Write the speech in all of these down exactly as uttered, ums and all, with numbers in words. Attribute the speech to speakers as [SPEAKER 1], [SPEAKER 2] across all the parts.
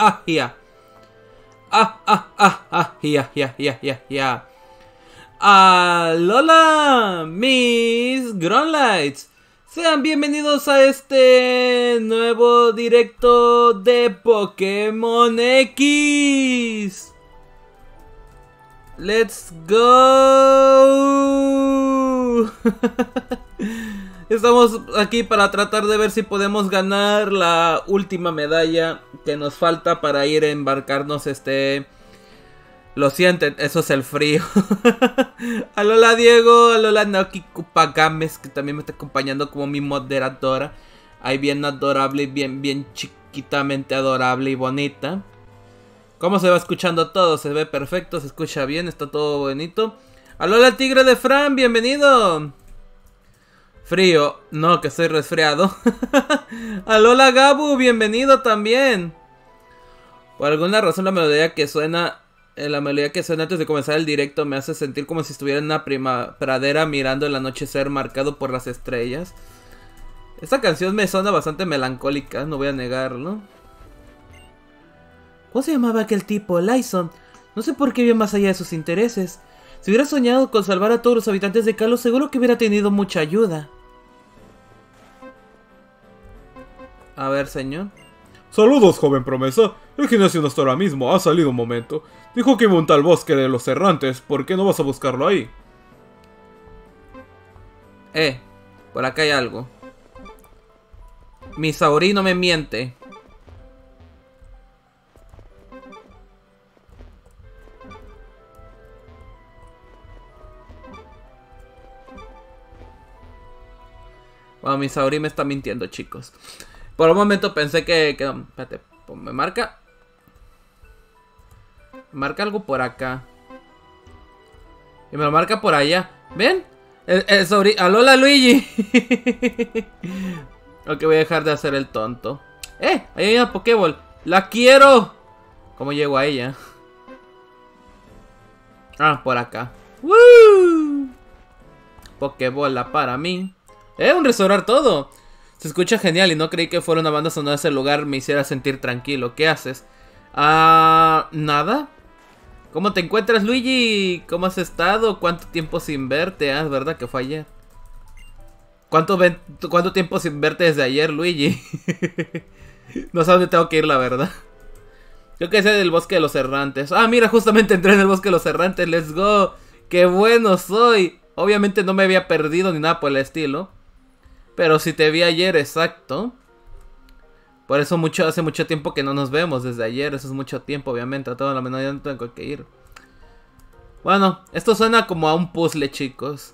[SPEAKER 1] ah, ya. Ah, ah, ah, ah, ya, ya, ya, ya, ya. Alola, mis Grunlights. Sean bienvenidos a este nuevo directo de Pokémon X. Let's go. Estamos aquí para tratar de ver si podemos ganar la última medalla que nos falta para ir a embarcarnos este... Lo sienten, eso es el frío. Alola Diego, alola Naoki Kupagames, que también me está acompañando como mi moderadora. Ahí bien adorable y bien, bien chiquitamente adorable y bonita. ¿Cómo se va escuchando todo? Se ve perfecto, se escucha bien, está todo bonito. Alola Tigre de Fran, bienvenido. Frío, no, que estoy resfriado. Alola Gabu, bienvenido también. Por alguna razón la melodía que suena... La melodía que suena antes de comenzar el directo me hace sentir como si estuviera en una prima pradera mirando el anochecer marcado por las estrellas. Esta canción me suena bastante melancólica, no voy a negarlo. ¿Cómo se llamaba aquel tipo? Lyson. No sé por qué vio más allá de sus intereses. Si hubiera soñado con salvar a todos los habitantes de Kalos, seguro que hubiera tenido mucha ayuda. A ver, señor.
[SPEAKER 2] Saludos, joven promesa. El gimnasio no está ahora mismo, ha salido un momento. Dijo que monta al bosque de los errantes. ¿Por qué no vas a buscarlo ahí?
[SPEAKER 1] Eh, por acá hay algo. Mi Saori no me miente. Bueno, mi Saori me está mintiendo, chicos. Por un momento pensé que... que espérate, me marca... Marca algo por acá. Y me lo marca por allá. ¿Ven? El, el Saori... ¡Alola Luigi! Ok, voy a dejar de hacer el tonto. ¡Eh! Ahí hay una Pokéball. ¡La quiero! ¿Cómo llego a ella? Ah, por acá. ¡Woo! Pokébola para mí. ¡Eh! Un restaurar todo. Se escucha genial y no creí que fuera una banda sonora de ese lugar me hiciera sentir tranquilo. ¿Qué haces? Ah... ¿Nada? ¿Cómo te encuentras, Luigi? ¿Cómo has estado? ¿Cuánto tiempo sin verte? Ah, es verdad que fue ayer. ¿Cuánto, ¿Cuánto tiempo sin verte desde ayer, Luigi? No sé dónde tengo que ir, la verdad. Creo que es el bosque de los errantes. Ah, mira, justamente entré en el bosque de los errantes. Let's go. ¡Qué bueno soy! Obviamente no me había perdido ni nada por el estilo. Pero si te vi ayer, exacto. Por eso mucho, hace mucho tiempo que no nos vemos. Desde ayer, eso es mucho tiempo, obviamente. A toda la menor ya no tengo que ir. Bueno, esto suena como a un puzzle, chicos.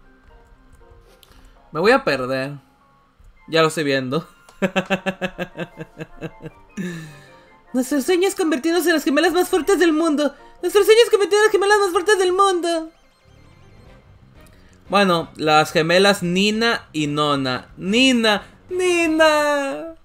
[SPEAKER 1] Me voy a perder. Ya lo estoy viendo. Nuestro sueño es convertirnos en las gemelas más fuertes del mundo. Nuestro sueño es convertirnos en las gemelas más fuertes del mundo. Bueno, las gemelas Nina y Nona. Nina, Nina.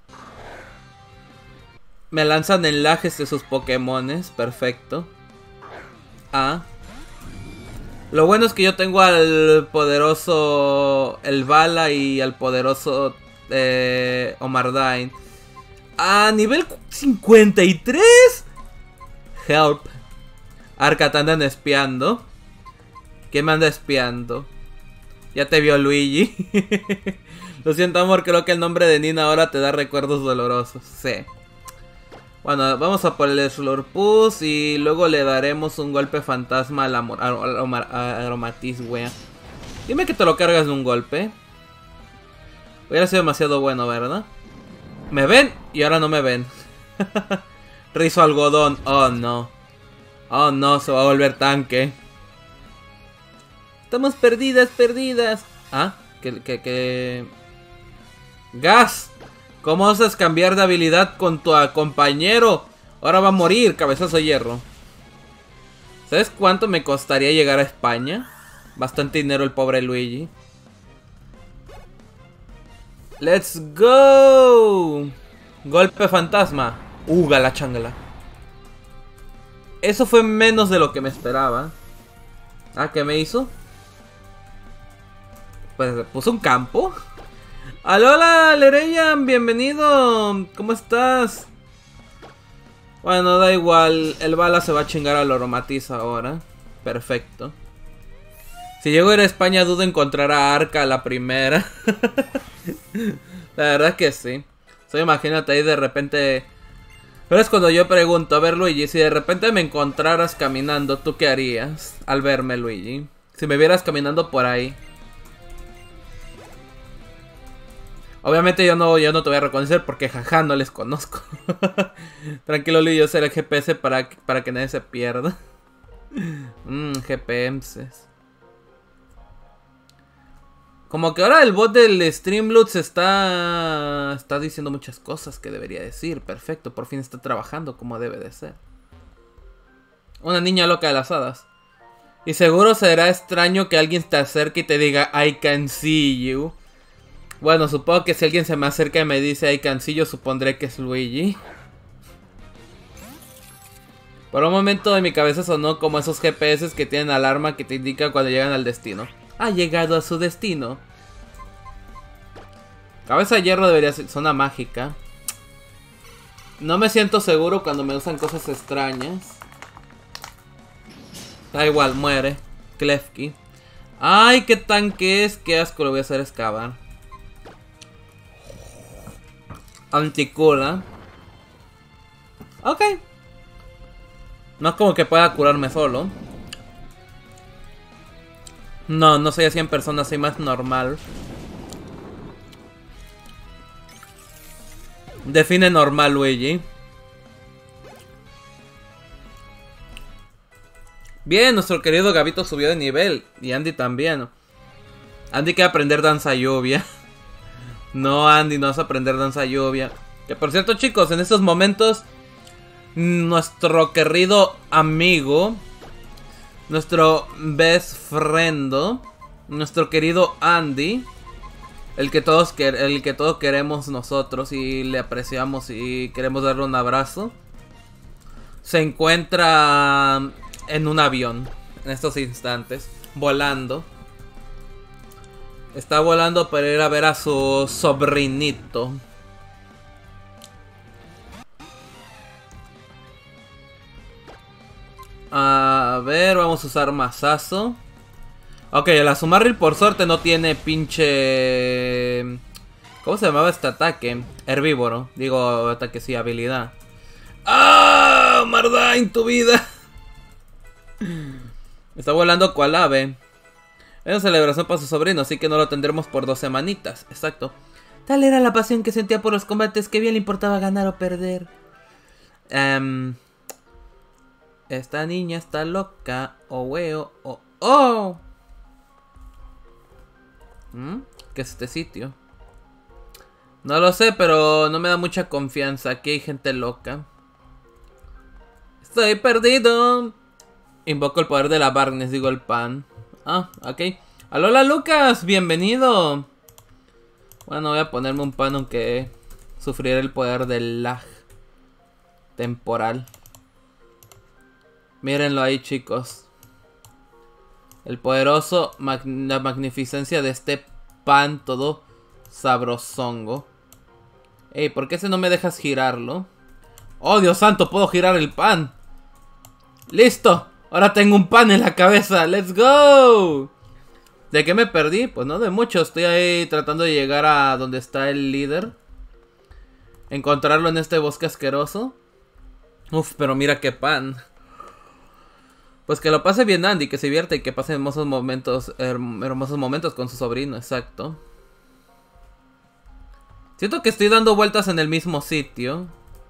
[SPEAKER 1] Me lanzan enlajes de sus Pokémones. Perfecto. Ah. Lo bueno es que yo tengo al poderoso El Bala y al poderoso eh, Omardine. A nivel cincuenta y tres. Help. Arca, te andan espiando. ¿Quién me anda espiando? Ya te vio Luigi. Lo siento, amor, creo que el nombre de Nina ahora te da recuerdos dolorosos. Sí. Bueno, vamos a por el Slurpus y luego le daremos un golpe fantasma al, amor, al, al, al, al Aromatisse, wea. Dime que te lo cargas de un golpe. Hubiera sido demasiado bueno, ¿verdad? ¿Me ven? Y ahora no me ven. Rizo algodón. Oh, no. Oh, no, se va a volver tanque. Estamos perdidas, perdidas. Ah, que... que, que... Gas. ¿Cómo osas cambiar de habilidad con tu compañero? Ahora va a morir, cabezazo de hierro. ¿Sabes cuánto me costaría llegar a España? Bastante dinero el pobre Luigi. ¡Let's go! Golpe fantasma. Uga la changala. Eso fue menos de lo que me esperaba. Ah, ¿qué me hizo? Pues puso un campo. ¡Alola, Lereyan! Bienvenido. ¿Cómo estás? Bueno, da igual. El bala se va a chingar al Oromatiz ahora. Perfecto. Si llego a ir a España, dudo encontrar a Arca a la primera. La verdad que sí. So, imagínate ahí de repente. Pero es cuando yo pregunto, a ver Luigi, si de repente me encontraras caminando, ¿tú qué harías al verme, Luigi? Si me vieras caminando por ahí. Obviamente yo no, yo no te voy a reconocer porque jaja no les conozco. Tranquilo Luigi, yo seré el G P S para, para que nadie se pierda. Mmm, G P Ms. Como que ahora el bot del Streamloots está, está diciendo muchas cosas que debería decir. Perfecto, por fin está trabajando como debe de ser. Una niña loca de las hadas. Y seguro será extraño que alguien te acerque y te diga I can see you. Bueno, supongo que si alguien se me acerca y me dice I can see you, supondré que es Luigi. Por un momento en mi cabeza sonó como esos G P S que tienen alarma que te indica cuando llegan al destino. Ha llegado a su destino. Cabeza de hierro debería ser zona mágica. No me siento seguro cuando me usan cosas extrañas. Da igual, muere. Klefki. Ay, qué tanque es. Qué asco, lo voy a hacer excavar. Anticula. Ok. No es como que pueda curarme solo. No, no soy así en persona, soy más normal. Define normal, Luigi. Bien, nuestro querido Gabito subió de nivel. Y Andy también. Andy quiere aprender danza lluvia. No, Andy, no vas a aprender danza lluvia. Que por cierto, chicos, en estos momentos nuestro querido amigo, nuestro best friend, nuestro querido Andy, el que todos el que todos queremos nosotros y le apreciamos y queremos darle un abrazo, se encuentra en un avión en estos instantes, volando. Está volando para ir a ver a su sobrinito. A ver, vamos a usar mazazo. Ok, el Azumarill por suerte no tiene pinche... ¿Cómo se llamaba este ataque? Herbívoro. Digo, ataque sí, habilidad. ¡Ah! Mardain, tu vida. Está volando cual ave. Es una celebración para su sobrino, así que no lo tendremos por dos semanitas. Exacto. Tal era la pasión que sentía por los combates que bien le importaba ganar o perder. Um, esta niña está loca. O weo. O... ¡Oh! ¿Mm? ¿Qué es este sitio? No lo sé, pero no me da mucha confianza. Aquí hay gente loca. Estoy perdido. Invoco el poder de la Barnes, digo el pan. Ah, ok. ¡Alola Lucas! ¡Bienvenido! Bueno, voy a ponerme un pan aunque sufriré el poder del lag temporal. Mírenlo ahí, chicos. El poderoso, mag la magnificencia de este pan todo sabrosongo. Ey, ¿por qué ese no me dejas girarlo? ¡Oh, Dios santo! ¡Puedo girar el pan! ¡Listo! Ahora tengo un pan en la cabeza. ¡Let's go! ¿De qué me perdí? Pues no de mucho. Estoy ahí tratando de llegar a donde está el líder. Encontrarlo en este bosque asqueroso. Uf, pero mira qué pan. Pues que lo pase bien Andy, que se divierte y que pase hermosos momentos, herm hermosos momentos con su sobrino, exacto. Siento que estoy dando vueltas en el mismo sitio.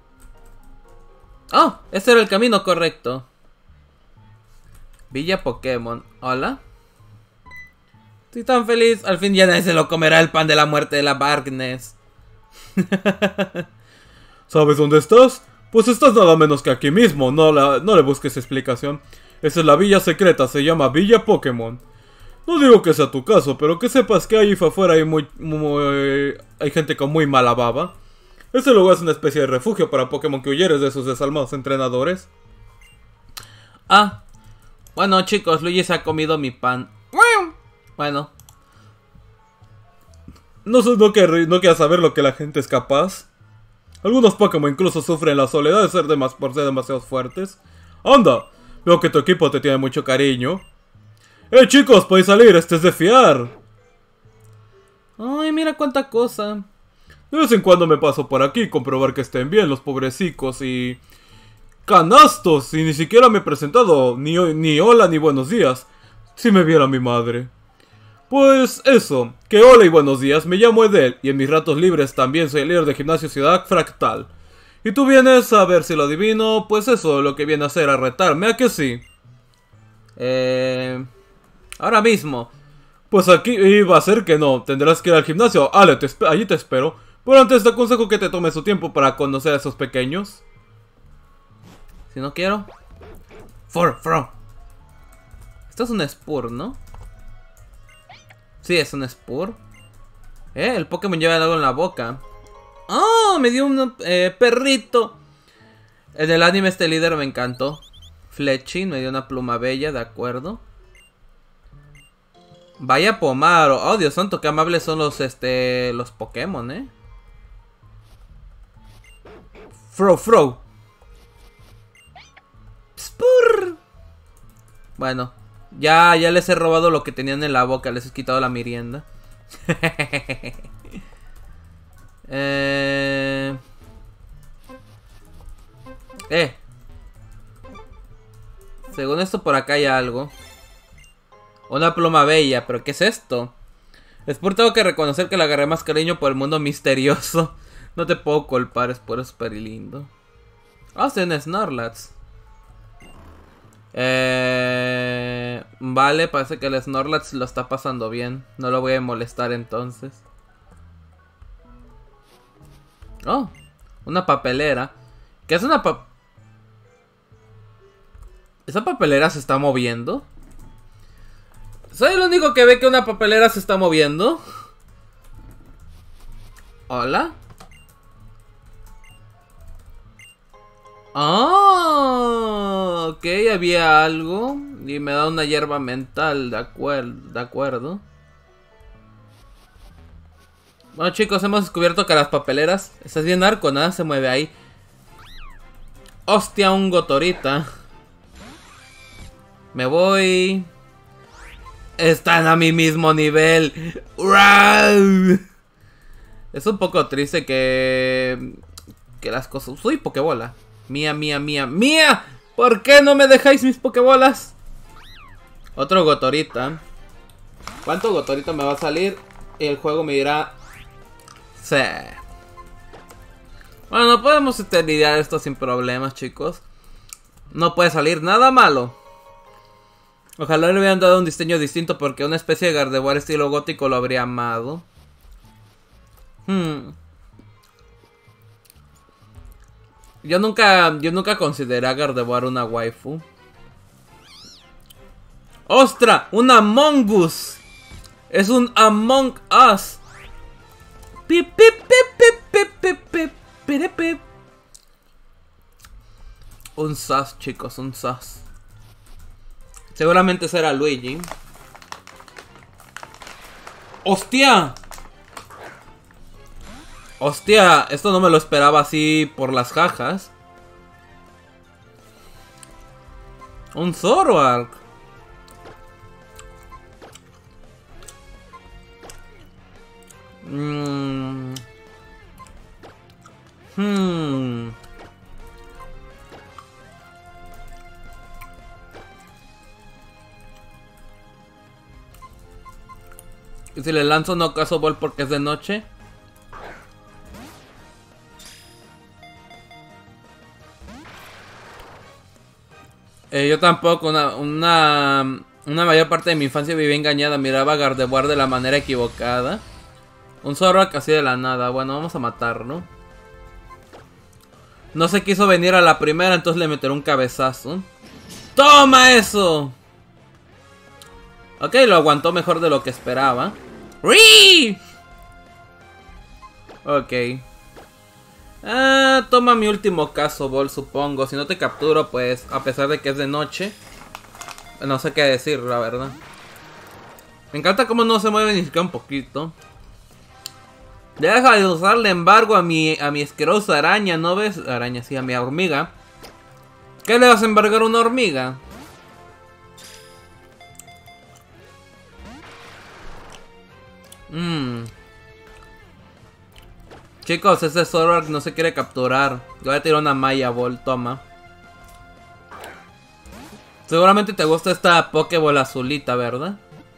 [SPEAKER 1] ¡Oh! Este era el camino correcto. Villa Pokémon. ¿Hola? Estoy tan feliz. Al fin ya nadie se lo comerá el pan de la muerte de la Barnes.
[SPEAKER 2] ¿Sabes dónde estás? Pues estás nada menos que aquí mismo. No, la, no le busques explicación. Esa es la villa secreta. Se llama Villa Pokémon. No digo que sea tu caso, pero que sepas que ahí afuera hay muy, muy... hay gente con muy mala baba. Este lugar es una especie de refugio para Pokémon que huyeres de sus desalmados entrenadores.
[SPEAKER 1] Ah... Bueno, chicos, Luigi se ha comido mi pan. Bueno.
[SPEAKER 2] No, no, quer, no quieras saber lo que la gente es capaz. Algunos Pokémon incluso sufren la soledad de ser demas por ser demasiado fuertes. ¡Anda! Veo que tu equipo te tiene mucho cariño. ¡Eh, chicos! ¡Podéis salir! ¡Este es de fiar!
[SPEAKER 1] Ay, mira cuánta cosa.
[SPEAKER 2] De vez en cuando me paso por aquí comprobar que estén bien los pobrecicos y... ¡Canastos! Y ni siquiera me he presentado. Ni, ni hola ni buenos días. Si me viera mi madre. Pues eso, que hola y buenos días, me llamo Edel y en mis ratos libres también soy el líder de Gimnasio Ciudad Fractal. Y tú vienes a ver si lo adivino, pues eso, lo que viene a hacer, a retarme, ¿a que sí?
[SPEAKER 1] Eh... Ahora mismo.
[SPEAKER 2] Pues aquí iba a ser que no, tendrás que ir al gimnasio, Ale, te allí te espero. Pero antes te aconsejo que te tomes su tiempo para conocer a esos pequeños.
[SPEAKER 1] Si no quiero... For, for. Esto es un Spur, ¿no? Sí, es un Spur. Eh, el Pokémon lleva algo en la boca. ¡Oh! Me dio un eh, perrito. En el anime este líder me encantó. Fletching me dio una pluma bella, de acuerdo. Vaya Pomaro. Oh, Dios santo, qué amables son los, este, los Pokémon, eh. Fro, Fro. Spur. Bueno. Ya, ya les he robado lo que tenían en la boca. Les he quitado la merienda. eh... eh. Según esto por acá hay algo. Una pluma bella. ¿Pero qué es esto? Después tengo que reconocer que le agarré más cariño por el mundo misterioso. No te puedo culpar, es por eso súper lindo. Ah, oh, es un Snorlax. Eh, vale, parece que el Snorlax lo está pasando bien. No lo voy a molestar entonces. Oh, una papelera. ¿Qué es una pa... ¿Esa papelera se está moviendo? ¿Soy el único que ve que una papelera se está moviendo? ¿Hola? Ah, ok, había algo. Y me da una hierba mental, de, acuer de acuerdo. Bueno, chicos, hemos descubierto que las papeleras... Estás bien, Arco, nada se mueve ahí. Hostia, un Gotorita. Me voy. Están a mi mismo nivel. ¡Wow! Es un poco triste que... Que las cosas... Uy, Pokébola. Mía, mía, mía, mía. ¿Por qué no me dejáis mis Pokébolas? Otro Gotorita. ¿Cuánto Gotorita me va a salir? Y el juego me dirá... Sí. Bueno, no podemos lidiar esto sin problemas, chicos. No puede salir nada malo. Ojalá le hubieran dado un diseño distinto, porque una especie de Gardevoir estilo gótico lo habría amado. Hmm. Yo nunca, yo nunca consideré a Gardevoir una waifu. ¡Ostra! ¡Un Among Us! ¡Es un Among Us! ¡Pip, pip, pip, pip, pip, pip, pip, pip! Un sas, chicos, un sas. Seguramente será Luigi. ¡Hostia! Hostia, esto no me lo esperaba así por las jajas. Un Zoroark. Mm. Hmm. ¿Y si le lanzo no caso bol porque es de noche? Eh, yo tampoco, una, una, una mayor parte de mi infancia viví engañada, miraba a Gardevoir de la manera equivocada. Un Zoroark así de la nada, bueno, vamos a matarlo. No se quiso venir a la primera, entonces le meteré un cabezazo. ¡Toma eso! Ok, lo aguantó mejor de lo que esperaba. ¡Rii! Ok. Ah, toma mi último caso, Ball, supongo. Si no te capturo, pues, a pesar de que es de noche, no sé qué decir, la verdad. Me encanta cómo no se mueve ni siquiera un poquito. Deja de usarle embargo a mi, a mi asquerosa araña, ¿no ves? Araña, sí, a mi hormiga. ¿Qué le vas a embargar a una hormiga? Mmm. Chicos, ese Zoroark no se quiere capturar. Le voy a tirar una Maya Ball, toma. Seguramente te gusta esta Pokéball azulita, ¿verdad?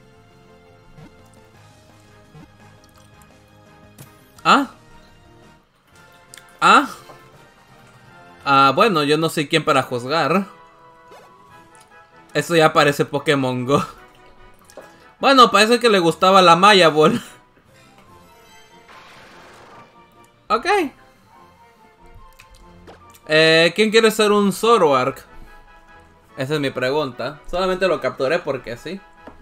[SPEAKER 1] ¿Ah? ¿Ah? Ah, bueno, yo no soy quien para juzgar. Eso ya parece Pokémon Go. Bueno, parece que le gustaba la Maya Ball. Ok. Eh, ¿quién quiere ser un Zoroark? Esa es mi pregunta. Solamente lo capturé porque sí.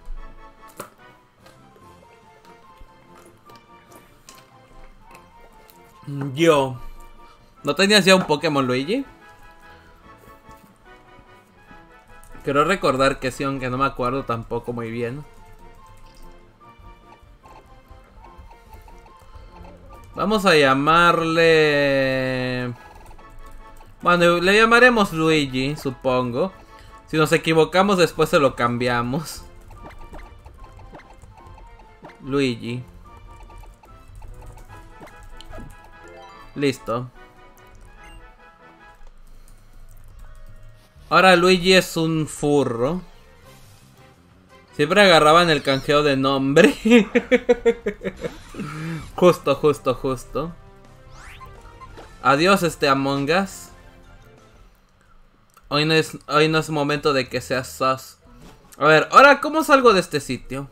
[SPEAKER 1] Yo. ¿No tenías ya un Pokémon, Luigi? Quiero recordar que sí, aunque no me acuerdo tampoco muy bien. Vamos a llamarle... Bueno, le llamaremos Luigi, supongo. Si nos equivocamos después se lo cambiamos. Luigi. Listo. Ahora Luigi es un furro. Siempre agarraban el canjeo de nombre. Justo, justo, justo. Adiós, este Among Us. Hoy no es, hoy no es momento de que seas sus. A ver, ahora, ¿cómo salgo de este sitio?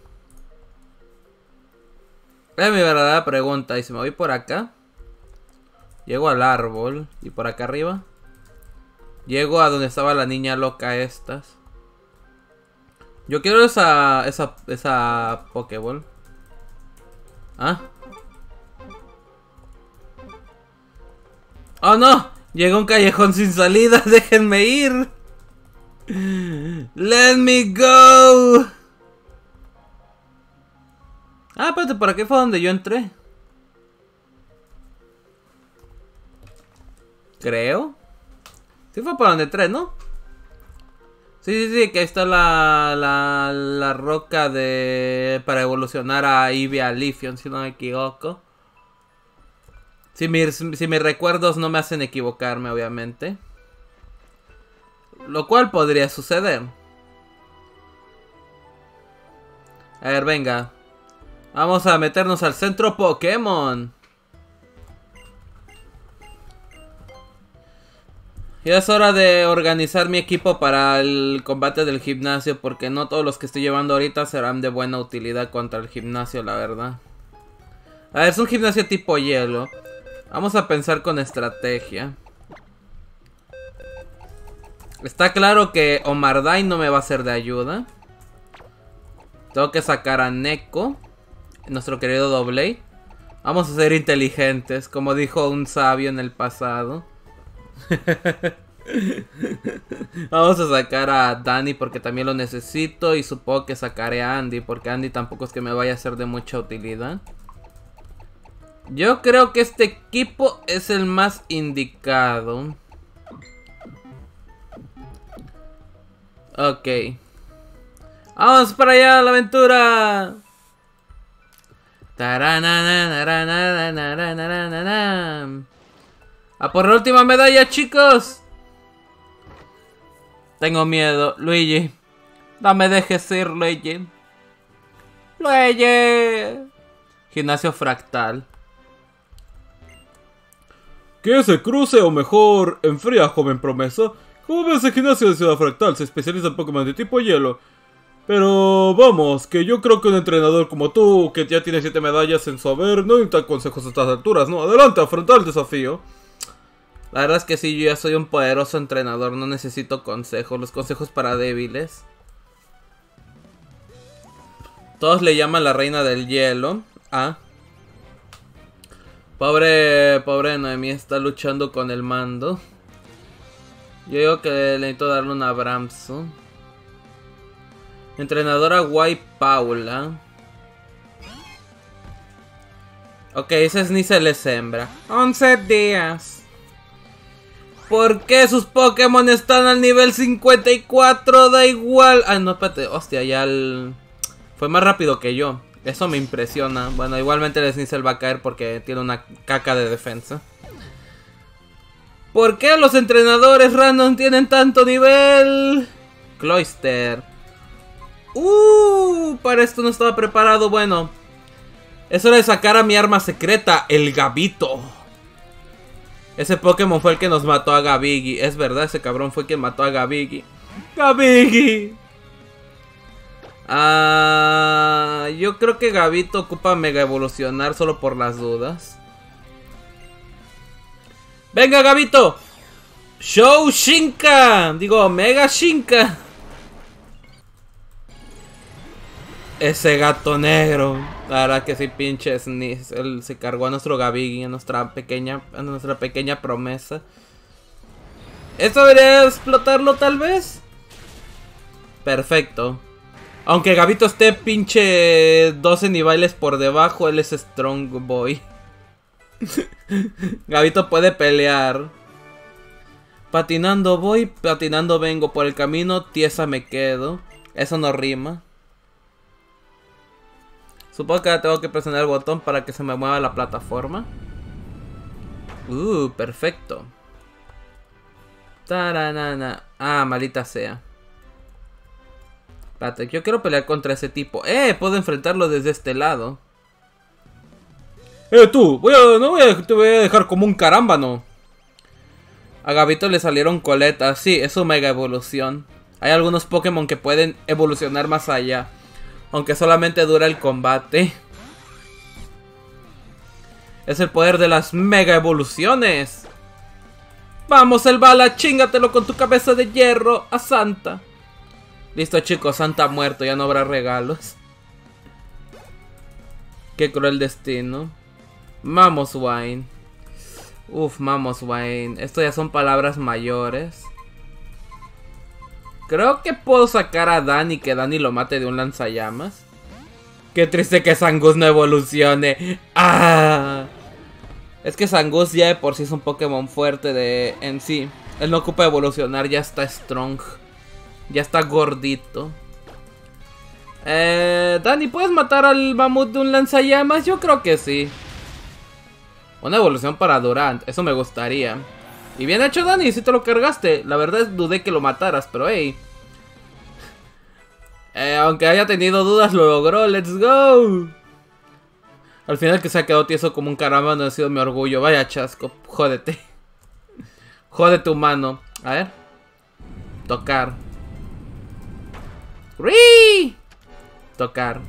[SPEAKER 1] Es mi verdadera pregunta. Y si me voy por acá, llego al árbol. Y por acá arriba, llego a donde estaba la niña loca estas. Yo quiero esa, esa, esa Pokéball. ¿Ah? ¡Oh, no! Llegó un callejón sin salida. ¡Déjenme ir! ¡Let me go! Ah, espérate, ¿por aquí fue donde yo entré? Creo. Sí fue por donde entré, ¿no? Sí, sí, sí, que ahí está la, la, la roca de... para evolucionar a Eevee a Leafeon, si no me equivoco. Si mis, si mis recuerdos no me hacen equivocarme, obviamente. Lo cual podría suceder. A ver, venga. Vamos a meternos al centro Pokémon. Ya es hora de organizar mi equipo para el combate del gimnasio, porque no todos los que estoy llevando ahorita serán de buena utilidad contra el gimnasio, la verdad. A ver, es un gimnasio tipo hielo. Vamos a pensar con estrategia. Está claro que Omardai no me va a ser de ayuda. Tengo que sacar a Neko, nuestro querido Doublade. Vamos a ser inteligentes, como dijo un sabio en el pasado. Vamos a sacar a Danny porque también lo necesito. Y supongo que sacaré a Andy, porque Andy tampoco es que me vaya a ser de mucha utilidad. Yo creo que este equipo es el más indicado. Ok. ¡Vamos para allá a la aventura! ¡A por la última medalla, chicos! Tengo miedo, Luigi. No me dejes ir, Luigi. Luigi. Gimnasio fractal.
[SPEAKER 2] ¿Que se cruce o mejor enfría, joven promesa? Como ves, el gimnasio de Ciudad Fractal se especializa en Pokémon de tipo hielo. Pero vamos, que yo creo que un entrenador como tú, que ya tiene siete medallas en su haber, no necesita consejos a estas alturas, ¿no? Adelante, afronta el desafío.
[SPEAKER 1] La verdad es que sí, yo ya soy un poderoso entrenador, no necesito consejos, los consejos para débiles. Todos le llaman la reina del hielo. Ah. Pobre, pobre Noemí está luchando con el mando. Yo digo que necesito darle un abrazo. Entrenadora Guay Paula. Ok, ese Sneasel es hembra. once días. ¿Por qué sus Pokémon están al nivel cincuenta y cuatro? Da igual. Ah, no, espérate. Hostia, ya el... Fue más rápido que yo. Eso me impresiona. Bueno, igualmente el Sneasel va a caer porque tiene una caca de defensa. ¿Por qué los entrenadores random tienen tanto nivel? Cloyster. Uh, para esto no estaba preparado. Bueno, es hora de sacar a mi arma secreta, el Gabito. Ese Pokémon fue el que nos mató a Gabigi. Es verdad, ese cabrón fue quien mató a Gabigi. Gabigi. Ah, yo creo que Gabito ocupa mega evolucionar solo por las dudas. ¡Venga, Gabito! ¡Show Shinka! Digo, Mega Shinka. Ese gato negro. La verdad que sí, pinche Sneeze. Él se cargó a nuestro Gabigi, a nuestra pequeña, a nuestra pequeña promesa. ¿Esto debería explotarlo tal vez? Perfecto. Aunque Gabito esté pinche doce niveles por debajo, él es Strong Boy. Gabito puede pelear. Patinando voy, patinando vengo. Por el camino tiesa me quedo. Eso no rima. Supongo que ahora tengo que presionar el botón para que se me mueva la plataforma. Uh, perfecto. Taranana. Ah, maldita sea. Espérate, yo quiero pelear contra ese tipo. Eh, puedo enfrentarlo desde este lado.
[SPEAKER 2] Eh, tú, voy a, no voy a, te voy a dejar como un carámbano.
[SPEAKER 1] A Gabito le salieron coletas. Sí, es su mega evolución. Hay algunos Pokémon que pueden evolucionar más allá, aunque solamente dura el combate. Es el poder de las mega evoluciones. Vamos, el bala, chingatelo con tu cabeza de hierro a Santa. Listo, chicos, Santa ha muerto, ya no habrá regalos. Qué cruel destino. Mamoswine. Uf, Mamoswine. Esto ya son palabras mayores. Creo que puedo sacar a Dani, que Dani lo mate de un lanzallamas. Qué triste que Zangoose no evolucione. ¡Ah! Es que Zangoose ya de por sí es un Pokémon fuerte de en sí. Él no ocupa evolucionar, ya está strong. Ya está gordito. Eh, Dani, ¿puedes matar al mamut de un lanzallamas? Yo creo que sí. Una evolución para Durant, eso me gustaría. Y bien hecho, Dani, si te lo cargaste. La verdad es dudé que lo mataras, pero hey. Eh, aunque haya tenido dudas, lo logró. ¡Let's go! Al final que se ha quedado tieso como un caramba, no ha sido mi orgullo. Vaya chasco, jódete. Jódete, humano. A ver. Tocar. ¡Rii! Tocar.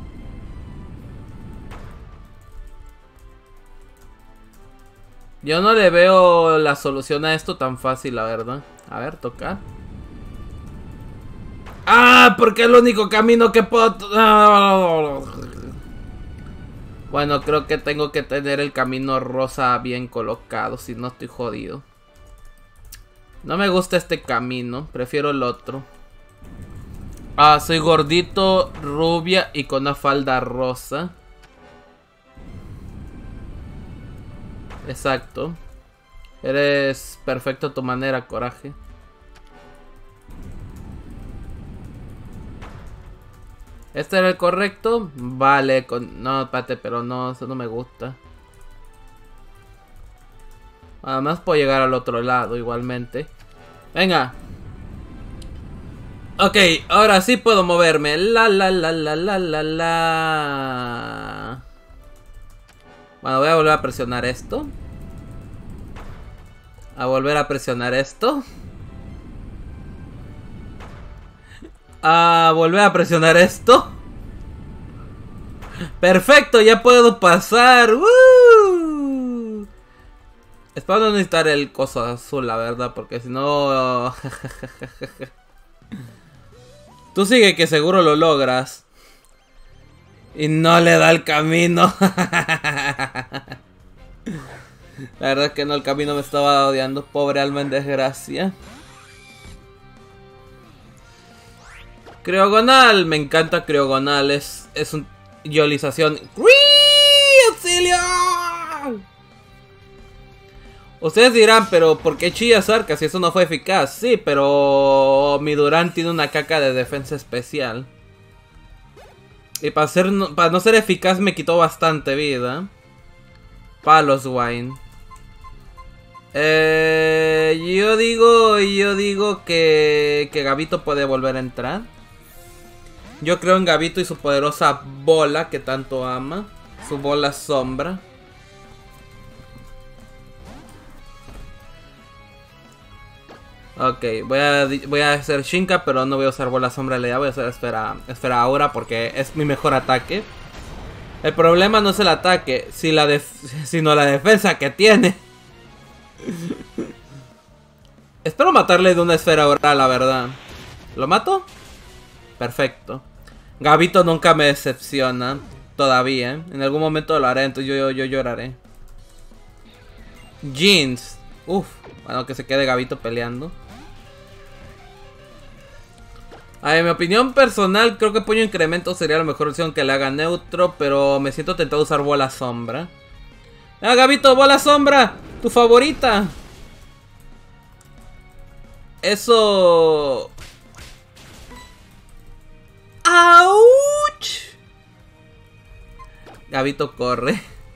[SPEAKER 1] Yo no le veo la solución a esto tan fácil, la verdad. A ver, tocar. ¡Ah! Porque es el único camino que puedo... Bueno, creo que tengo que tener el camino rosa bien colocado, si no estoy jodido. No me gusta este camino, prefiero el otro. Ah, soy gordito, rubia y con una falda rosa. Exacto. Eres perfecto a tu manera, Coraje. ¿Este era el correcto? Vale, con... no, espérate, pero no, eso no me gusta. Además puedo llegar al otro lado igualmente. Venga. Ok, ahora sí puedo moverme. La la la la la la la. Bueno, voy a volver a presionar esto. A volver a presionar esto. A volver a presionar esto. Perfecto, ya puedo pasar. ¡Woo! Espero no necesitar el coso azul, la verdad, porque si no... Tú sigue que seguro lo logras. Y no le da el camino. La verdad es que no, el camino me estaba odiando. Pobre alma en desgracia. Criogonal, me encanta Criogonal. Es, es una ionización. ¡Sí! auxilio! Ustedes dirán, pero ¿por qué chillas, Arca? Si eso no fue eficaz. Sí, pero mi Durant tiene una caca de defensa especial. Y para, ser, para no ser eficaz me quitó bastante vida. Palos, Wine. Eh, yo digo, yo digo que, que Gabito puede volver a entrar. Yo creo en Gabito y su poderosa bola que tanto ama. Su bola sombra. Ok, voy a, voy a hacer Shinka, pero no voy a usar bola sombra ya voy a hacer esfera, esfera aura porque es mi mejor ataque. El problema no es el ataque, si la sino la defensa que tiene. Espero matarle de una esfera aura, la verdad. ¿Lo mato? Perfecto. Gabito nunca me decepciona. Todavía, ¿eh? En algún momento lo haré, entonces yo, yo, yo lloraré. Jeans. Uf, bueno, que se quede Gabito peleando. A ver, mi opinión personal, creo que Puño Incremento sería la mejor opción que le haga neutro, pero me siento tentado a usar Bola Sombra. ¡Ah, Gabito, Bola Sombra! ¡Tu favorita! Eso... ¡Auch! Gabito, corre.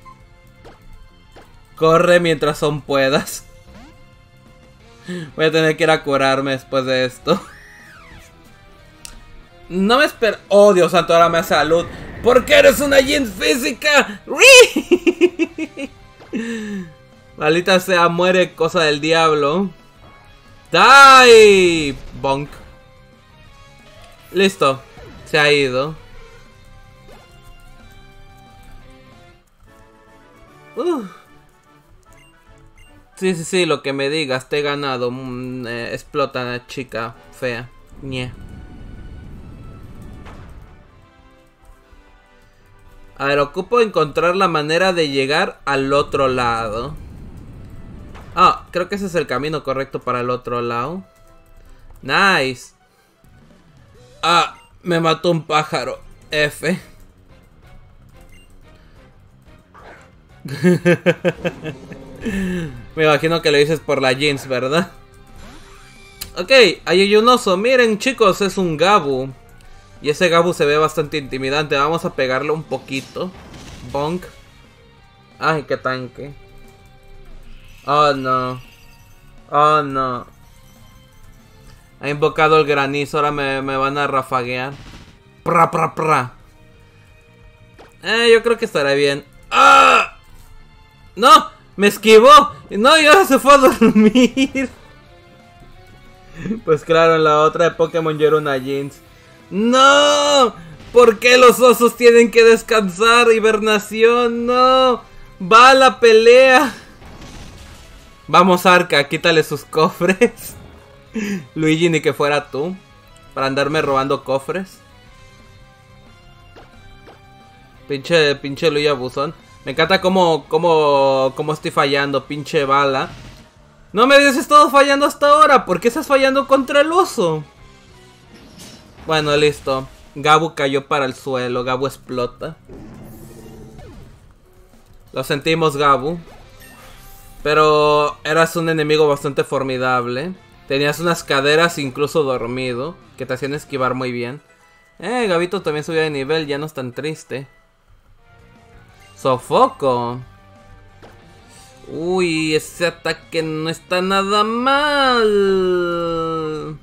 [SPEAKER 1] Corre mientras aún puedas. Voy a tener que ir a curarme después de esto. No me espero... Oh, Dios santo, ahora me hace salud. ¿Por qué eres una Jin física? Maldita sea, muere, cosa del diablo. ¡Die! Bonk. Listo. Se ha ido. Uh. Sí, sí, sí, lo que me digas. Te he ganado. Mm, eh, explota, chica fea. Ñe. A ver, ocupo encontrar la manera de llegar al otro lado. Ah, creo que ese es el camino correcto para el otro lado. Nice. Ah, me mató un pájaro. F. Me imagino que lo dices por la jeans, ¿verdad? Ok, ahí hay un oso. Miren, chicos, es un Gabu. Y ese Gabu se ve bastante intimidante. Vamos a pegarle un poquito. Bonk. Ay, qué tanque. Oh, no. Oh, no. Ha invocado el granizo. Ahora me, me van a rafaguear. Pra, pra, pra. Eh, yo creo que estará bien. ¡Ah! ¡No! ¡Me esquivó! ¡No! ¡Ya se fue a dormir! Pues claro, en la otra de Pokémon yo era una jeans. ¡No! ¿Por qué los osos tienen que descansar? Hibernación, no. Va a la pelea. Vamos, Arca, quítale sus cofres. Luigi, ni que fuera tú. Para andarme robando cofres. Pinche, pinche Luigi abusón. Me encanta cómo, cómo, cómo estoy fallando, pinche bala. No me habías estado fallando hasta ahora. ¿Por qué estás fallando contra el oso? Bueno, listo. Gabu cayó para el suelo. Gabu explota. Lo sentimos, Gabu. Pero eras un enemigo bastante formidable. Tenías unas caderas incluso dormido, que te hacían esquivar muy bien. Eh, Gabito también subió de nivel. Ya no es tan triste. Sofoco. Uy, ese ataque no está nada mal.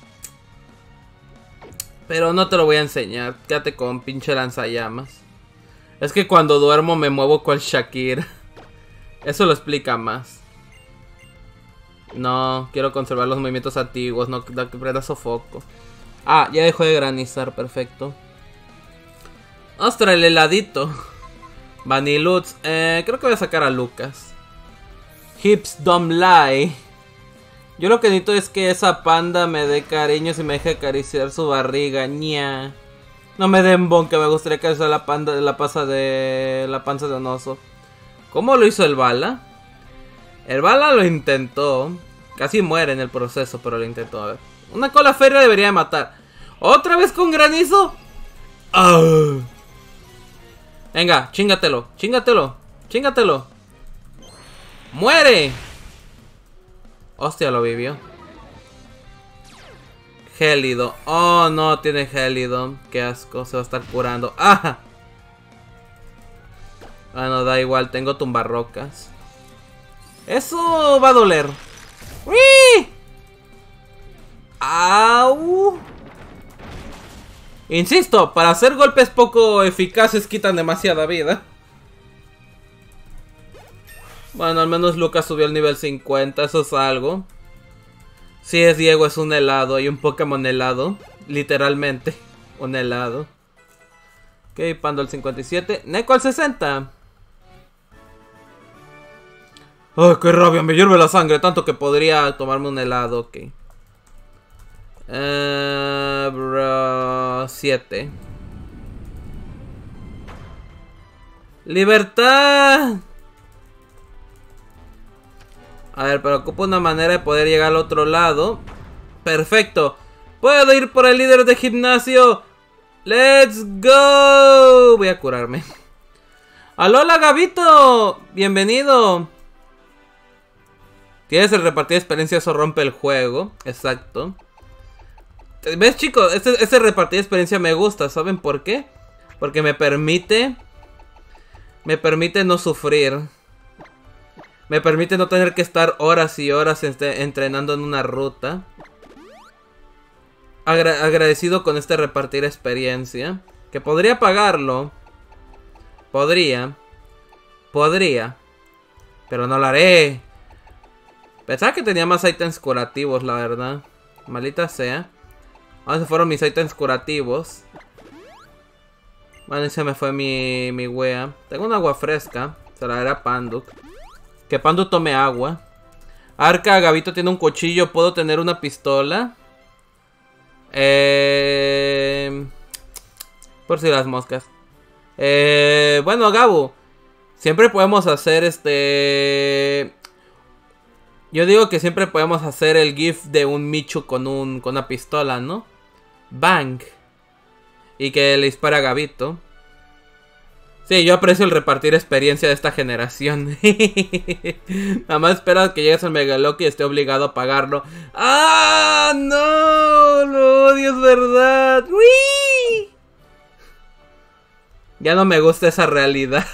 [SPEAKER 1] Pero no te lo voy a enseñar. Quédate con pinche lanzallamas. Es que cuando duermo me muevo cual Shakira. Eso lo explica más. No, quiero conservar los movimientos antiguos. No, no que prenda sofoco. Ah, ya dejó de granizar, perfecto. Ostras, el heladito. Vanilutz, eh, creo que voy a sacar a Lucas. Hips don't lie. Yo lo que necesito es que esa panda me dé cariños y me deje acariciar su barriga. Ña. No me den bon, que me gustaría acariciar la panda de la panza de la panza de un oso. ¿Cómo lo hizo el Bala? El Bala lo intentó. Casi muere en el proceso, pero lo intentó. A ver. Una cola férrea debería de matar. ¿Otra vez con granizo? ¡Ah! Venga, chingatelo, chingatelo. Chingatelo. ¡Muere! Hostia, lo vivió. Gélido. Oh, no, tiene gélido. Qué asco, se va a estar curando. ¡Ah! Bueno, da igual, tengo tumbarrocas. Eso va a doler. ¡Uy! ¡Au! Insisto, para hacer golpes poco eficaces quitan demasiada vida. Bueno, al menos Lucas subió al nivel cincuenta, eso es algo. Si es Diego, es un helado, hay un Pokémon helado. Literalmente, un helado. Ok, Pando al cincuenta y siete. Neko al sesenta. Ay, qué rabia, me hierve la sangre, tanto que podría tomarme un helado, ok. Uh, bro, siete. ¡Libertad! A ver, pero ocupo una manera de poder llegar al otro lado. Perfecto. Puedo ir por el líder de gimnasio. ¡Let's go! Voy a curarme. ¡Alola, Gabito! Bienvenido. Tienes el repartir experiencia, o rompe el juego. Exacto. ¿Ves, chicos? Este, este repartir experiencia me gusta. ¿Saben por qué? Porque me permite... Me permite no sufrir. Me permite no tener que estar horas y horas entrenando en una ruta. Agra agradecido con este repartir experiencia. Que podría pagarlo. Podría. Podría. Pero no lo haré. Pensaba que tenía más ítems curativos, la verdad. Maldita sea. ¿Dónde se fueron mis ítems curativos? Bueno, y se me fue mi, mi wea. Tengo un agua fresca. Se la daré a Panduk. Que Pandu tome agua. Arca, Gabito tiene un cuchillo. ¿Puedo tener una pistola? Eh... Por si las moscas. Eh... Bueno, Gabu. Siempre podemos hacer este... Yo digo que siempre podemos hacer el gif de un Michu con, un, con una pistola, ¿no? Bang. Y que le dispara a Gabito. Sí, yo aprecio el repartir experiencia de esta generación. Nada más espero a que llegues al Megaloki y esté obligado a pagarlo. ¡Ah! ¡No! ¡Lo odio, es verdad! ¡Uy! Ya no me gusta esa realidad.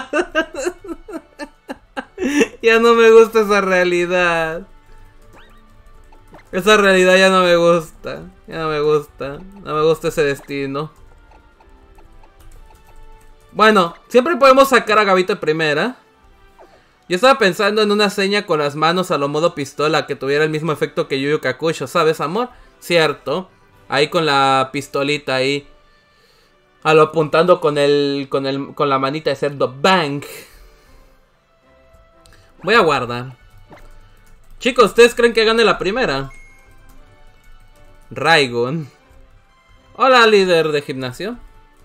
[SPEAKER 1] Ya no me gusta esa realidad. Esa realidad ya no me gusta. Ya no me gusta. No me gusta ese destino. Bueno, siempre podemos sacar a Gabito de primera. Yo estaba pensando en una seña con las manos a lo modo pistola que tuviera el mismo efecto que Yu Yu Hakusho, ¿sabes, amor? Cierto. Ahí con la pistolita ahí. A lo apuntando con el, con el, con la manita de cerdo. Bang. Voy a guardar. Chicos, ¿ustedes creen que gane la primera? Raigon. Hola, líder de gimnasio.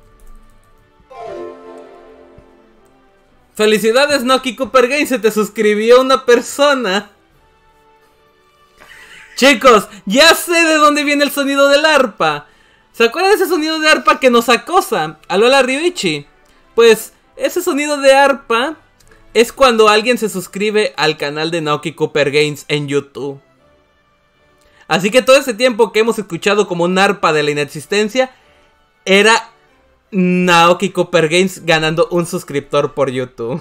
[SPEAKER 1] Felicidades, Naoki Cooper Games, se te suscribió una persona. Chicos, ya sé de dónde viene el sonido del arpa. ¿Se acuerdan de ese sonido de arpa que nos acosa? Alola Ryuichi. Pues, ese sonido de arpa es cuando alguien se suscribe al canal de Naoki Cooper Games en YouTube. Así que todo ese tiempo que hemos escuchado como un arpa de la inexistencia era Naoki Cooper Games ganando un suscriptor por YouTube.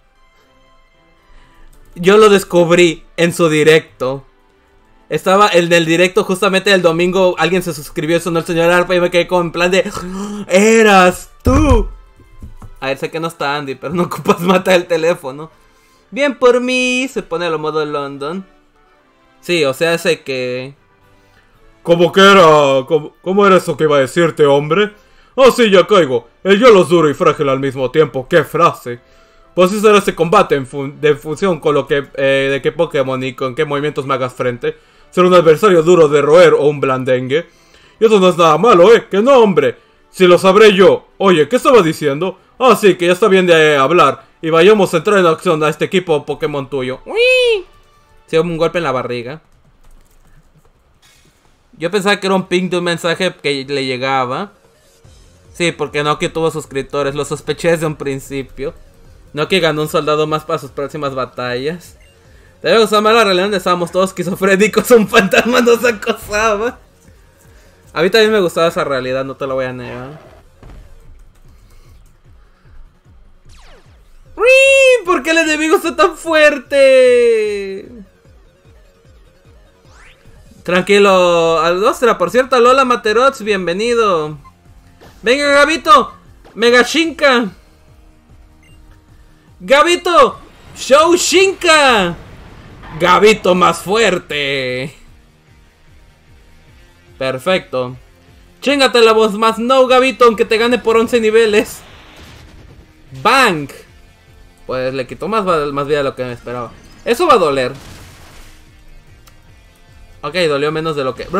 [SPEAKER 1] Yo lo descubrí en su directo. Estaba en el directo justamente el domingo. Alguien se suscribió, sonó el señor arpa y me quedé como en plan de ¡eras tú! A ver, sé que no está Andy, pero no ocupas matar el teléfono. Bien por mí, se pone a lo modo London. Sí, o sea, sé que...
[SPEAKER 2] ¿Cómo que era? ¿Cómo, cómo era eso que iba a decirte, hombre? Ah, sí, ya caigo. El hielo es duro y frágil al mismo tiempo. ¡Qué frase! Pues así será ese combate en, fun de función con lo que... Eh, de qué Pokémon y con qué movimientos me hagas frente. Ser un adversario duro de roer o un blandengue. Y eso no es nada malo, ¿eh? Que no, hombre. Si lo sabré yo. Oye, ¿qué estaba diciendo? Ah, sí, que ya está bien de hablar. Y vayamos a entrar en acción a este equipo Pokémon tuyo.
[SPEAKER 1] ¡Uy! Se dio un golpe en la barriga. Yo pensaba que era un ping de un mensaje que le llegaba. Sí, porque no que tuvo suscriptores. Lo sospeché desde un principio. Noki ganó un soldado más para sus próximas batallas. Debe usar más la realidad donde estábamos todos esquizofrénicos. Un fantasma nos acosaba. A mí también me gustaba esa realidad, no te lo voy a negar. ¿Por qué el enemigo está tan fuerte? Tranquilo, Aldostra, por cierto, Lola Materots, bienvenido. Venga, Gabito, Mega Shinka. Gabito, Show Shinka. Gabito más fuerte. Perfecto. Chingate la voz más no, Gabito, aunque te gane por once niveles. Bang. Pues le quitó más, más vida de lo que me esperaba. Eso va a doler. Ok, dolió menos de lo que...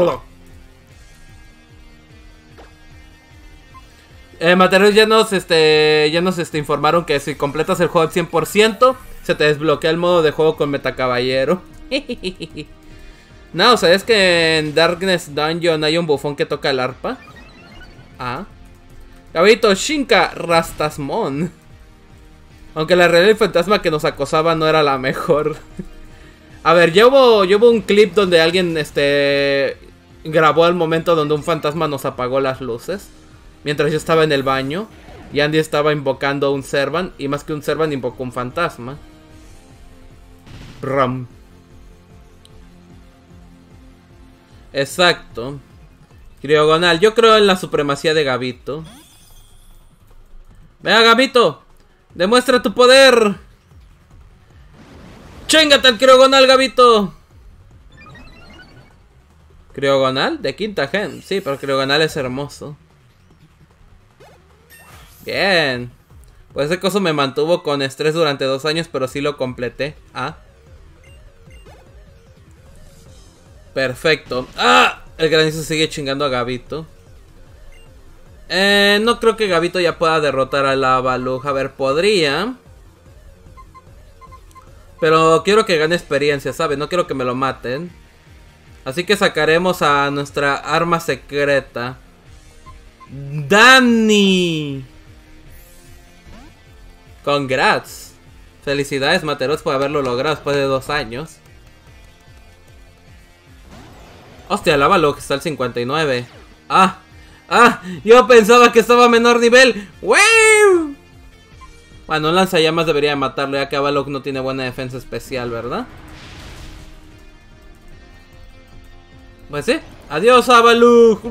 [SPEAKER 1] Eh, Material ya nos, este, ya nos este, informaron que si completas el juego al cien por ciento, se te desbloquea el modo de juego con Metacaballero. No, ¿sabes que en Darkness Dungeon hay un bufón que toca el arpa? Ah. Gabito, Shinka, Rastasmon. Aunque la realidad del fantasma que nos acosaba no era la mejor. A ver, ya hubo, ya hubo un clip donde alguien este grabó el momento donde un fantasma nos apagó las luces. Mientras yo estaba en el baño. Y Andy estaba invocando un Servant. Y más que un Servant invocó un fantasma. Ram. Exacto. Criogonal, yo creo en la supremacía de Gabito. Venga, Gabito, demuestra tu poder. ¡Chíngate al Criogonal, Gabito! ¿Criogonal? De quinta gen. Sí, pero Criogonal es hermoso. Bien. Pues ese coso me mantuvo con estrés durante dos años, pero sí lo completé. Ah. Perfecto. ¡Ah! El granizo sigue chingando a Gabito. Eh, no creo que Gabito ya pueda derrotar a la Balug. A ver, podría. Pero quiero que gane experiencia, ¿sabes? No quiero que me lo maten. Así que sacaremos a nuestra arma secreta. ¡Dani! Congrats. Felicidades, Materos, por haberlo logrado después de dos años. Hostia, la Balog está al cincuenta y nueve. ¡Ah! ¡Ah! Yo pensaba que estaba a menor nivel. ¡Wow! Bueno, un lanzallamas debería matarlo, ya que Balog no tiene buena defensa especial, ¿verdad? Pues sí. ¡Adiós, Balog!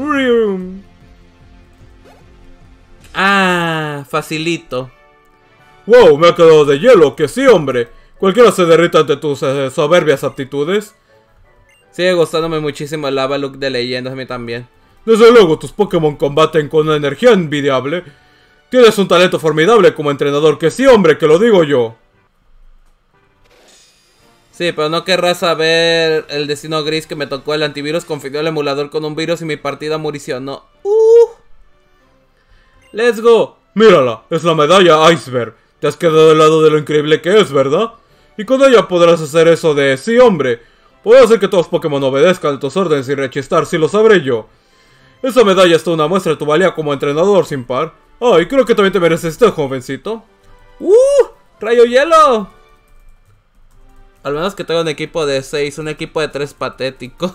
[SPEAKER 1] Ah, facilito.
[SPEAKER 2] ¡Wow! Me ha quedado de hielo, que sí, hombre. Cualquiera se derrita ante tus eh, soberbias aptitudes.
[SPEAKER 1] Sigue gustándome muchísimo el Balug de leyendas, a mí también.
[SPEAKER 2] Desde luego, tus Pokémon combaten con una energía envidiable. Tienes un talento formidable como entrenador, que sí, hombre, que lo digo yo.
[SPEAKER 1] Sí, pero no querrás saber el destino gris que me tocó. El antivirus confundió el emulador con un virus y mi partida muricionó. ¡Uh! ¡Let's go!
[SPEAKER 2] Mírala, es la medalla Iceberg. Te has quedado al lado de lo increíble que es, ¿verdad? Y con ella podrás hacer eso de sí, hombre. Puedo hacer que todos los Pokémon obedezcan tus órdenes y rechistar, si lo sabré yo. Esa medalla es toda una muestra de tu valía como entrenador sin par. Ah, y creo que también te mereces esto, jovencito.
[SPEAKER 1] ¡Uh! ¡Rayo hielo! Al menos que tenga un equipo de seis, un equipo de tres patético.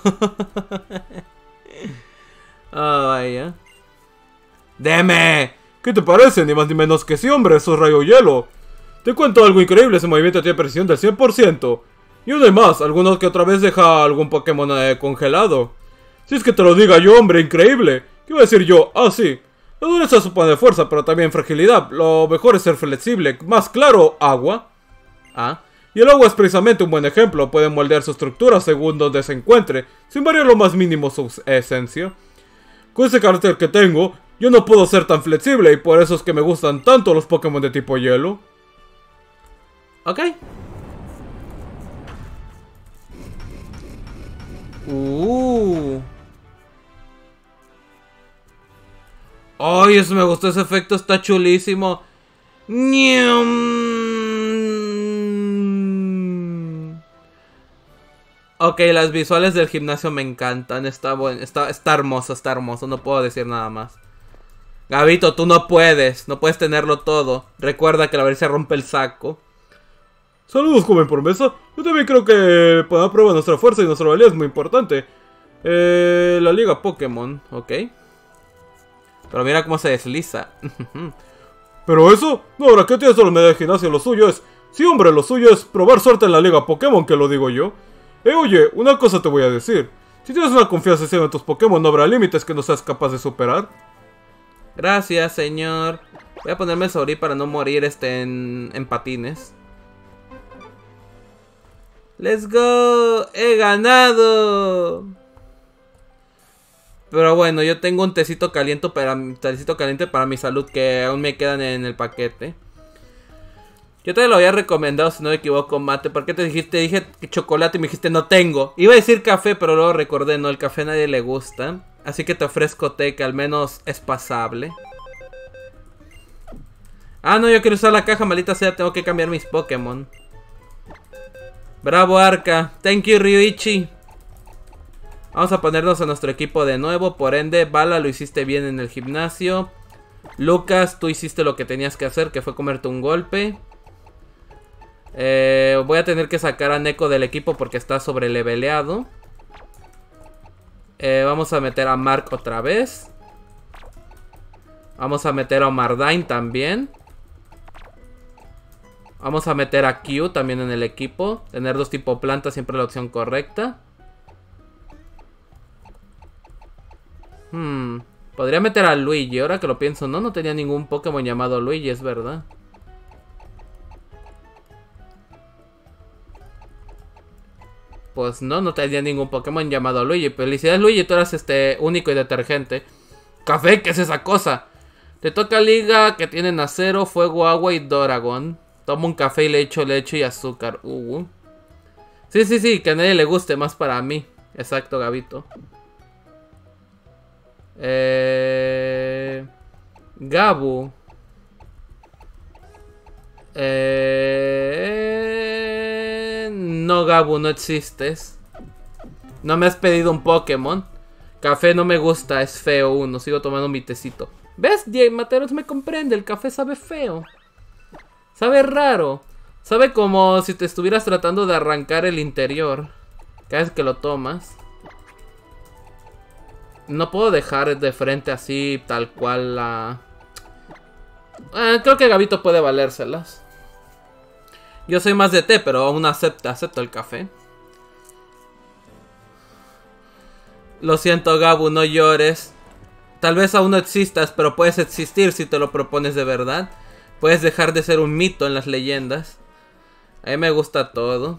[SPEAKER 1] Ah, oh, vaya.
[SPEAKER 2] ¡Deme! ¿Qué te parece? Ni más ni menos que sí, hombre, eso es rayo hielo. Te cuento algo increíble, ese movimiento tiene precisión del cien por ciento. Y uno y más, algunos que otra vez deja algún Pokémon eh, congelado. Si es que te lo diga yo, hombre, increíble. ¿Qué iba a decir yo? Ah, sí. La dureza supone fuerza, pero también fragilidad. Lo mejor es ser flexible. Más claro, agua. Ah. Y el agua es precisamente un buen ejemplo. Puede moldear su estructura según donde se encuentre, sin variar lo más mínimo su esencia. Con ese carácter que tengo, yo no puedo ser tan flexible, y por eso es que me gustan tanto los Pokémon de tipo hielo.
[SPEAKER 1] Ok. Uh. Ay, eso me gustó, ese efecto está chulísimo. Ok, las visuales del gimnasio me encantan. Está bueno, está, está hermoso, está hermoso. No puedo decir nada más. Gabito, tú no puedes. No puedes tenerlo todo. Recuerda que la avaricia rompe el saco.
[SPEAKER 2] Saludos, joven promesa. Yo también creo que poner a prueba nuestra fuerza y nuestra valía es muy importante. Eh, la liga Pokémon, ok. Pero mira cómo se desliza. ¿Pero eso? No, ahora que tienes solo media de gimnasio, lo suyo es... Sí, hombre, lo suyo es probar suerte en la liga Pokémon, que lo digo yo. Eh, oye, una cosa te voy a decir. Si tienes una confianza en tus Pokémon, no habrá límites que no seas capaz de superar.
[SPEAKER 1] Gracias, señor. Voy a ponerme el Sauri para no morir este en, en patines. ¡Let's go! ¡He ganado! Pero bueno, yo tengo un tecito caliente para, tecito caliente para mi salud que aún me quedan en el paquete. Yo te lo había recomendado, si no me equivoco, Mate. ¿Por qué te dijiste? Te dije chocolate y me dijiste no tengo. Iba a decir café, pero luego recordé, no, el café a nadie le gusta. Así que te ofrezco té, que al menos es pasable. Ah, no, yo quiero usar la caja, maldita sea, tengo que cambiar mis Pokémon. Bravo, Arca. Thank you, Ryuichi. Vamos a ponernos a nuestro equipo de nuevo. Por ende, Bala, lo hiciste bien en el gimnasio. Lucas, tú hiciste lo que tenías que hacer, que fue comerte un golpe. Eh, voy a tener que sacar a Neko del equipo porque está sobreleveleado. Eh, vamos a meter a Mark otra vez. Vamos a meter a Omardain también. Vamos a meter a Q también en el equipo. Tener dos tipo planta siempre es la opción correcta. Hmm. Podría meter a Luigi. Ahora que lo pienso, no, no tenía ningún Pokémon llamado Luigi, es verdad. Pues no, no tenía ningún Pokémon llamado Luigi. Felicidades, Luigi, tú eras este único y detergente. Café, ¿qué es esa cosa? Te toca liga que tienen acero, fuego, agua y Doragon. Toma un café y le echo leche y azúcar. Uh. Sí, sí, sí, que a nadie le guste, más para mí. Exacto, Gabito. Eh... Gabu. Eh... No, Gabu, no existes. No me has pedido un Pokémon. Café no me gusta, es feo uno. Sigo tomando mi tecito. ¿Ves? Diego Materos me comprende. El café sabe feo. Sabe raro. Sabe como si te estuvieras tratando de arrancar el interior cada vez que lo tomas. No puedo dejar de frente así, tal cual la... Eh, creo que Gabito puede valérselas. Yo soy más de té, pero aún acepto, acepto el café. Lo siento, Gabu, no llores. Tal vez aún no existas, pero puedes existir si te lo propones de verdad. Puedes dejar de ser un mito en las leyendas. A mí me gusta todo.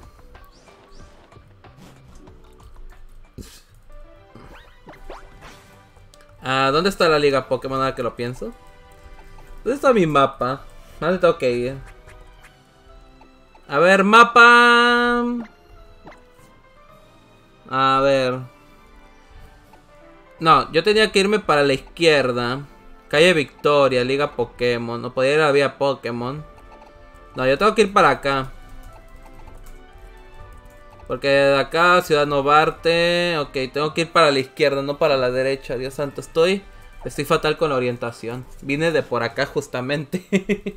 [SPEAKER 1] Ah, ¿dónde está la liga Pokémon ahora que lo pienso? ¿Dónde está mi mapa? ¿A dónde tengo que ir? A ver, mapa. A ver. No, yo tenía que irme para la izquierda. Calle Victoria, Liga Pokémon. No podía ir a la vía Pokémon. No, yo tengo que ir para acá. Porque de acá, Ciudad Novarte. Ok, tengo que ir para la izquierda, no para la derecha. Dios santo, estoy... Estoy fatal con la orientación. Vine de por acá justamente.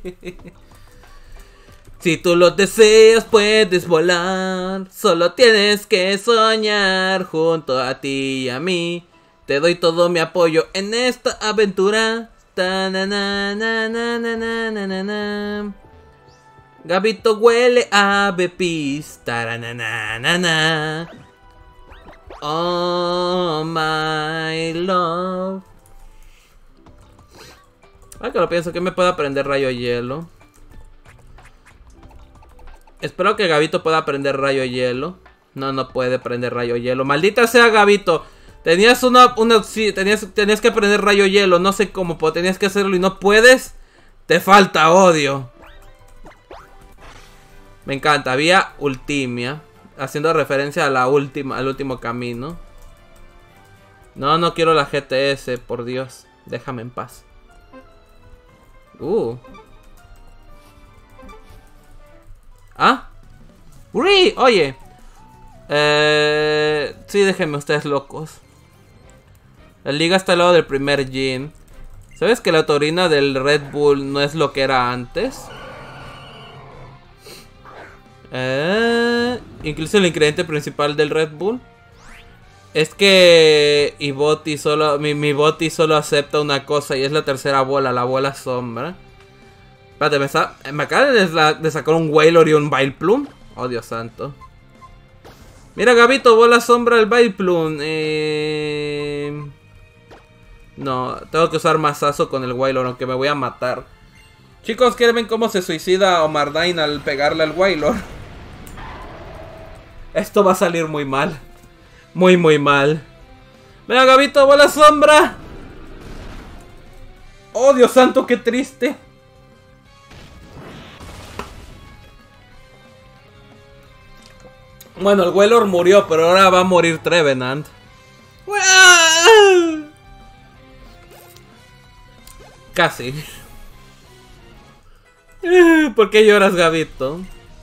[SPEAKER 1] Si tú lo deseas, puedes volar. Solo tienes que soñar junto a ti y a mí. Te doy todo mi apoyo en esta aventura. Ta na na na na na na na na. Gabito huele a Bepis. Taranana. Oh my love. Ah, que lo pienso, que me pueda aprender rayo hielo. Espero que Gabito pueda aprender rayo hielo. No, no puede aprender rayo hielo. Maldita sea, Gabito. Tenías una, una sí, tenías, tenías que aprender rayo hielo. No sé cómo, pero tenías que hacerlo y no puedes. Te falta odio. Me encanta. Vía Ultimia. Haciendo referencia a la última, al último camino. No, no quiero la G T S, por Dios. Déjame en paz. Uh. ¿Ah? ¡Uri! Oye. Eh... Sí, déjenme ustedes locos. La liga está al lado del primer gym. ¿Sabes que la taurina del Red Bull no es lo que era antes? Eh, incluso el ingrediente principal del Red Bull es que y Boti solo, mi, mi Boti solo acepta una cosa y es la tercera bola, la bola sombra. Espérate, me, está, me acaban de, de sacar un Wailord y un Vileplume. Oh, Dios santo. Mira, Gabito, bola sombra el Vileplume. Eh... No, tengo que usar mazazo con el Wailord, aunque me voy a matar. Chicos, ¿quieren ver cómo se suicida Omardine al pegarle al Wailord? Esto va a salir muy mal. Muy, muy mal. Venga, Gabito, bola sombra. Oh, Dios santo, qué triste. Bueno, el Wailord murió, pero ahora va a morir Trevenant. Casi. ¿Por qué lloras, Gabito?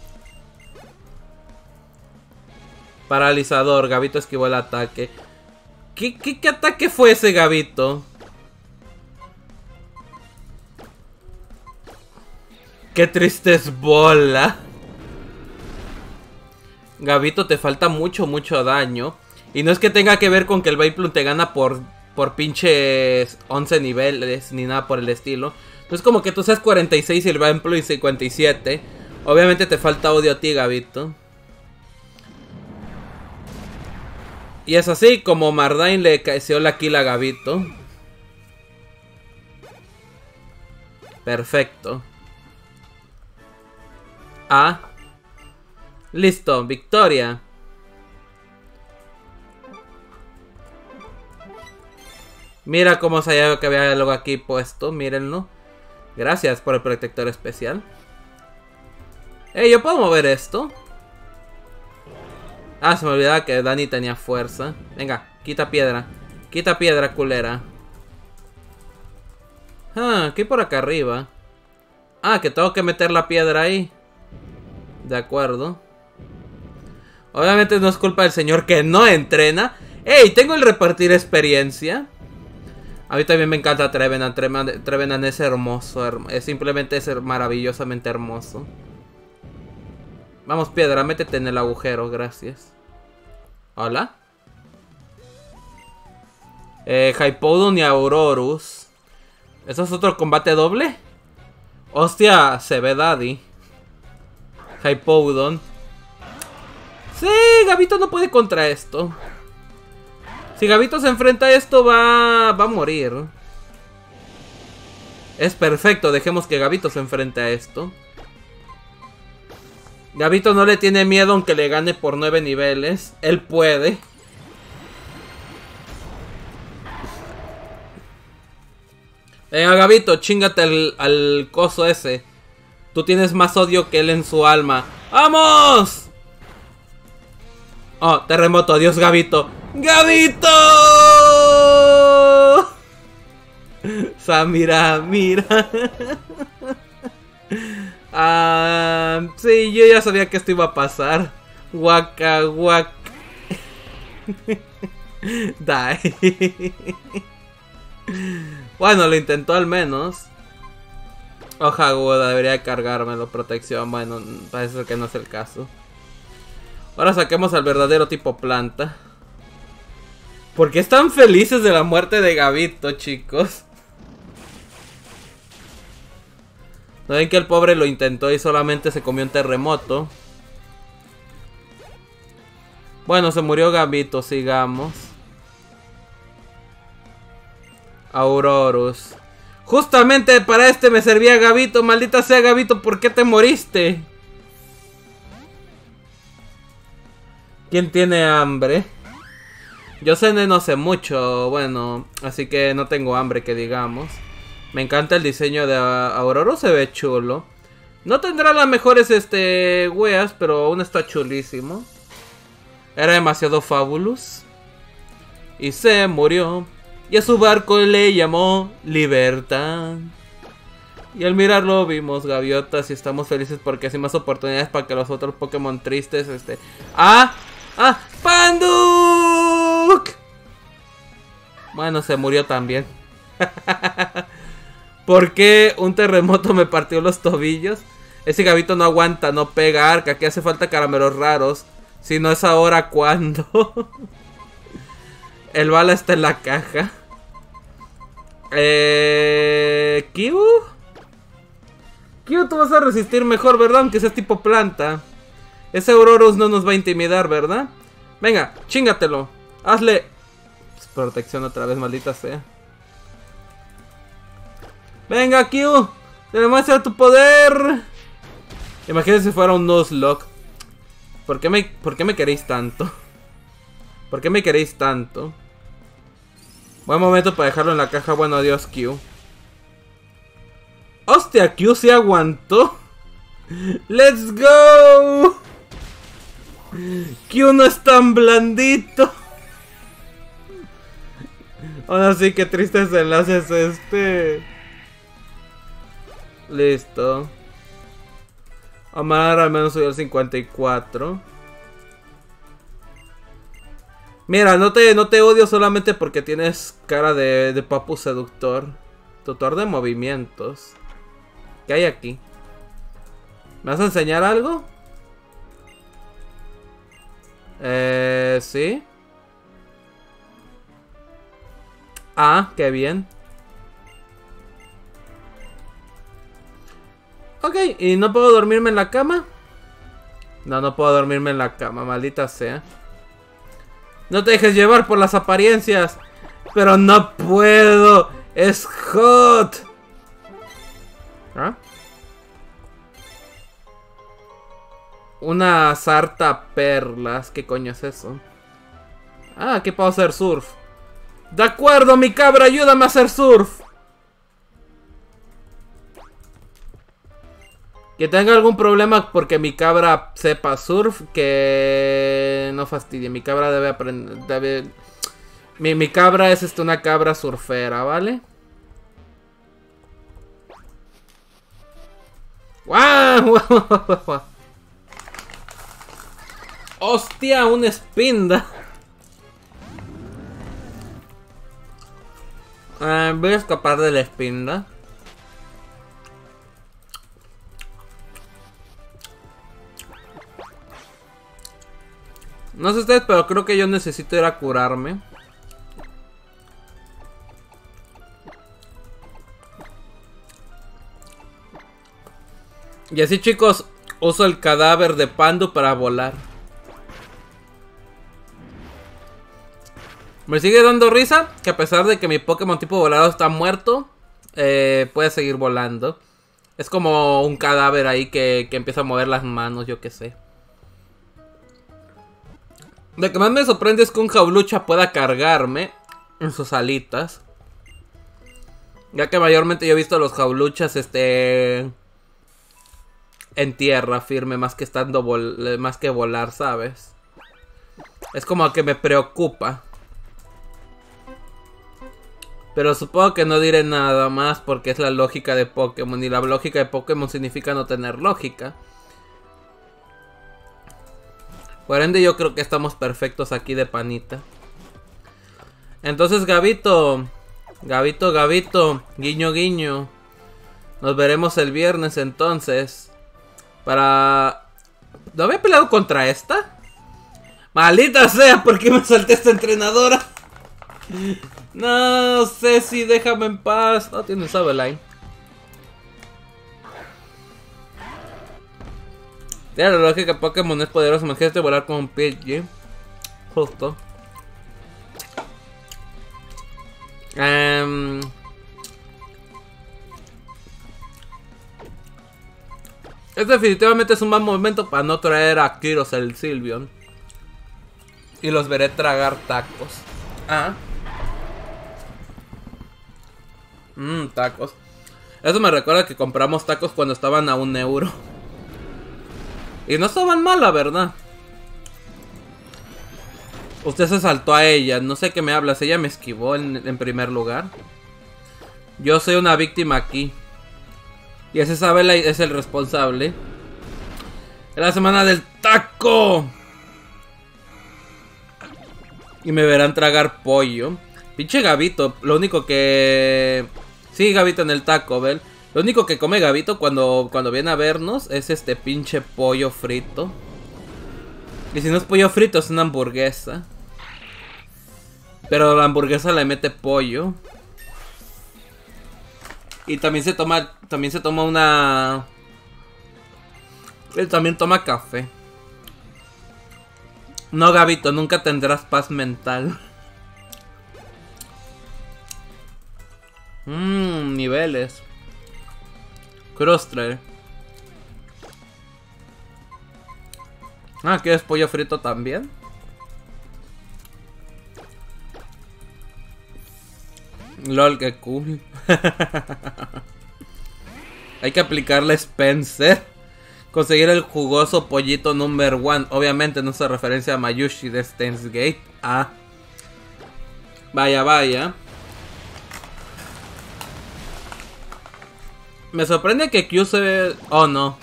[SPEAKER 1] Paralizador. Gabito esquivó el ataque. ¿Qué, qué, qué ataque fue ese, Gabito? Qué triste es bola. Gabito, te falta mucho, mucho daño. Y no es que tenga que ver con que el Vileplume te gana por, por pinches once niveles, ni nada por el estilo. No es como que tú seas cuarenta y seis y el Vileplume cincuenta y siete. Obviamente te falta odio a ti, Gabito. Y es así como Mardine le caeció la kill a Gabito. Perfecto. Ah. Listo, victoria. Mira cómo sabía que había algo aquí puesto, mírenlo. Gracias por el protector especial. Ey, ¿yo puedo mover esto? Ah, se me olvidaba que Dani tenía fuerza. Venga, quita piedra. Quita piedra, culera. Ah, ¿qué hay por acá arriba? Ah, que tengo que meter la piedra ahí. De acuerdo. Obviamente no es culpa del señor que no entrena. ¡Ey! Tengo el repartir experiencia. A mí también me encanta Trevenant. Trevenant, Trevenant es hermoso. Es simplemente es maravillosamente hermoso. Vamos, piedra, métete en el agujero, gracias. Hola. Eh, Hypodon y Aurorus. ¿Eso es otro combate doble? Hostia, se ve Daddy. Hypodon. Sí, Gabito no puede contra esto. Si Gabito se enfrenta a esto, va, va a morir. Es perfecto, dejemos que Gabito se enfrente a esto. Gabito no le tiene miedo aunque le gane por nueve niveles. Él puede. Venga, Gabito, chingate al, al coso ese. Tú tienes más odio que él en su alma. ¡Vamos! Oh, terremoto, adiós, Gabito. ¡Gabito! Samira, mira. Ah, sí, yo ya sabía que esto iba a pasar. Waka, waka. Die. Bueno, lo intentó al menos. Ojaguda, debería cargármelo. Protección, bueno, parece que no es el caso. Ahora saquemos al verdadero tipo planta. ¿Por qué están felices de la muerte de Gabito, chicos? ¿No ven que el pobre lo intentó y solamente se comió un terremoto? Bueno, se murió Gabito, sigamos. Aurorus. Justamente para este me servía Gabito. Maldita sea, Gabito, ¿por qué te moriste? ¿Quién tiene hambre? Yo sé, no sé mucho, bueno, así que no tengo hambre que digamos. Me encanta el diseño de Aurorus, se ve chulo. No tendrá las mejores este weas, pero aún está chulísimo. Era demasiado fabulous. Y se murió. Y a su barco le llamó Libertad. Y al mirarlo vimos gaviotas y estamos felices porque hay más oportunidades para que los otros Pokémon tristes este... ¡Ah! ¡Ah! ¡Panduk! Bueno, se murió también. ¿Por qué un terremoto me partió los tobillos? Ese Gabito no aguanta, no pega arca. Aquí hace falta caramelos raros. Si no es ahora, ¿cuándo? El bala está en la caja. Eh... ¿Kyu? Kyu, tú vas a resistir mejor, ¿verdad? Aunque seas tipo planta. Ese Aurorus no nos va a intimidar, ¿verdad? Venga, chingatelo. Hazle... protección otra vez, maldita sea. Venga, Kyu. Demuestra tu poder. Imagínense si fuera un Nuzlocke. ¿Por qué me, por qué me queréis tanto? ¿Por qué me queréis tanto? Buen momento para dejarlo en la caja. Bueno, adiós, Kyu. ¡Hostia! Kyu se aguantó. ¡Let's go! Kyu no es tan blandito. Ahora sí, qué triste enlace es este. Listo. Omar al menos subió al cincuenta y cuatro. Mira, no te, no te odio solamente porque tienes cara de, de papu seductor. Tutor de movimientos. ¿Qué hay aquí? ¿Me vas a enseñar algo? Eh, sí. Ah, qué bien. Ok, ¿y no puedo dormirme en la cama? No, no puedo dormirme en la cama, maldita sea. No te dejes llevar por las apariencias. Pero no puedo. Es hot. ¿Ah? Una sarta perlas. ¿Qué coño es eso? Ah, aquí puedo hacer surf. De acuerdo, mi cabra, ayúdame a hacer surf. Que tenga algún problema porque mi cabra sepa surf, que no fastidie. Mi cabra debe aprender. Debe... Mi, mi cabra es este, una cabra surfera, ¿vale? ¡Guau! ¡Hostia! Un espinda. Eh, voy a escapar de la espinda. No sé ustedes, pero creo que yo necesito ir a curarme. Y así, chicos, uso el cadáver de Pandu para volar. Me sigue dando risa que a pesar de que mi Pokémon tipo volador está muerto, eh, puede seguir volando. Es como un cadáver ahí que, que empieza a mover las manos, yo qué sé. Lo que más me sorprende es que un Jaulucha pueda cargarme en sus alitas. Ya que mayormente yo he visto a los Jauluchas este, en tierra firme, más que estando vol más que volar, ¿sabes? Es como que me preocupa. Pero supongo que no diré nada más porque es la lógica de Pokémon. Y la lógica de Pokémon significa no tener lógica. Por ende yo creo que estamos perfectos aquí de panita. Entonces Gabito, Gabito, Gabito, guiño, guiño. Nos veremos el viernes entonces. Para... ¿No había peleado contra esta? ¡Maldita sea! ¿Por qué me salté esta entrenadora? No, Ceci, déjame en paz. No, tiene Sabeline. Tiene la lógica que Pokémon es poderoso. Imagínate volar con un Pidgey. Justo. Um, este definitivamente es un mal momento para no traer a Kiros el Sylveon. Y los veré tragar tacos. Ah. Mmm, tacos. Eso me recuerda que compramos tacos cuando estaban a un euro. Y no estaban mal, la verdad. Usted se saltó a ella. No sé qué me hablas. Ella me esquivó en, en primer lugar. Yo soy una víctima aquí. Y ese Isabela es el responsable. Es la semana del taco. Y me verán tragar pollo. Pinche Gabito. Lo único que Sí, Gabito en el Taco Bell. Lo único que come Gabito cuando, cuando viene a vernos es este pinche pollo frito. Y si no es pollo frito, es una hamburguesa. Pero la hamburguesa le mete pollo. Y también se toma, también se toma una... Él también toma café. No, Gabito, nunca tendrás paz mental. Mmm, niveles. Crustre. Ah, ¿quieres pollo frito también? Lol, qué cool. Hay que aplicarle Spencer. Conseguir el jugoso pollito number one. Obviamente no se referencia a Mayushi de Steins Gate. Ah. Vaya, vaya. Me sorprende que Q se ve... Oh, no.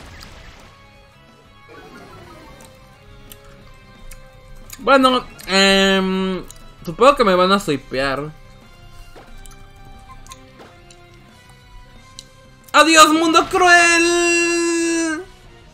[SPEAKER 1] Bueno, eh, supongo que me van a swipear. ¡Adiós, mundo cruel!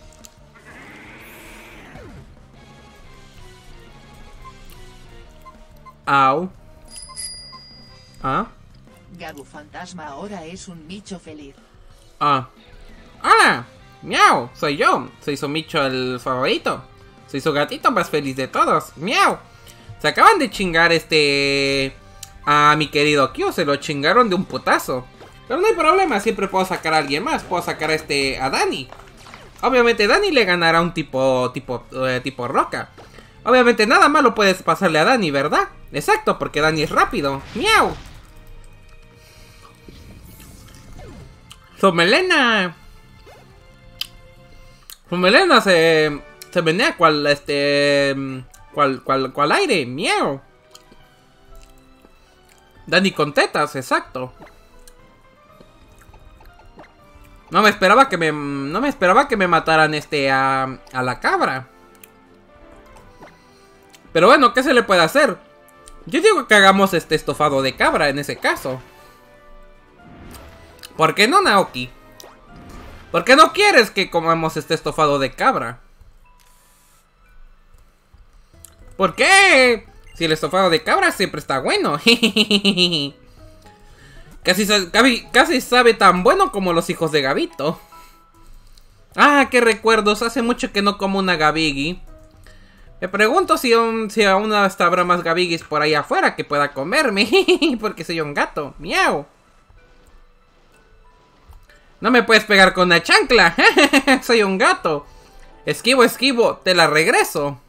[SPEAKER 1] Au. ¿Ah?
[SPEAKER 3] Gabu Fantasma ahora es un Micho feliz.
[SPEAKER 1] Ah. ¡Hola! ¡Miau! Soy yo. Soy su Micho el favorito. Soy su gatito más feliz de todos. ¡Miau! Se acaban de chingar este... a mi querido Q. Se lo chingaron de un putazo. Pero no hay problema. Siempre puedo sacar a alguien más. Puedo sacar a este... a Dani. Obviamente Dani le ganará a un tipo... tipo... Eh, tipo roca. Obviamente nada malo puedes pasarle a Dani, ¿verdad? Exacto, porque Dani es rápido. ¡Miau! Su melena. Su melena se... se menea cual este... cual, cual, cual aire. ¡Miau! Dani con tetas, exacto. No me esperaba que me... no me esperaba que me mataran este a... a la cabra. Pero bueno, ¿qué se le puede hacer? Yo digo que hagamos este estofado de cabra en ese caso. ¿Por qué no, Naoki? ¿Por qué no quieres que comamos este estofado de cabra? ¿Por qué? Si el estofado de cabra siempre está bueno. Casi, casi, casi sabe tan bueno como los hijos de Gabito. Ah, qué recuerdos. Hace mucho que no como una Gabigi. Me pregunto si aún, si aún hasta habrá más Gabigis por ahí afuera que pueda comerme. Porque soy un gato. Miau. No me puedes pegar con una chancla. Soy un gato. Esquivo, esquivo. Te la regreso.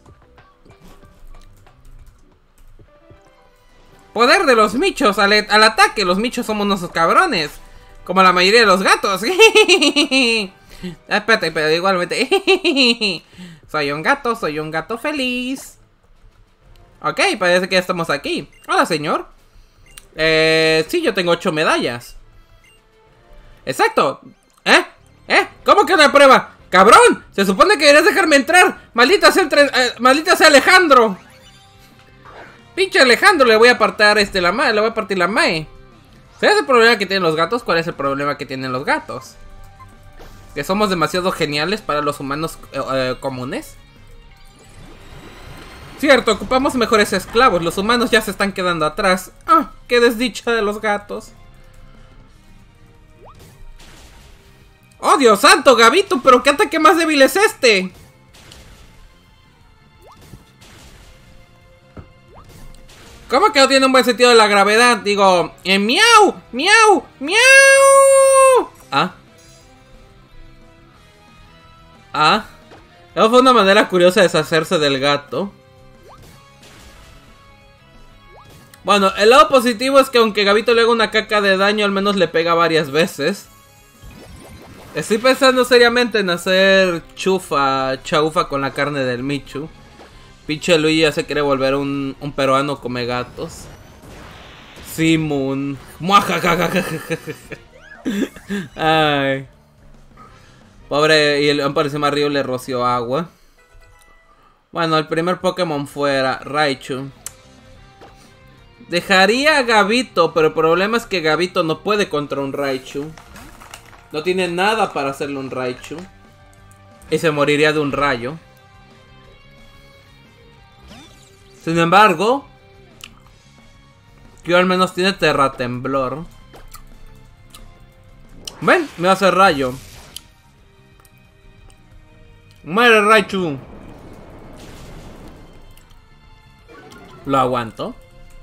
[SPEAKER 1] Poder de los michos. Al, al ataque. Los michos somos unos cabrones. Como la mayoría de los gatos. Espérate, pero igualmente. Soy un gato. Soy un gato feliz. Ok, parece que ya estamos aquí. Hola, señor. Eh, sí, yo tengo ocho medallas. Exacto. ¿Eh? ¿Eh? ¿Cómo que una prueba? ¡Cabrón! Se supone que deberías dejarme entrar. Maldita sea, entre... eh, maldita sea Alejandro. Pinche Alejandro, le voy a apartar este la mae, le voy a partir la mae. ¿Sabes el problema que tienen los gatos? ¿Cuál es el problema que tienen los gatos? Que somos demasiado geniales para los humanos eh, eh, comunes. Cierto, ocupamos mejores esclavos. Los humanos ya se están quedando atrás. Ah, qué desdicha de los gatos. ¡Oh, Dios santo, Gabito! ¿Pero qué ataque más débil es este? ¿Cómo que no tiene un buen sentido de la gravedad? Digo, eh, miau, miau, miau. Ah. Ah. Eso fue una manera curiosa de deshacerse del gato. Bueno, el lado positivo es que aunque Gabito le haga una caca de daño, al menos le pega varias veces. Estoy pensando seriamente en hacer chufa, chaufa con la carne del Michu. Pinche Luigi ya se quiere volver un, un peruano come gatos. Simon. Ay. Pobre, y el por encima Ryu le roció agua. Bueno, el primer Pokémon fuera Raichu. Dejaría a Gabito, pero el problema es que Gabito no puede contra un Raichu. No tiene nada para hacerle un Raichu. Y se moriría de un rayo. Sin embargo, Kyo al menos tiene Terra Temblor. Ven, me va a hacer rayo. Muere Raichu. Lo aguanto.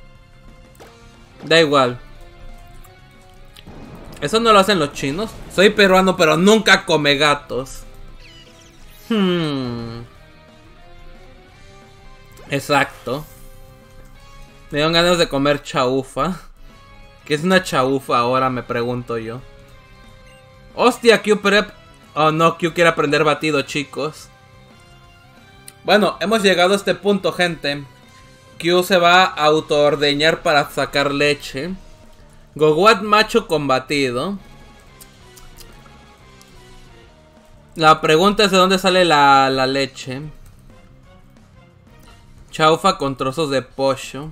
[SPEAKER 1] Da igual. Eso no lo hacen los chinos. Soy peruano, pero nunca come gatos. Hmm. Exacto. Me dieron ganas de comer chaufa. ¿Qué es una chaufa ahora? Me pregunto yo. Hostia, Q prep. Oh no, Q quiere aprender batido, chicos. Bueno, hemos llegado a este punto, gente. Q se va a autoordeñar para sacar leche. Goguat macho con batido. La pregunta es de dónde sale la, la leche. Chaufa con trozos de pollo.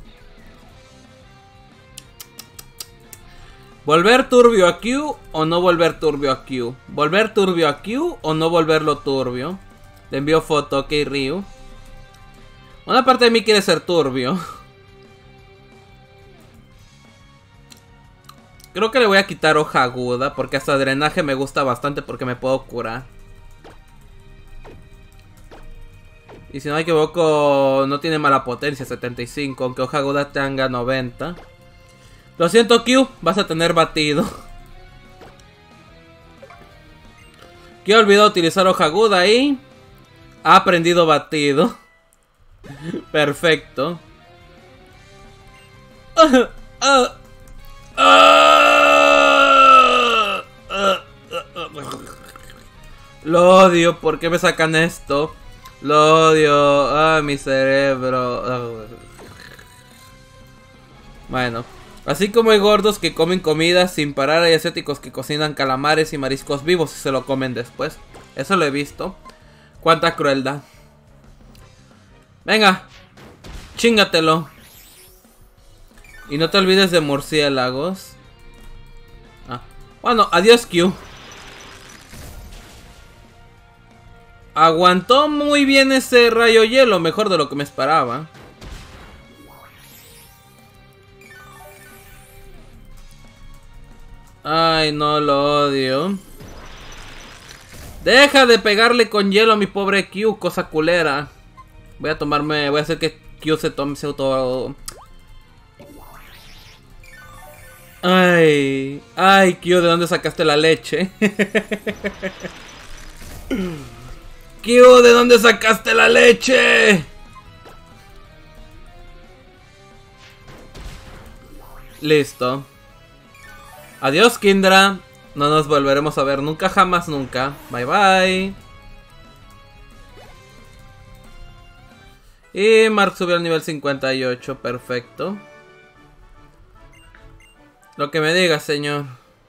[SPEAKER 1] ¿Volver turbio a Q o no volver turbio a Q? ¿Volver turbio a Q o no volverlo turbio? Le envío foto, ok, Ryu. Una parte de mí quiere ser turbio. Creo que le voy a quitar hoja aguda, porque hasta drenaje me gusta bastante porque me puedo curar. Y si no me equivoco, no tiene mala potencia, setenta y cinco, aunque hoja aguda tenga noventa. Lo siento, Q, vas a tener batido. Q olvidó utilizar hoja aguda y ha aprendido batido. Perfecto. Uh, uh, uh, uh, uh, uh. Lo odio, ¿por qué me sacan esto? Lo odio, ah, mi cerebro. Uh. Bueno, así como hay gordos que comen comida sin parar, hay asiáticos que cocinan calamares y mariscos vivos y se lo comen después. Eso lo he visto. Cuánta crueldad. Venga, chingatelo. Y no te olvides de murciélagos. Ah. Bueno, adiós Q. Aguantó muy bien ese rayo hielo, mejor de lo que me esperaba. Ay, no, lo odio. Deja de pegarle con hielo a mi pobre Q, cosa culera. Voy a tomarme, voy a hacer que Q se tome, se auto... Ay, ay, Q, ¿de dónde sacaste la leche? Q, ¿de dónde sacaste la leche? Listo. Adiós, Kindra. No nos volveremos a ver nunca, jamás, nunca. Bye, bye. Y Mark subió al nivel cincuenta y ocho. Perfecto. Lo que me diga, señor.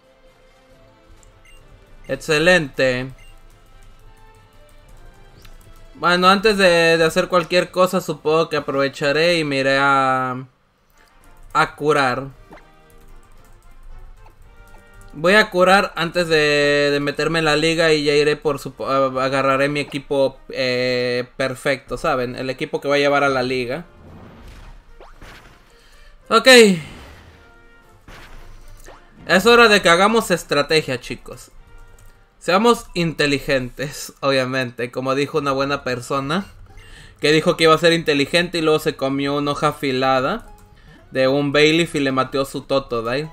[SPEAKER 1] Excelente. Bueno, antes de, de hacer cualquier cosa, supongo que aprovecharé y me iré a, a curar. Voy a curar antes de, de meterme en la liga y ya iré por su... Agarraré mi equipo eh, perfecto, ¿saben? El equipo que va a llevar a la liga. Ok. Es hora de que hagamos estrategia, chicos. Seamos inteligentes, obviamente. Como dijo una buena persona. Que dijo que iba a ser inteligente y luego se comió una hoja afilada de un Bayleaf y le mateó su Totodile.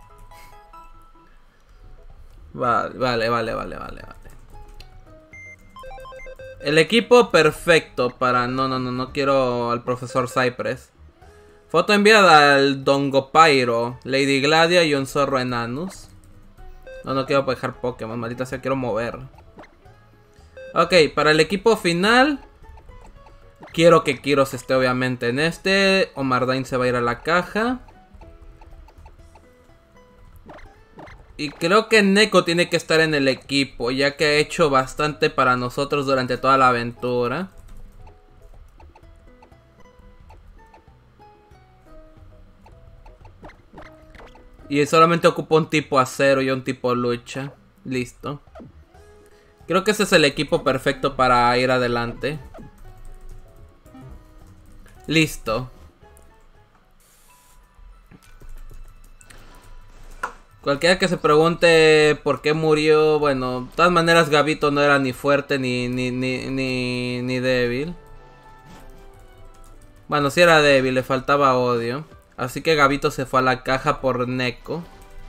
[SPEAKER 1] Vale, vale, vale, vale, vale, vale. El equipo perfecto para... No, no, no, no quiero al profesor Cypress. Foto enviada al Dongopyro, Lady Gladia y un zorro Enanus. No, no quiero dejar Pokémon, maldita sea, quiero mover. Ok, para el equipo final... Quiero que Kiros esté obviamente en este. Omardine se va a ir a la caja. Y creo que Neko tiene que estar en el equipo, ya que ha hecho bastante para nosotros durante toda la aventura. Y solamente ocupo un tipo acero y un tipo lucha. Listo. Creo que ese es el equipo perfecto para ir adelante. Listo. Cualquiera que se pregunte por qué murió, bueno, de todas maneras Gabito no era ni fuerte ni, ni, ni, ni, ni débil. Bueno, sí era débil, le faltaba odio. Así que Gabito se fue a la caja por Neko.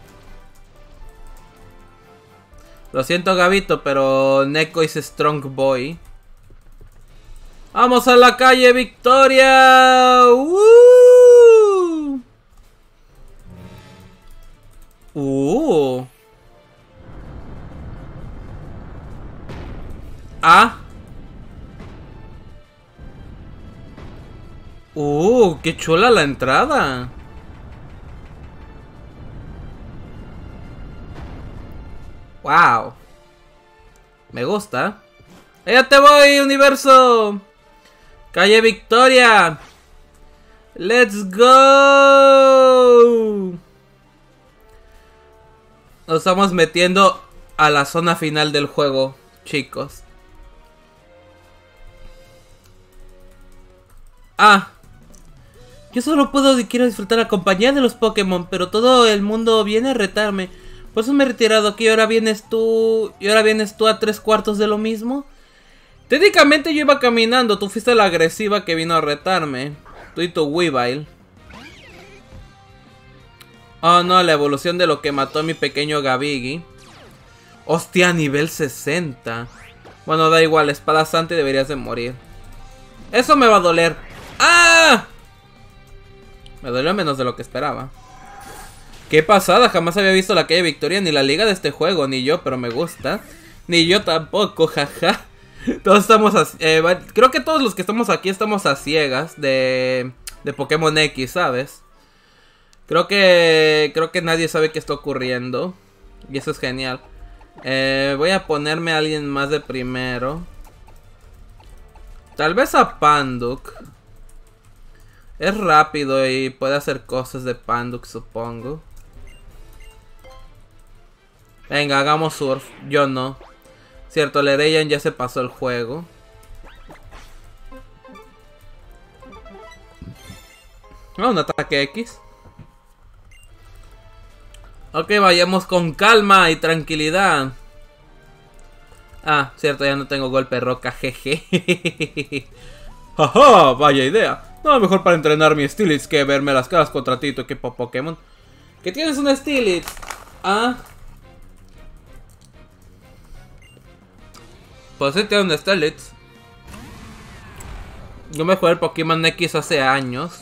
[SPEAKER 1] Lo siento, Gabito, pero Neko es Strong Boy. ¡Vamos a la calle, Victoria! ¡Uh! ¡Uh! ¡Ah! ¡Uh! ¡Qué chula la entrada! ¡Wow! Me gusta. ¡Ya te voy, universo! ¡Calle Victoria! ¡Let's go! Nos estamos metiendo a la zona final del juego, chicos. Ah. Yo solo puedo y quiero disfrutar la compañía de los Pokémon, pero todo el mundo viene a retarme. Por eso me he retirado aquí y ahora vienes tú... ¿Y ahora vienes tú a tres cuartos de lo mismo? Técnicamente yo iba caminando, tú fuiste la agresiva que vino a retarme. Tú y tu Weavile. Oh no, la evolución de lo que mató a mi pequeño Gabigi. Hostia, nivel sesenta. Bueno, da igual, espada santa y deberías de morir. Eso me va a doler. ¡Ah! Me dolió menos de lo que esperaba. Qué pasada, jamás había visto la calle Victoria ni la liga de este juego, ni yo, pero me gusta. Ni yo tampoco, jaja. Todos estamos a, eh, creo que todos los que estamos aquí estamos a ciegas de, de Pokémon X, ¿sabes? Creo que creo que nadie sabe qué está ocurriendo. Y eso es genial. eh, Voy a ponerme a alguien más de primero. Tal vez a Panduk. Es rápido y puede hacer cosas de Panduk, supongo. Venga, hagamos surf. Yo no. Cierto, Lereyan ya se pasó el juego. Ah, un ataque X. Ok, vayamos con calma y tranquilidad. Ah, cierto, ya no tengo golpe roca, jeje.
[SPEAKER 2] ¡Jaja! Vaya idea. No, mejor para entrenar mi Steelix que verme las caras contra ti, tu equipo Pokémon.
[SPEAKER 1] ¿Qué tienes un Steelix? Ah. Pues sí tiene un Steelix. Yo me jugué el Pokémon X hace años.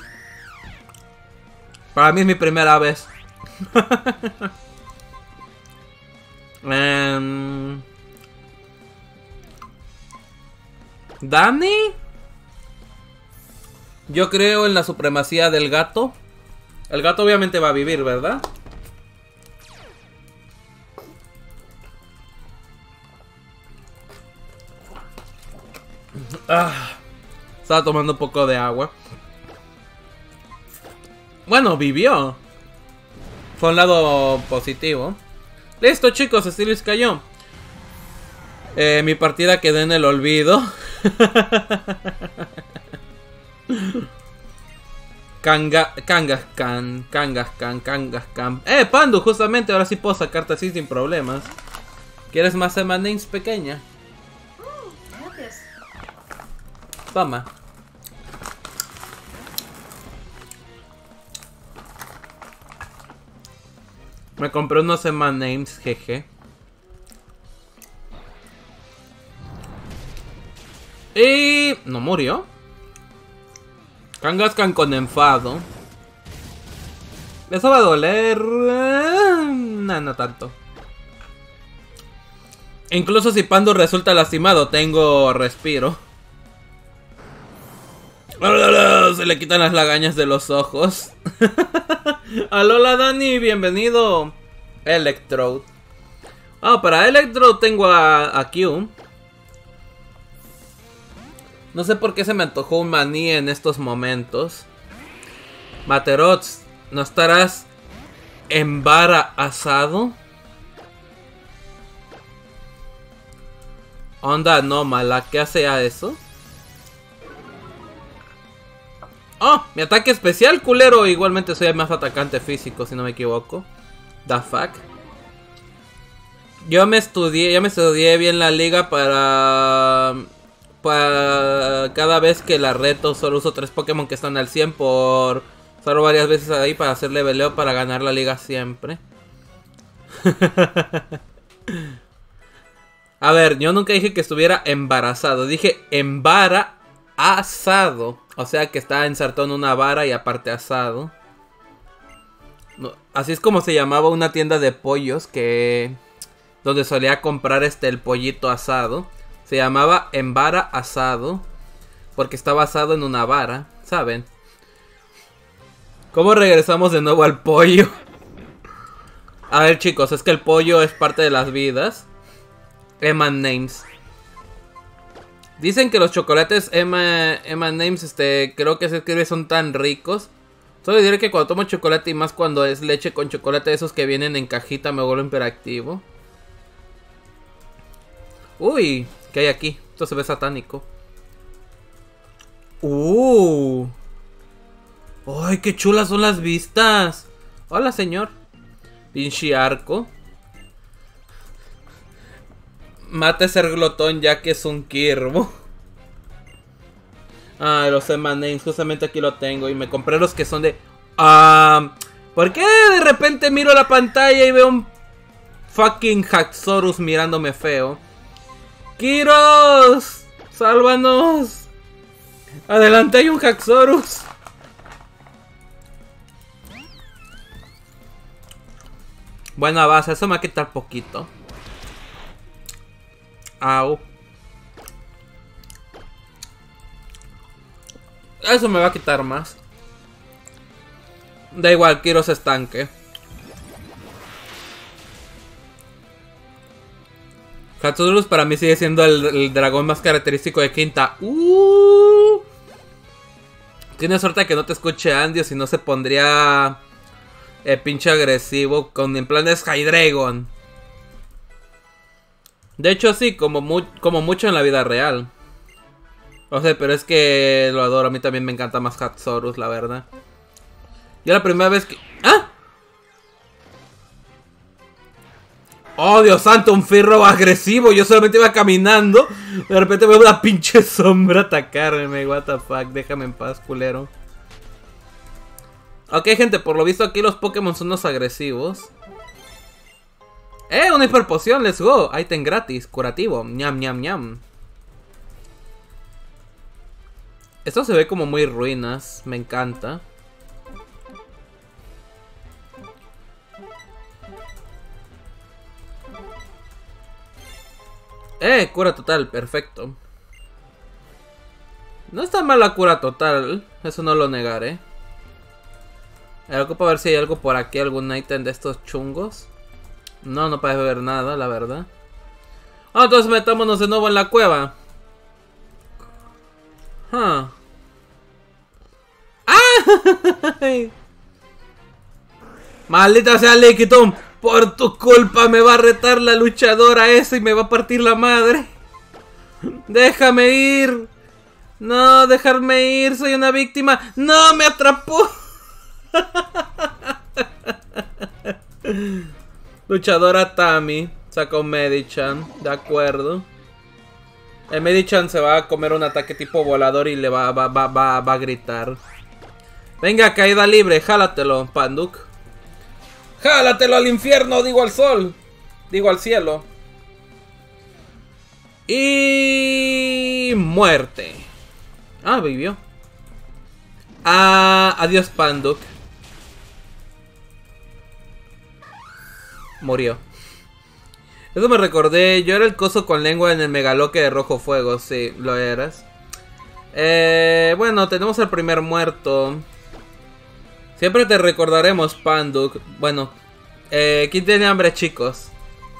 [SPEAKER 1] Para mí es mi primera vez. um, ¿Dani? Yo creo en la supremacía del gato. El gato obviamente va a vivir, ¿verdad? Ah, estaba tomando un poco de agua. Bueno, vivió. Fue un lado positivo. Listo, chicos, Steelix cayó. Eh, mi partida quedó en el olvido. Kanga, Kangaskhan, Kangaskhan, Kangaskhan. Eh, Pandu, justamente, ahora sí puedo sacarte así sin problemas. ¿Quieres más Emanems pequeña?
[SPEAKER 4] Mm, gracias.
[SPEAKER 1] Toma. Me compré unos Emanems, jeje. Y... ¿no murió? Kangaskhan con enfado. Eso va a doler. No, no tanto. Incluso si Pandu resulta lastimado, tengo respiro. Se le quitan las lagañas de los ojos. Alola Dani, bienvenido. Electrode. Ah, para Electrode tengo a, a Q. No sé por qué se me antojó un maní en estos momentos. Materots, no estarás en vara asado. Onda anómala, ¿qué hace a eso? Oh, mi ataque especial, culero. Igualmente soy el más atacante físico, si no me equivoco. The fuck. Yo me estudié, ya me estudié bien la liga para... Para cada vez que la reto solo uso tres Pokémon que están al cien por... Solo varias veces ahí para hacer leveleo para ganar la liga siempre. A ver, yo nunca dije que estuviera embarazado. Dije embarazado. O sea que está ensartado en una vara y aparte asado. No, así es como se llamaba una tienda de pollos que... Donde solía comprar este el pollito asado. Se llamaba Embara Asado. Porque estaba asado en una vara, ¿saben? ¿Cómo regresamos de nuevo al pollo? A ver, chicos, es que el pollo es parte de las vidas. Emma Names. Dicen que los chocolates Emma, Emma Names, este, creo que se escribe, son tan ricos. Solo diré que cuando tomo chocolate y más cuando es leche con chocolate, esos que vienen en cajita, me vuelvo hiperactivo. Uy, ¿qué hay aquí? Esto se ve satánico. Uh. ¡Ay, qué chulas son las vistas! Hola, señor. Pinche arco. Mate ser glotón ya que es un Kirbo. Ah, los Emma Names, justamente aquí lo tengo. Y me compré los que son de... Ah, ¿por qué de repente miro la pantalla y veo un fucking Haxorus mirándome feo? ¡Kiros! ¡Sálvanos! Adelante hay un Haxorus. Buena base, eso me va a quitar poquito. Au. Eso me va a quitar más. Da igual, Kiros estanque. Haxorus para mí sigue siendo el, el dragón más característico de Quinta. Uh. Tienes suerte de que no te escuche Andy, o si no se pondría eh, pinche agresivo con en plan es Hydreigon. De hecho sí, como, mu como mucho en la vida real. O sea, pero es que lo adoro. A mí también me encanta más Haxorus, la verdad. Yo la primera vez que... ¡Ah! ¡Oh, Dios santo! Un Firro agresivo. Yo solamente iba caminando. De repente veo una pinche sombra atacarme. What the fuck. Déjame en paz, culero. Ok, gente. Por lo visto aquí los Pokémon son los agresivos. ¡Eh! Una hiperpoción. Let's go. Item gratis. Curativo. Ñam, ñam, ñam. Esto se ve como muy ruinas. Me encanta. Eh, cura total, perfecto. No está mal la cura total, eso no lo negaré. Me ocupo a ver si hay algo por aquí, algún ítem de estos chungos. No, no parece haber nada, la verdad. Ah, entonces metámonos de nuevo en la cueva. Huh. ¡Ah! Maldita sea Lickitung. Por tu culpa me va a retar la luchadora esa y me va a partir la madre. Déjame ir. No, dejarme ir. Soy una víctima. No, me atrapó. Luchadora Tami. Saca un Medichan. De acuerdo. El Medichan se va a comer un ataque tipo volador y le va, va, va, va, va a gritar. Venga, caída libre. Jálatelo, Panduk. ¡Jálatelo al infierno! Digo al sol. Digo al cielo. Y... muerte. Ah, vivió. Ah, adiós, Panduk. Murió. Eso me recordé. Yo era el coso con lengua en el megaloque de Rojo Fuego. Sí, lo eras. Eh, bueno, tenemos al primer muerto. Siempre te recordaremos, Panduk. Bueno, eh, ¿quién tiene hambre, chicos?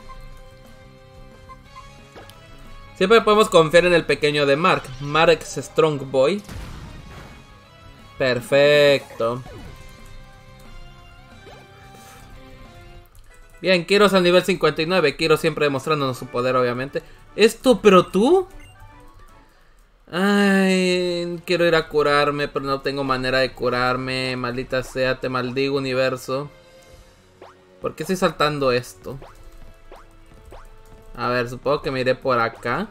[SPEAKER 1] Siempre podemos confiar en el pequeño de Mark. Mark es Strong Boy. Perfecto. Bien, Kiros al nivel cincuenta y nueve. Kiros siempre demostrándonos su poder, obviamente. Esto, pero tú... Ay, quiero ir a curarme, pero no tengo manera de curarme. Maldita sea, te maldigo, universo. ¿Por qué estoy saltando esto? A ver, supongo que me iré por acá.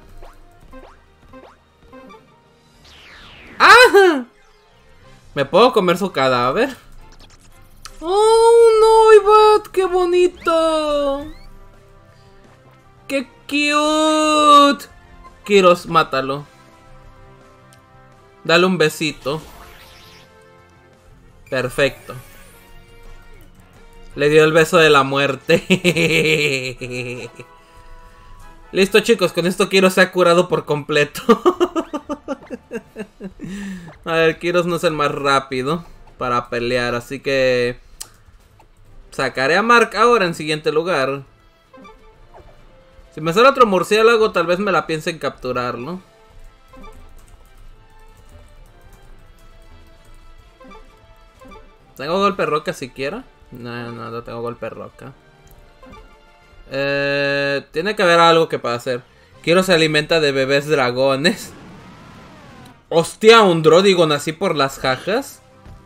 [SPEAKER 1] ¡Ah! ¿Me puedo comer su cadáver? ¡Oh, no, Ibat! ¡Qué bonito! ¡Qué cute! Kiros, mátalo. Dale un besito. Perfecto. Le dio el beso de la muerte. Listo, chicos, con esto Kiros se ha curado por completo. A ver, Kiros no es el más rápido para pelear, así que sacaré a Mark ahora en siguiente lugar. Si me sale otro murciélago, tal vez me la piense en capturarlo. ¿Tengo golpe roca siquiera? No, no, no tengo golpe roca. Eh, tiene que haber algo que pueda hacer. Quiero se alimenta de bebés dragones. Hostia, un Drodigon así por las jajas.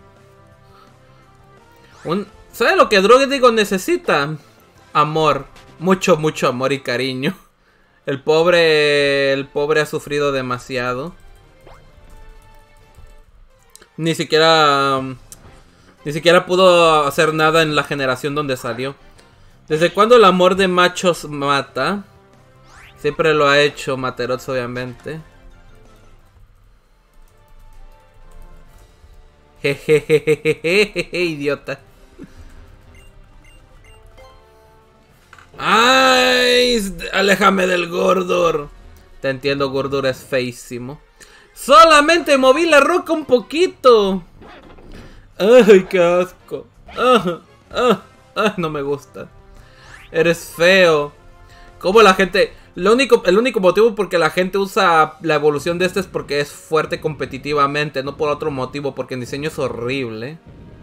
[SPEAKER 1] Un... ¿Sabe lo que Drodigon necesita? Amor. Mucho, mucho amor y cariño. El pobre... El pobre ha sufrido demasiado. Ni siquiera... Ni siquiera pudo hacer nada en la generación donde salió. ¿Desde cuándo el amor de machos mata? Siempre lo ha hecho Materots, obviamente. Jejejejeje, idiota. ¡Ay! Aléjame del Gordor. Te entiendo, Gordor es feísimo. Solamente moví la roca un poquito. ¡Ay, qué asco! ¡Ah! ¡Ah! ¡Ah! No me gusta. Eres feo. ¿Cómo la gente...? Lo único, el único motivo por que la gente usa la evolución de este es porque es fuerte competitivamente. No por otro motivo, porque el diseño es horrible.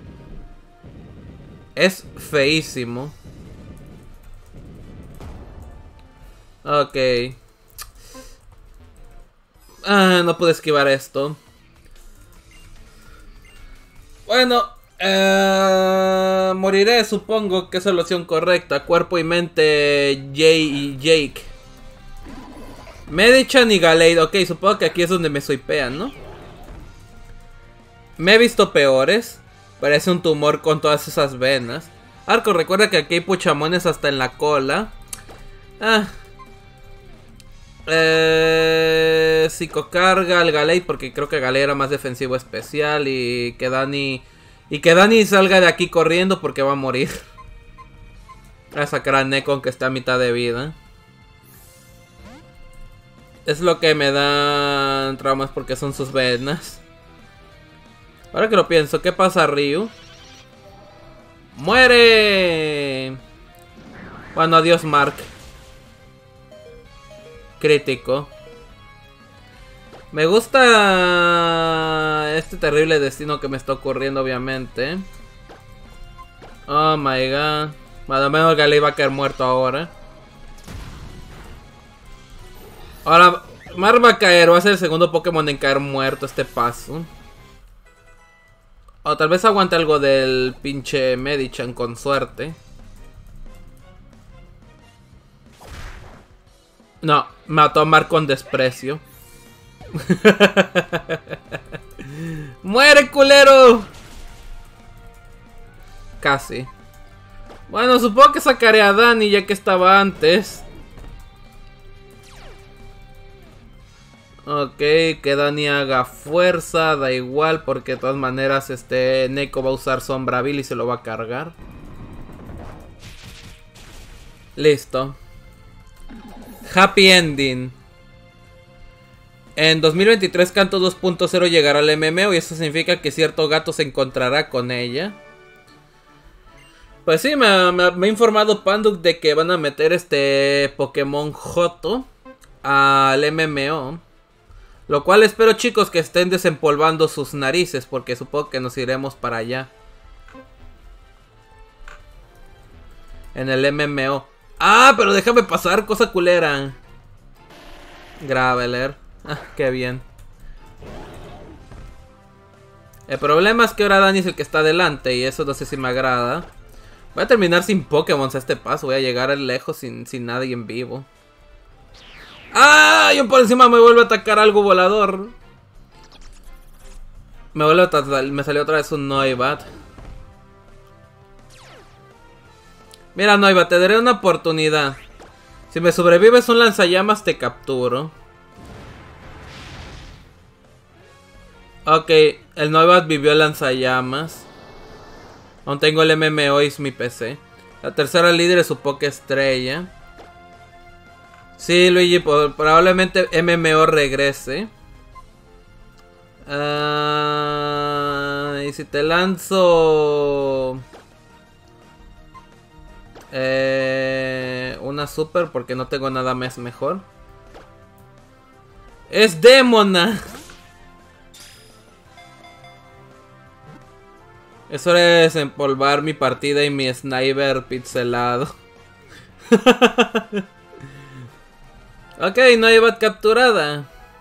[SPEAKER 1] Es feísimo. Ok. Ah, no pude esquivar esto. Bueno, eh, moriré, supongo que es la opción correcta. Cuerpo y mente, Jay y Jake. Medichan y Gallade. Ok, supongo que aquí es donde me soipean, ¿no? Me he visto peores. Parece un tumor con todas esas venas. Arco, recuerda que aquí hay puchamones hasta en la cola. Ah. Eh, psicocarga al Gallade, porque creo que Gallade era más defensivo especial. Y que Dani... Y que Dani salga de aquí corriendo porque va a morir. Voy a sacar a Nekon que está a mitad de vida. Es lo que me dan traumas porque son sus venas. Ahora que lo pienso, ¿qué pasa, Ryu? ¡Muere! Bueno, adiós, Mark. Crítico. Me gusta este terrible destino que me está ocurriendo, obviamente. Oh my god. Bueno, menos que le iba a caer muerto ahora. Ahora, Mark va a caer. Va a ser el segundo Pokémon en caer muerto este paso. O tal vez aguante algo del pinche Medichan con suerte. No, mató a Mark con desprecio. ¡Muere, culero! Casi. Bueno, supongo que sacaré a Dani ya que estaba antes. Ok, que Dani haga fuerza, da igual, porque de todas maneras este Neko va a usar Sombra Vil y se lo va a cargar. Listo. Happy Ending. En dos mil veintitrés Kanto dos punto cero llegará al M M O y eso significa que cierto gato se encontrará con ella. Pues sí, me, me, me ha informado Panduk de que van a meter este Pokémon Johto al M M O. Lo cual espero, chicos, que estén desempolvando sus narices, porque supongo que nos iremos para allá. en el M M O. Ah, pero déjame pasar, cosa culera. Graveler. Ah, qué bien. El problema es que ahora Dani es el que está adelante y eso no sé si me agrada. Voy a terminar sin Pokémon a este paso. Voy a llegar lejos sin, sin nadie en vivo. ¡Ah! Y por encima me vuelve a atacar algo volador. Me vuelve a me salió otra vez un Noibat. Mira, Noibat, te daré una oportunidad. Si me sobrevives un lanzallamas, te capturo. Ok, el Noibat vivió el lanzallamas. Aún tengo el M M O y es mi P C. La tercera líder es su Pokéestrella. Sí, Luigi, probablemente M M O regrese. Uh, y si te lanzo... Eh, una super porque no tengo nada más mejor. ¡Es Demona! Es hora de desempolvar mi partida y mi sniper pixelado. Ok, no hay bat capturada.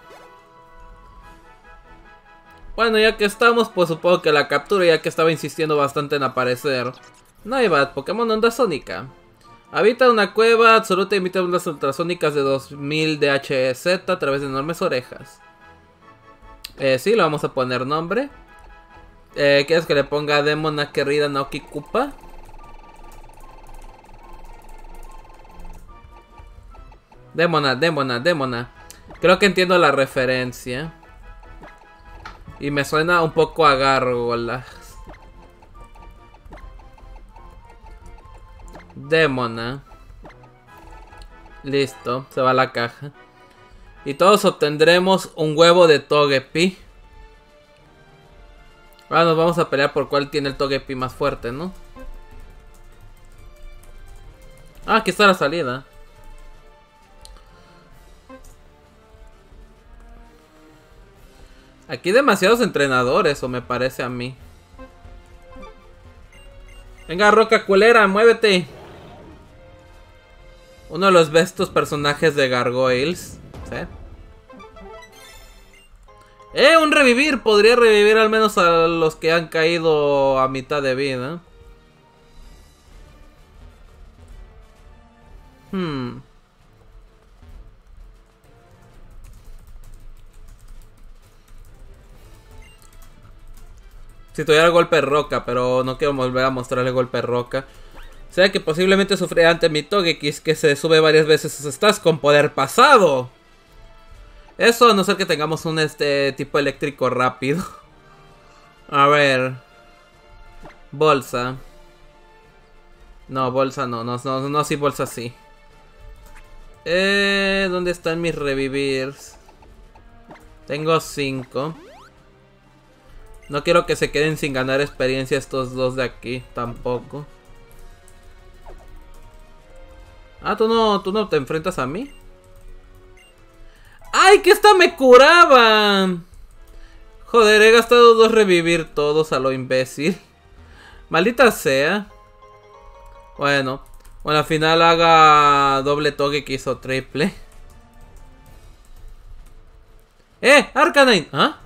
[SPEAKER 1] Bueno, ya que estamos, pues supongo que la capturo, ya que estaba insistiendo bastante en aparecer. Noibat, Pokémon Onda Sónica. Habita una cueva absoluta y emite ondas ultrasónicas de dos mil D H Z a través de enormes orejas. Eh, sí, le vamos a poner nombre. Eh, ¿Quieres que le ponga Demona querida Naoki Koopa? Demona, Demona, Demona. Creo que entiendo la referencia. Y me suena un poco a gárgolas. Demona. Listo, se va a la caja. Y todos obtendremos un huevo de Togepi. Ahora nos vamos a pelear por cuál tiene el Togepi más fuerte, ¿no? Ah, aquí está la salida. Aquí hay demasiados entrenadores, o me parece a mí. Venga, roca culera, muévete. Uno de los bestos personajes de Gargoyles. ¿Sí? ¡Eh! Un revivir. Podría revivir al menos a los que han caído a mitad de vida. Hmm. Si tuviera golpe roca, pero no quiero volver a mostrarle golpe roca. O sea que posiblemente sufrirá ante mi Togekiss, que se sube varias veces a estás con poder pasado. Eso a no ser que tengamos un este tipo eléctrico rápido. A ver. Bolsa. No, bolsa no, no, no, no, sí, bolsa sí. Eh, ¿dónde están mis revivirs? Tengo cinco. No quiero que se queden sin ganar experiencia estos dos de aquí, tampoco. Ah, ¿tú no, tú no te enfrentas a mí? ¡Ay, que esta me curaba! Joder, he gastado dos revivir todos a lo imbécil. Maldita sea. Bueno, bueno, al final haga doble Togekiss o triple. ¡Eh! ¡Arcanine! ¿Ah?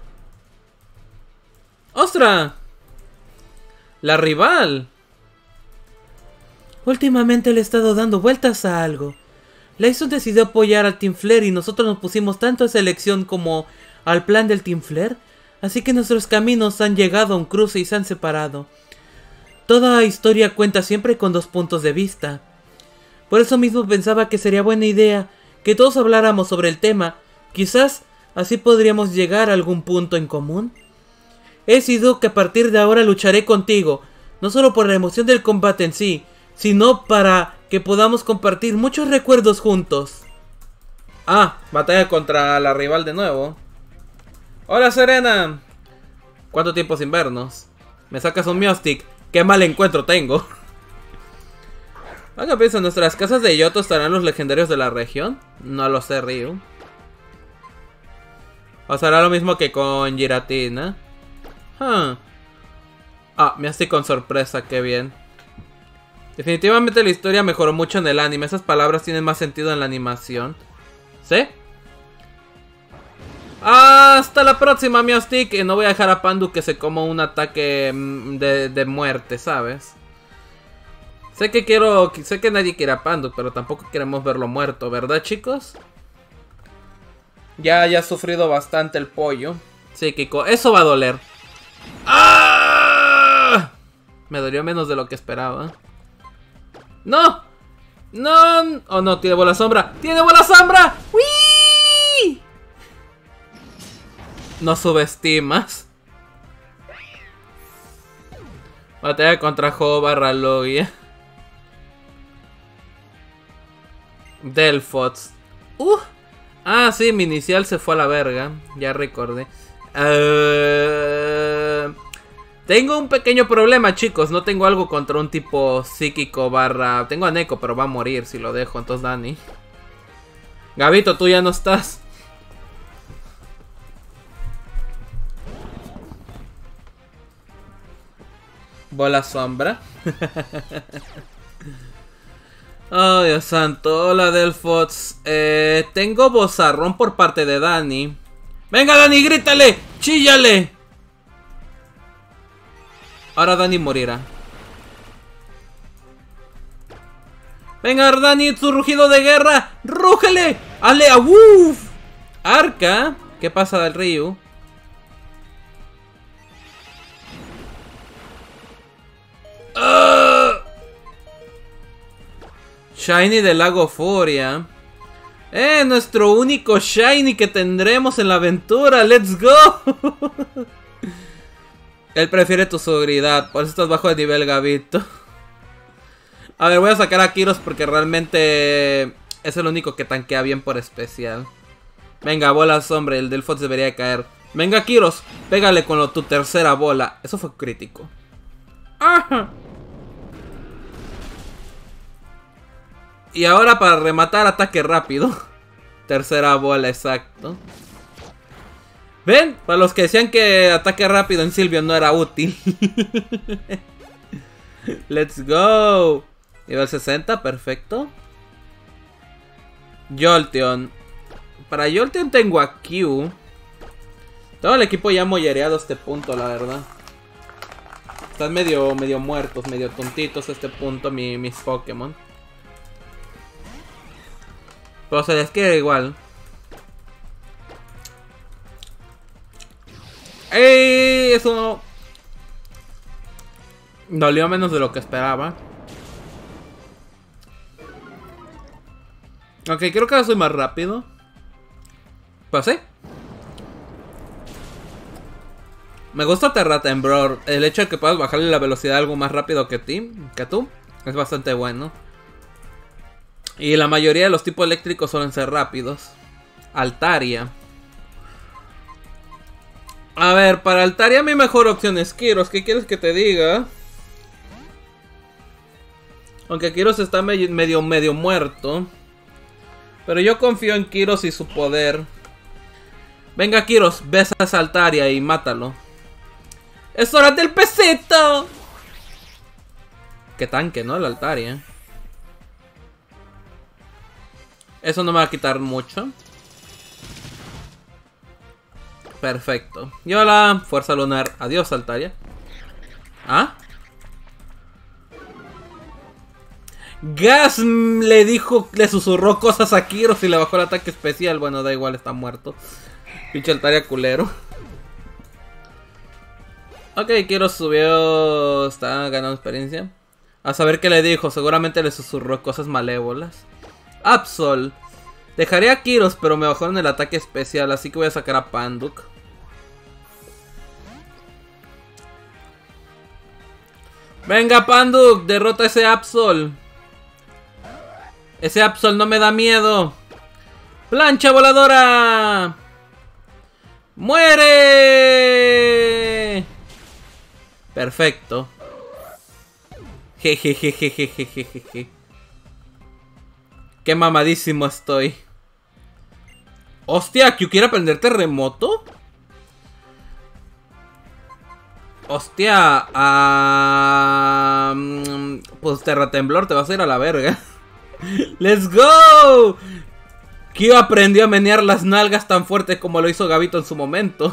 [SPEAKER 1] ¡Ostras! La rival. Últimamente le he estado dando vueltas a algo. Layson decidió apoyar al Team Flare y nosotros nos pusimos tanto a esa elección como al plan del Team Flare. Así que nuestros caminos han llegado a un cruce y se han separado. Toda historia cuenta siempre con dos puntos de vista. Por eso mismo pensaba que sería buena idea que todos habláramos sobre el tema. Quizás así podríamos llegar a algún punto en común. He decidido que a partir de ahora lucharé contigo, no solo por la emoción del combate en sí, sino para que podamos compartir muchos recuerdos juntos. Ah, batalla contra la rival de nuevo. Hola, Serena. ¿Cuánto tiempo sin vernos? Me sacas un Miostic. Qué mal encuentro tengo. Haga pienso, ¿en nuestras casas de Yoto estarán los legendarios de la región? No lo sé, Ryu. O será lo mismo que con Giratina. Huh. Ah, Miostic con sorpresa, qué bien. Definitivamente la historia mejoró mucho en el anime. Esas palabras tienen más sentido en la animación. ¿Sí? Hasta la próxima, Miostic. No voy a dejar a Pandu que se coma un ataque de, de muerte, ¿sabes? Sé que quiero... Sé que nadie quiere a Pandu, pero tampoco queremos verlo muerto, ¿verdad, chicos? Ya, ya ha sufrido bastante el pollo psíquico. Eso va a doler. ¡Ah! Me dolió menos de lo que esperaba. ¡No! ¡No! ¡Oh, no! ¡Tiene bola sombra! ¡Tiene bola sombra! ¡Wii! No subestimas. Batalla contra Jo barra Logia. Delphots. Uh. Ah, sí, mi inicial se fue a la verga. Ya recordé. Uh... Tengo un pequeño problema, chicos. No tengo algo contra un tipo psíquico barra... Tengo a Neko, pero va a morir si lo dejo. Entonces, Dani. Gabito, tú ya no estás. Bola sombra. Oh, Dios santo. Hola, Delphots. Eh, tengo bozarrón por parte de Dani. ¡Venga, Dani, grítale! ¡Chíllale! Ahora Dani morirá. ¡Venga, Dani, tu rugido de guerra! ¡Rúgele! ¡Hazle a woof! Arca. ¿Qué pasa del Ryu? Uh. Shiny del lago Furia. Eh, nuestro único Shiny que tendremos en la aventura. ¡Let's go! Él prefiere tu seguridad, por eso estás bajo de nivel, Gabito. A ver, voy a sacar a Kiros porque realmente es el único que tanquea bien por especial. Venga, bola sombra, el Delphots debería de caer. Venga, Kiros, pégale con lo, tu tercera bola. Eso fue crítico. ¡Ajá! Y ahora para rematar, ataque rápido. Tercera bola, exacto. ¿Ven? Para los que decían que ataque rápido en Silvio no era útil. Let's go. Nivel sesenta, perfecto. Jolteon. Para Jolteon tengo a Q. Todo el equipo ya mollereado a este punto, la verdad. Están medio, medio muertos, medio tontitos a este punto mi, mis Pokémon. Pero se les queda igual. ¡Ey! Eso dolió menos de lo que esperaba. Ok, creo que ahora soy más rápido. Pues sí. Me gusta Terratemblor. El hecho de que puedas bajarle la velocidad algo más rápido que ti, que tú, es bastante bueno. Y la mayoría de los tipos eléctricos suelen ser rápidos. Altaria. A ver, para Altaria mi mejor opción es Kiros. ¿Qué quieres que te diga? Aunque Kiros está medio, medio, medio muerto. Pero yo confío en Kiros y su poder. Venga, Kiros, besa a esa Altaria y mátalo. ¡Es hora del pesito! Qué tanque, ¿no? La Altaria. Eso no me va a quitar mucho. Perfecto. Y hola, fuerza lunar. Adiós, Altaria. ¿Ah? Gas le dijo, le susurró cosas a Kiros y le bajó el ataque especial. Bueno, da igual, está muerto. Pinche Altaria culero. Ok, Kiros subió. Está ganando experiencia. A saber qué le dijo. Seguramente le susurró cosas malévolas. Absol. Dejaré a Kiros, pero me bajaron el ataque especial, así que voy a sacar a Panduk. Venga, Panduk, derrota a ese Absol. Ese Absol no me da miedo. ¡Plancha voladora! ¡Muere! Perfecto. Jejejejejejejeje. Qué mamadísimo estoy. Hostia, ¿Q quiere aprender terremoto? Hostia, uh, Pues Terratemblor, te vas a ir a la verga. ¡Let's go! Kyo aprendió a menear las nalgas tan fuerte como lo hizo Gabito en su momento.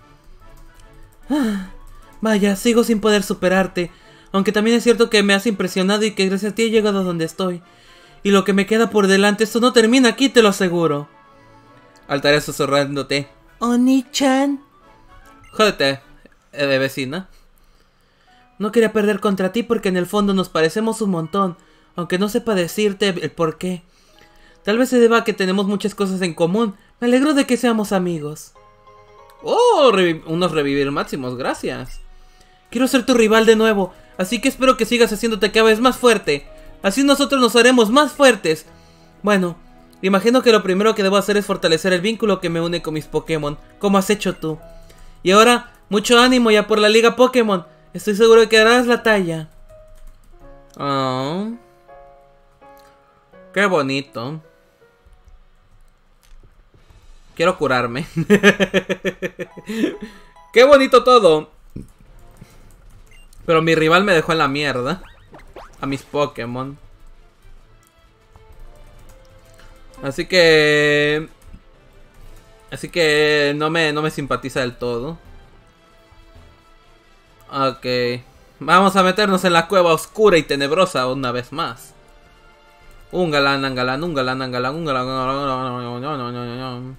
[SPEAKER 1] Ah, vaya, sigo sin poder superarte. Aunque también es cierto que me has impresionado y que gracias a ti he llegado a donde estoy. Y lo que me queda por delante, esto no termina aquí, te lo aseguro. Altaria susurrándote. Oni-chan. Jódete, eh, vecina. No quería perder contra ti porque en el fondo nos parecemos un montón. Aunque no sepa decirte el por qué. Tal vez se deba a que tenemos muchas cosas en común. Me alegro de que seamos amigos. Oh, revi- unos revivir máximos, gracias. Quiero ser tu rival de nuevo. Así que espero que sigas haciéndote cada vez más fuerte. Así nosotros nos haremos más fuertes. Bueno, imagino que lo primero que debo hacer es fortalecer el vínculo que me une con mis Pokémon, como has hecho tú. Y ahora, mucho ánimo ya por la Liga Pokémon. Estoy seguro de que darás la talla. Oh. Qué bonito. Quiero curarme. Qué bonito todo. Pero mi rival me dejó en la mierda. A mis Pokémon. Así que... Así que no me, no me simpatiza del todo. Ok. Vamos a meternos en la cueva oscura y tenebrosa una vez más. Un galán, un galán, un galán, un galán, un galán.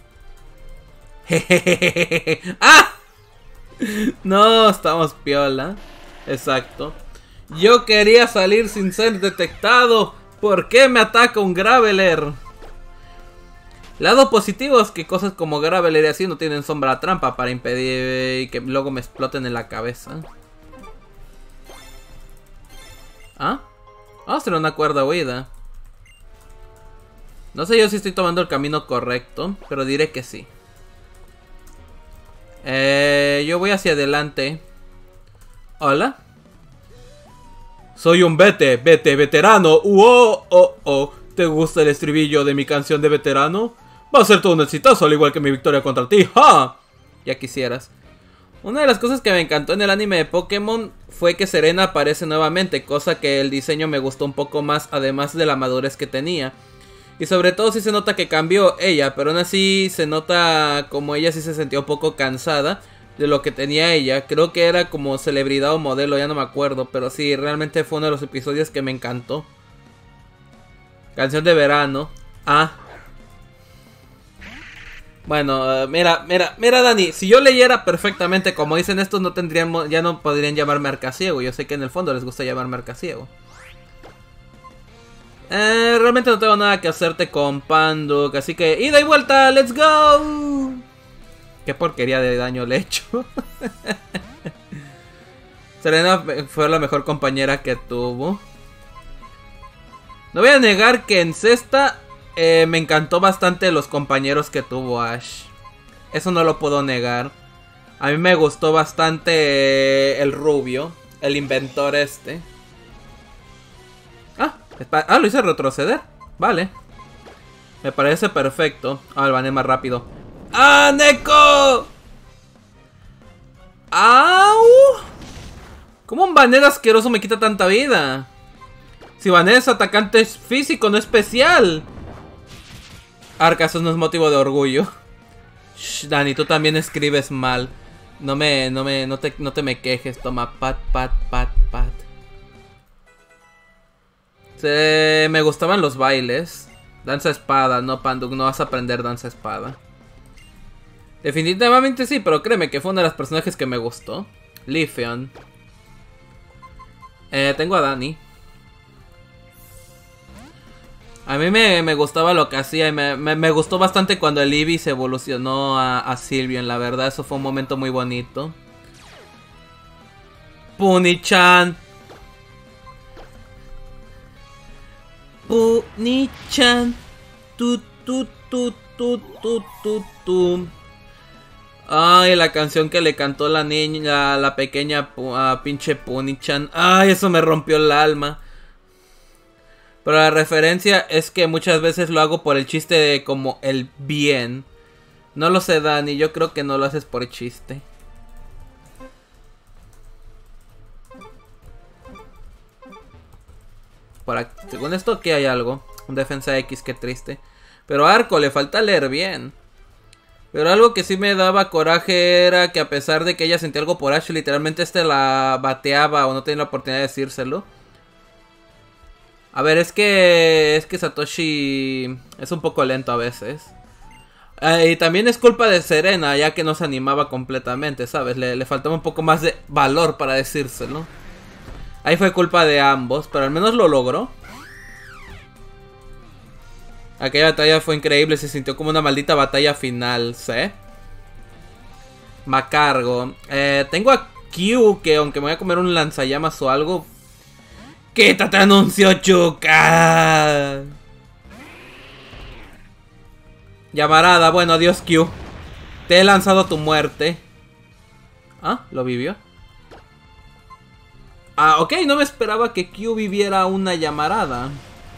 [SPEAKER 1] Jejejeje. ¡Ah! No, estamos piola. Exacto. Yo quería salir sin ser detectado. ¿Por qué me ataca un Graveler? Lado positivo es que cosas como Graveler y así no tienen sombra trampa para impedir que luego me exploten en la cabeza. ¿Ah? Ah, será una cuerda huida. No sé yo si estoy tomando el camino correcto, pero diré que sí. Eh, yo voy hacia adelante. Hola.
[SPEAKER 2] Soy un vete, vete, veterano. Uh, oh, oh, oh. ¿Te gusta el estribillo de mi canción de veterano? Va a ser todo un exitazo, al igual que mi victoria contra ti. ¡Ja!
[SPEAKER 1] Ya quisieras. Una de las cosas que me encantó en el anime de Pokémon fue que Serena aparece nuevamente, cosa que el diseño me gustó un poco más, además de la madurez que tenía. Y sobre todo sí se nota que cambió ella, pero aún así se nota como ella sí se sentía un poco cansada de lo que tenía ella. Creo que era como celebridad o modelo, ya no me acuerdo, pero sí, realmente fue uno de los episodios que me encantó. Canción de verano. Ah. Bueno, uh, mira, mira, mira Dani, si yo leyera perfectamente como dicen estos, no tendrían, ya no podrían llamarme arcasiego. Yo sé que en el fondo les gusta llamarme arcasiego. Eh, realmente no tengo nada que hacerte con Panduk, así que ida y vuelta, let's go. Qué porquería de daño le he hecho. Serena fue la mejor compañera que tuvo. No voy a negar que en Cesta eh, me encantó bastante los compañeros que tuvo Ash. Eso no lo puedo negar. A mí me gustó bastante eh, el rubio, el inventor este. Ah, ah, lo hice retroceder. Vale. Me parece perfecto. Ah, el bané más rápido. ¡Ah, Neko! ¡Au! ¿Cómo un banner asqueroso me quita tanta vida? Si banner es atacante físico, no especial. Arca, eso no es motivo de orgullo. Shh, Dani, tú también escribes mal. No me, no me, no te, no te me quejes. Toma, pat, pat, pat, pat. Se, me gustaban los bailes. Danza espada, no Panduk, no vas a aprender danza espada. Definitivamente sí, pero créeme que fue uno de los personajes que me gustó. Leafeon. Eh, tengo a Dani. A mí me, me gustaba lo que hacía y me, me, me gustó bastante cuando el Eevee se evolucionó a, a Sylveon. La verdad, eso fue un momento muy bonito. Puni-chan. Puni-chan. Tu, tu, tu, tu, tu, tu, tu. Ay, la canción que le cantó la niña, la, la pequeña uh, pinche Puni-chan. Ay, eso me rompió el alma. Pero la referencia es que muchas veces lo hago por el chiste de como el bien. No lo sé, Dani, yo creo que no lo haces por chiste. por aquí. Según esto aquí hay algo. Un defensa X, qué triste. Pero Arco, le falta leer bien. Pero algo que sí me daba coraje era que a pesar de que ella sentía algo por Ash, literalmente este la bateaba o no tenía la oportunidad de decírselo. A ver, es que es que Satoshi es un poco lento a veces. Eh, y también es culpa de Serena, ya que no se animaba completamente, ¿sabes? Le, le faltaba un poco más de valor para decírselo. Ahí fue culpa de ambos, pero al menos lo logró. Aquella batalla fue increíble, se sintió como una maldita batalla final, ¿sí? Macargo. Eh, tengo a Q, que aunque me voy a comer un lanzallamas o algo... ¡Quítate, anuncio, Chuka! Llamarada, bueno, adiós Q. Te he lanzado tu muerte. Ah, ¿lo vivió? Ah, ok, no me esperaba que Q viviera una llamarada.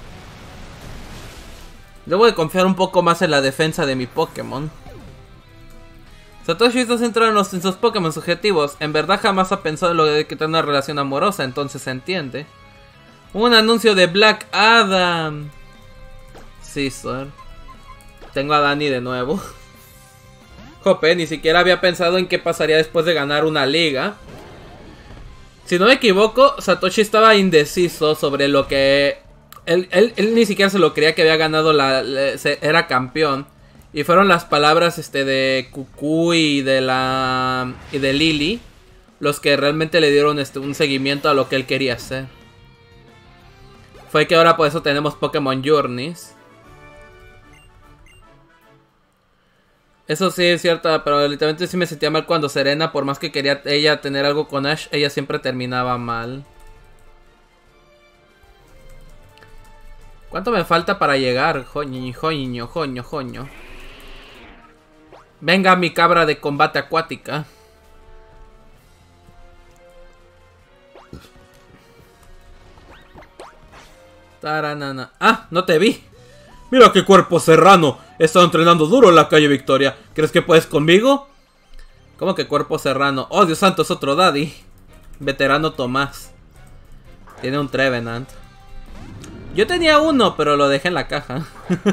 [SPEAKER 1] Debo de confiar un poco más en la defensa de mi Pokémon. Satoshi está centrado en, los, en sus Pokémon subjetivos. En verdad jamás ha pensado en lo de que tener una relación amorosa, entonces se entiende. Un anuncio de Black Adam. Sí, sir. Tengo a Dani de nuevo. Jope, ni siquiera había pensado en qué pasaría después de ganar una liga. Si no me equivoco, Satoshi estaba indeciso sobre lo que... Él, él, él ni siquiera se lo creía que había ganado la... Era campeón. Y fueron las palabras este de Cucú y de la... Y de Lily los que realmente le dieron este, un seguimiento a lo que él quería hacer. Fue que ahora por eso tenemos Pokémon Journeys. Eso sí es cierto, pero literalmente sí me sentía mal cuando Serena, por más que quería ella tener algo con Ash, ella siempre terminaba mal. ¿Cuánto me falta para llegar? Joño, joño, joño, joño. Venga mi cabra de combate acuática. Taranana. Ah, no te vi.
[SPEAKER 2] Mira qué cuerpo serrano. He estado entrenando duro en la calle Victoria. ¿Crees que puedes conmigo?
[SPEAKER 1] ¿Cómo que cuerpo serrano? Oh, Dios santo, es otro daddy. Veterano Tomás. Tiene un Trevenant. Yo tenía uno, pero lo dejé en la caja.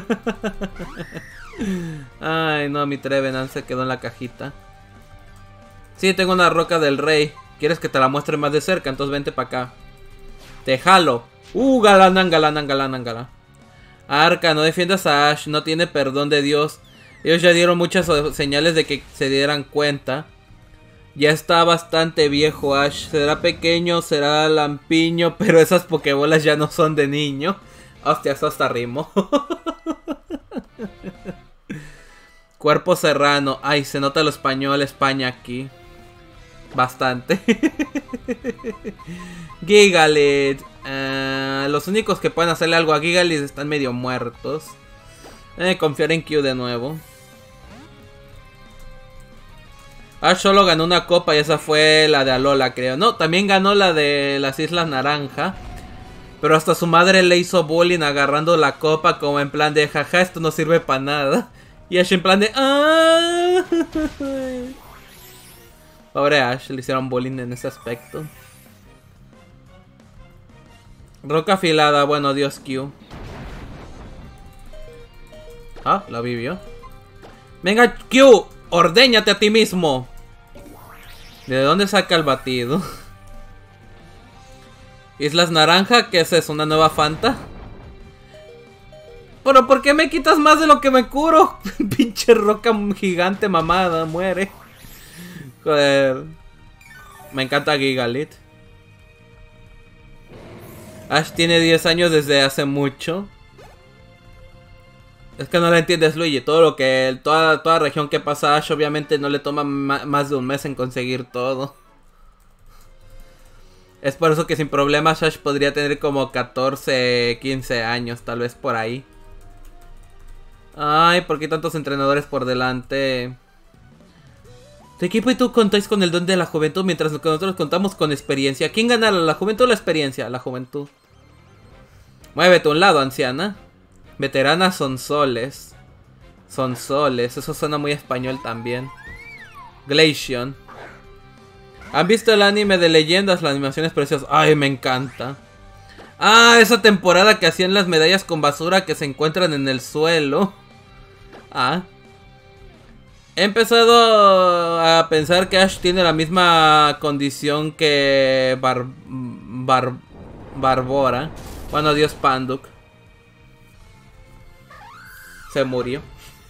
[SPEAKER 1] Ay, no, mi Trevenant se quedó en la cajita. Sí, tengo una roca del rey. ¿Quieres que te la muestre más de cerca? Entonces vente para acá. Te jalo. Uh, galanan, galanan, galanan, galanan. Arca, no defiendas a Ash, no tiene perdón de Dios. Ellos ya dieron muchas señales de que se dieran cuenta. Ya está bastante viejo Ash. Será pequeño, será lampiño, pero esas pokebolas ya no son de niño. Hostia, eso hasta rimo. Cuerpo serrano. Ay, se nota lo español España aquí. Bastante. Gigalit. Uh, los únicos que pueden hacerle algo a Gigalit están medio muertos. Eh, confiar en Q de nuevo. Ash solo ganó una copa y esa fue la de Alola, creo. No, también ganó la de las Islas Naranja. Pero hasta su madre le hizo bullying agarrando la copa como en plan de jaja, esto no sirve para nada. Y Ash en plan de... ¡ah! Pobre Ash, le hicieron bullying en ese aspecto. Roca afilada, bueno, Dios Q. Ah, la vivió. Venga, Q, ordéñate a ti mismo. ¿De dónde saca el batido? Islas Naranja, ¿qué es eso? ¿Una nueva Fanta? ¿Pero por qué me quitas más de lo que me curo? Pinche roca gigante mamada, muere. Joder. Me encanta Gigalit. Ash tiene diez años desde hace mucho. Es que no la entiendes, Luigi. Todo lo que... Toda, toda región que pasa a Ash obviamente no le toma ma más de un mes en conseguir todo. Es por eso que sin problemas Ash podría tener como catorce, quince años, tal vez por ahí. Ay, ¿por qué tantos entrenadores por delante? Tu equipo y tú contáis con el don de la juventud, mientras que nosotros contamos con experiencia. ¿Quién ganará, la juventud o la experiencia? La juventud. Muévete a un lado, anciana. Veteranas son soles. Son soles, eso suena muy español también. Glaceon. ¿Han visto el anime de leyendas? La animación es preciosa. Ay, me encanta. Ah, esa temporada que hacían las medallas con basura que se encuentran en el suelo. Ah. He empezado a pensar que Ash tiene la misma condición que Bar... Bar... Barbora. Bueno, Dios Panduk. Se murió.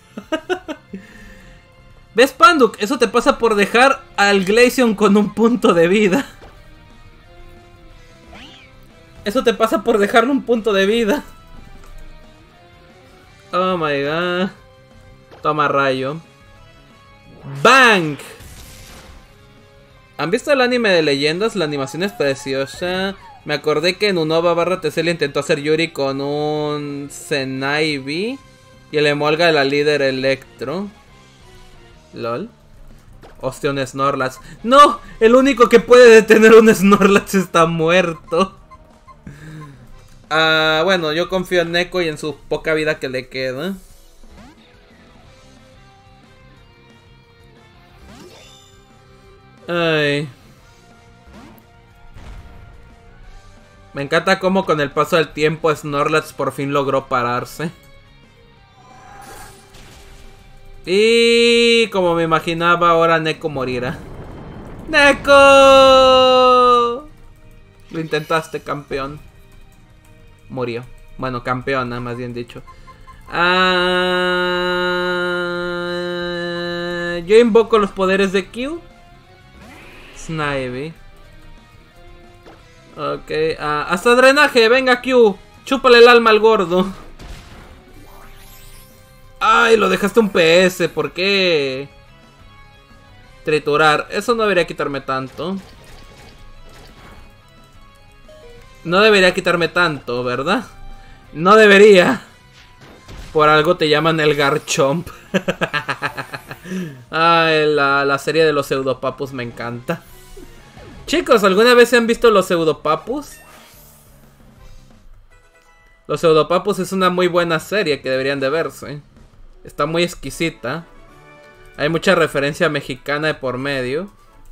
[SPEAKER 1] ¿Ves, Panduk? Eso te pasa por dejar al Glaceon con un punto de vida. Eso te pasa por dejarle un punto de vida. Oh my god. Toma rayo. ¡Bang! ¿Han visto el anime de leyendas? La animación es preciosa. Me acordé que en Unova barra T C le intentó hacer Yuri con un Zenaibi. Y el emolga de la líder Electro. LOL. Hostia, un Snorlax. ¡No! El único que puede detener un Snorlax está muerto. Ah, bueno, yo confío en Neko y en su poca vida que le queda. Ay. Me encanta cómo con el paso del tiempo Snorlax por fin logró pararse. Y como me imaginaba, ahora Neko morirá. ¡Neko! Lo intentaste, campeón. Murió. Bueno, campeona, más bien dicho. Ah, yo invoco los poderes de Q. Snivy. Ok, uh, hasta drenaje, venga Q. Chúpale el alma al gordo. Ay, lo dejaste un P S, ¿por qué? Triturar, eso no debería quitarme tanto. No debería quitarme tanto, ¿verdad? No debería. Por algo te llaman el Garchomp. Ay, la, la serie de los pseudopapus me encanta. Chicos, ¿alguna vez se han visto los pseudopapus? Los pseudopapus es una muy buena serie que deberían de verse. Está muy exquisita. Hay mucha referencia mexicana de por medio.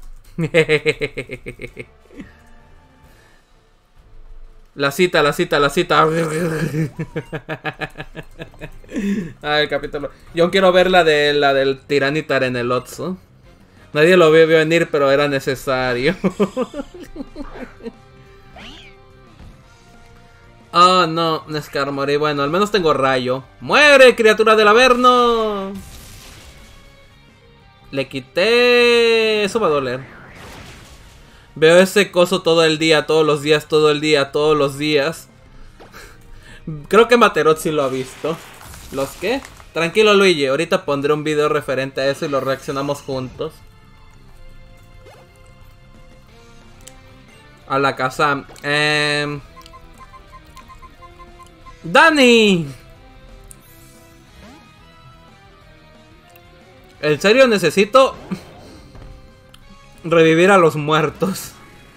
[SPEAKER 1] La cita, la cita, la cita. Ah, el capítulo. Yo quiero ver la de la del Tiranitar en el Otso. Nadie lo vio venir, pero era necesario. Oh, no, Nescarmory. Bueno, al menos tengo rayo. ¡Muere, criatura del Averno! Le quité... Eso va a doler. Veo ese coso todo el día, todos los días, todo el día, todos los días. Creo que Materot sí lo ha visto. ¿Los qué? Tranquilo, Luigi. Ahorita pondré un video referente a eso y lo reaccionamos juntos. A la casa. Eh... ¡Dani! En serio necesito revivir a los muertos.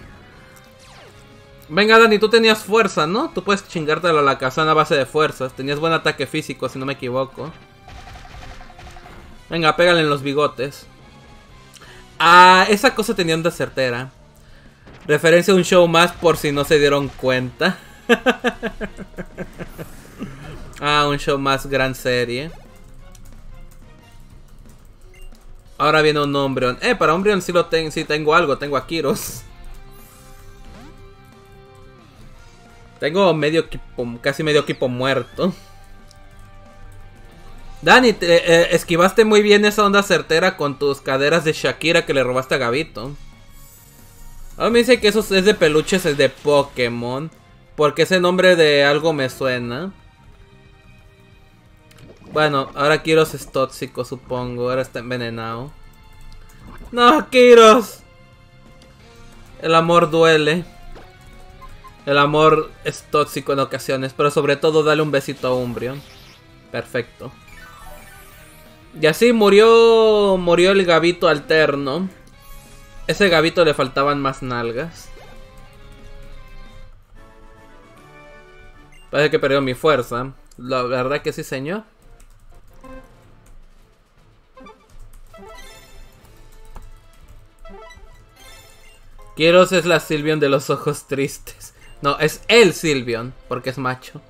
[SPEAKER 1] Venga, Dani, tú tenías fuerza, ¿no? Tú puedes chingártelo a la Kazan a base de fuerzas. Tenías buen ataque físico, si no me equivoco. Venga, pégale en los bigotes. Ah, esa cosa tenía onda certera. Referencia a un show más por si no se dieron cuenta. Ah, un show más, gran serie. Ahora viene un Umbreon. Eh, para Umbreon sí, lo ten sí tengo algo. Tengo a Kiros. Tengo medio equipo, casi medio equipo muerto. Dani, te, eh, esquivaste muy bien esa onda certera con tus caderas de Shakira que le robaste a Gabito. Ahora me dice que eso es de peluches, es de Pokémon. Porque ese nombre de algo me suena. Bueno, ahora Kiros es tóxico, supongo. Ahora está envenenado. ¡No, Kiros! El amor duele. El amor es tóxico en ocasiones. Pero sobre todo dale un besito a Umbreon. Perfecto. Y así murió. Murió el Gabito alterno. Ese Gabito le faltaban más nalgas. Parece que perdió mi fuerza. La verdad que sí, señor. Kiros es la Sylveon de los ojos tristes. No, es el Sylveon, porque es macho.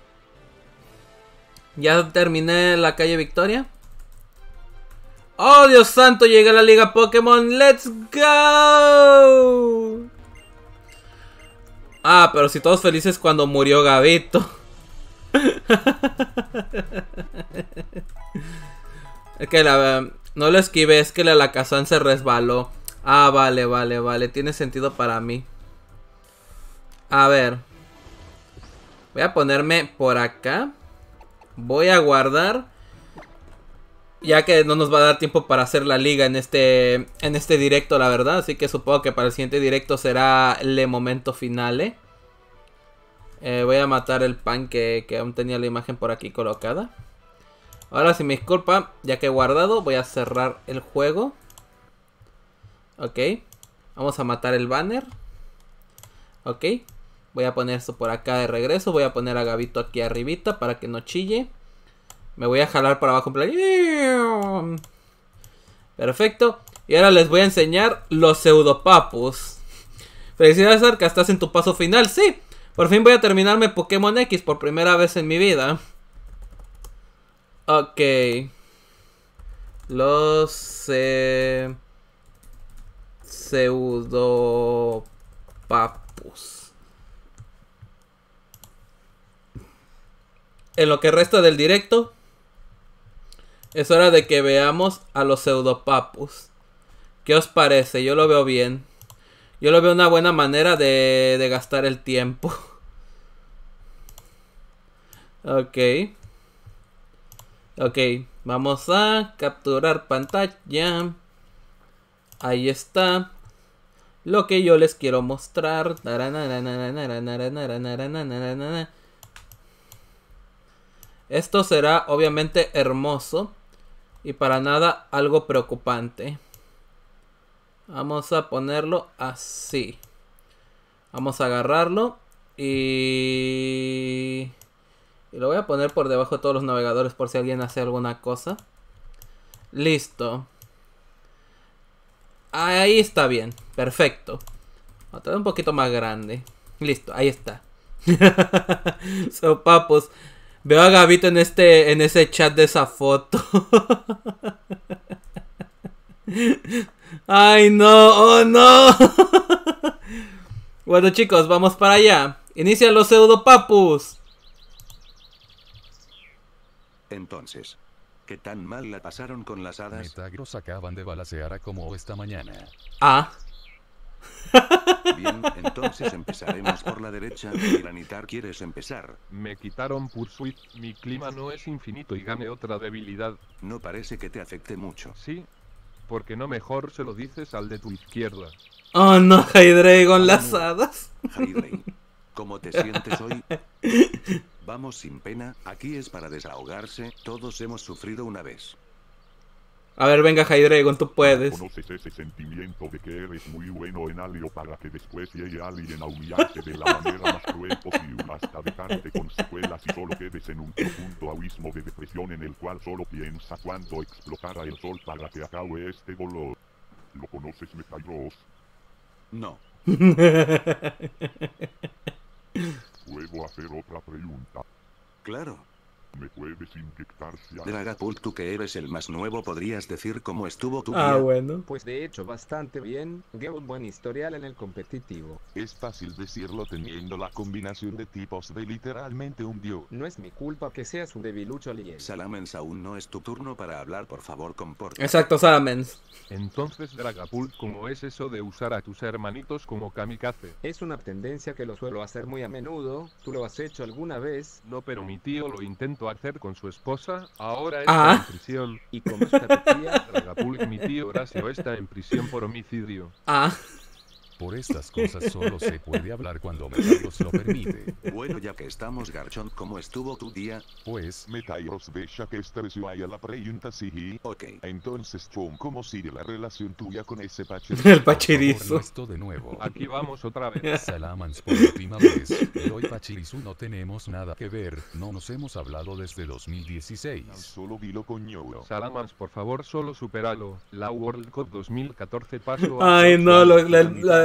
[SPEAKER 1] Ya terminé la calle Victoria. ¡Oh, Dios santo! Llegué a la Liga Pokémon. ¡Let's go! Ah, pero si todos felices cuando murió Gabito. Es que la... No lo esquivé, es que la Alakazam se resbaló. Ah, vale, vale, vale. Tiene sentido para mí. A ver. Voy a ponerme por acá. Voy a guardar. Ya que no nos va a dar tiempo para hacer la liga en este en este directo, la verdad. Así que supongo que para el siguiente directo será el momento finale. Eh, voy a matar el pan que, que aún tenía la imagen por aquí colocada. Ahora, si me disculpa, ya que he guardado, voy a cerrar el juego. Ok. Vamos a matar el banner. Ok. Voy a poner esto por acá de regreso. Voy a poner a Gabito aquí arribita para que no chille. Me voy a jalar para abajo en plan... Perfecto. Y ahora les voy a enseñar los Pseudopapus. Felicidades, Arca, estás en tu paso final. Sí, por fin voy a terminarme Pokémon X por primera vez en mi vida. Ok. Los eh, Pseudopapus. En lo que resta del directo, es hora de que veamos a los Pseudopapus. ¿Qué os parece? Yo lo veo bien. Yo lo veo una buena manera de, de gastar el tiempo. Ok. Ok, vamos a capturar pantalla. Ahí está. Lo que yo les quiero mostrar. Esto será obviamente hermoso. Y para nada algo preocupante. Vamos a ponerlo así. Vamos a agarrarlo. Y... y lo voy a poner por debajo de todos los navegadores por si alguien hace alguna cosa. Listo. Ahí está bien. Perfecto. Voy a traer un poquito más grande. Listo, ahí está. So, papos. Veo a Gabito en este, en ese chat de esa foto. Ay, no, oh no. Bueno, chicos, vamos para allá. Inicia los Pseudopapus.
[SPEAKER 5] Entonces, ¿qué tan mal la pasaron con las hadas?
[SPEAKER 6] Metagross acaban de balacear a como esta mañana.
[SPEAKER 1] Ah.
[SPEAKER 5] Bien, entonces empezaremos por la derecha. Granitar, ¿quieres empezar?
[SPEAKER 7] Me quitaron Pursuit, mi clima no es infinito y gané otra debilidad.
[SPEAKER 5] No parece que te afecte mucho.
[SPEAKER 7] Sí, porque no mejor se lo dices al de tu izquierda.
[SPEAKER 1] Oh no, Hydreigon, las hadas.
[SPEAKER 5] Hydreigon, ¿cómo te sientes hoy? Vamos sin pena, aquí es para desahogarse, todos hemos sufrido una vez.
[SPEAKER 1] A ver, venga Hydreigon, tú puedes.
[SPEAKER 8] ¿Conoces ese sentimiento de que eres muy bueno en algo para que después llegue alguien a humillarte de la manera más cruel posible hasta dejarte con secuelas y solo quedes en un profundo abismo de depresión en el cual solo piensa cuándo explotará el sol para que acabe este dolor? ¿Lo conoces, Metagross?
[SPEAKER 5] No.
[SPEAKER 8] ¿Puedo hacer otra pregunta?
[SPEAKER 5] Claro.
[SPEAKER 8] ¿Me puedes inyectar si
[SPEAKER 5] Dragapult, tú que eres el más nuevo, ¿podrías decir cómo estuvo tu
[SPEAKER 1] Ah,
[SPEAKER 5] día?
[SPEAKER 1] bueno.
[SPEAKER 9] Pues de hecho bastante bien, llevo un buen historial en el competitivo.
[SPEAKER 8] Es fácil decirlo teniendo la combinación de tipos de literalmente un dios.
[SPEAKER 9] No es mi culpa que seas un debilucho Liel.
[SPEAKER 5] Salamence, aún no es tu turno para hablar, por favor, comporta.
[SPEAKER 1] Exacto, Salamence.
[SPEAKER 7] Entonces, Dragapult, ¿cómo es eso de usar a tus hermanitos como kamikaze?
[SPEAKER 9] Es una tendencia que lo suelo hacer muy a menudo. ¿Tú lo has hecho alguna vez?
[SPEAKER 7] No, pero mi tío lo intentó hacer con su esposa, ahora
[SPEAKER 1] Ah.
[SPEAKER 7] está en prisión.
[SPEAKER 9] ¿Y cómo está tu tía?
[SPEAKER 7] Dragapult, mi tío Horacio está en prisión por homicidio.
[SPEAKER 1] Ah.
[SPEAKER 6] Por estas cosas solo se puede hablar cuando Metagross lo permite.
[SPEAKER 5] Bueno, ya que estamos, Garchomp, ¿cómo estuvo tu día?
[SPEAKER 6] Pues,
[SPEAKER 8] Metagross, deja que estreso haya la pregunta, sí.
[SPEAKER 5] Ok.
[SPEAKER 8] Entonces, Chom, ¿cómo sigue la relación tuya con ese
[SPEAKER 1] El
[SPEAKER 8] pacherizo?
[SPEAKER 6] por favor,
[SPEAKER 1] pachirizo.
[SPEAKER 6] no esto de nuevo.
[SPEAKER 7] Aquí vamos otra vez.
[SPEAKER 6] Salamance por última vez. Yo y Pachirisu no tenemos nada que ver, no nos hemos hablado desde dos mil dieciséis.
[SPEAKER 8] Solo dilo, coño.
[SPEAKER 7] Salamance, por favor, solo supéralo. La World Cup dos mil catorce paso a...
[SPEAKER 1] Ay, no, lo- la, la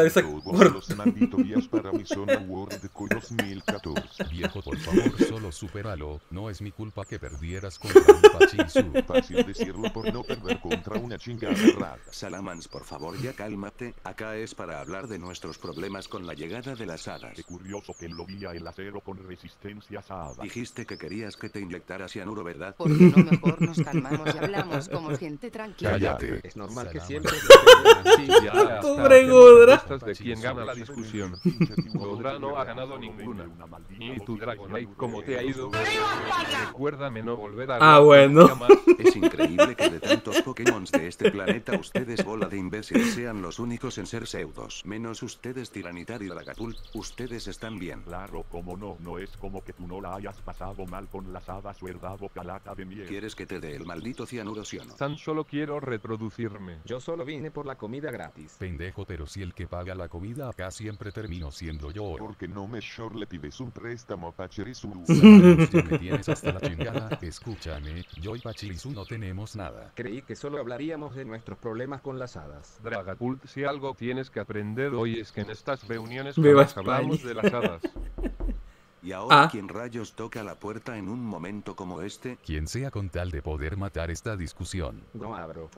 [SPEAKER 1] cabeza
[SPEAKER 8] Todos
[SPEAKER 1] por...
[SPEAKER 8] los malditos días para mi Zona World de dos mil catorce.
[SPEAKER 6] Viejo, por favor, solo supéralo. No es mi culpa que perdieras contra un Pachirisu.
[SPEAKER 8] Fácil decirlo por no perder contra una chingada rata.
[SPEAKER 5] Salamans, por favor, ya cálmate. Acá es para hablar de nuestros problemas con la llegada de las hadas.
[SPEAKER 8] Qué curioso que lo vi el acero con resistencia asada.
[SPEAKER 5] Dijiste que querías que te inyectara cianuro, ¿verdad?
[SPEAKER 10] ¿Por qué no mejor nos calmamos y hablamos como gente tranquila?
[SPEAKER 6] Cállate.
[SPEAKER 9] Es normal que
[SPEAKER 6] Salama.
[SPEAKER 9] siempre...
[SPEAKER 7] Sí, ya hasta
[SPEAKER 1] Pobre
[SPEAKER 7] hacemos
[SPEAKER 1] Godra.
[SPEAKER 7] apuestas de quién gana la discusión. Godra no ha ganado ninguna. Y tu Dragonite, ¿cómo te ha ido? Recuérdame no volver a...
[SPEAKER 1] Ah,
[SPEAKER 7] hablar
[SPEAKER 1] bueno.
[SPEAKER 7] nunca más.
[SPEAKER 5] Es increíble que de tantos Pokémon de este planeta ustedes, bola de imbéciles, sean los únicos en ser pseudos. Menos ustedes, Tiranitar y Dragapult. Ustedes están bien.
[SPEAKER 8] Claro, como no, no es como que tú no la hayas pasado mal con las hadas, ¿verdad, bocalata de miel?
[SPEAKER 5] ¿Quieres que te dé el maldito cianuro, sí o no?
[SPEAKER 7] Tan solo quiero reproducirme.
[SPEAKER 9] Yo solo vine por la comida gratis.
[SPEAKER 6] Pendejo, pero si el que paga la comida acá siempre termino siendo yo.
[SPEAKER 8] Porque no me short le pides un préstamo, Pachirisu.
[SPEAKER 6] Sabemos que me tienes hasta la chingada. Escúchame, yo y Pachirisu no tenemos nada.
[SPEAKER 9] Creí que solo hablaríamos de nuestros problemas con las hadas.
[SPEAKER 7] Dragapult, si algo tienes que aprender hoy es que en estas reuniones
[SPEAKER 1] Viva
[SPEAKER 7] jamás hablamos
[SPEAKER 1] España.
[SPEAKER 7] de las hadas.
[SPEAKER 5] Y ahora,
[SPEAKER 1] Ah.
[SPEAKER 5] ¿quién rayos toca la puerta en un momento como este?
[SPEAKER 6] Quien sea con tal de poder matar esta discusión.
[SPEAKER 9] No abro.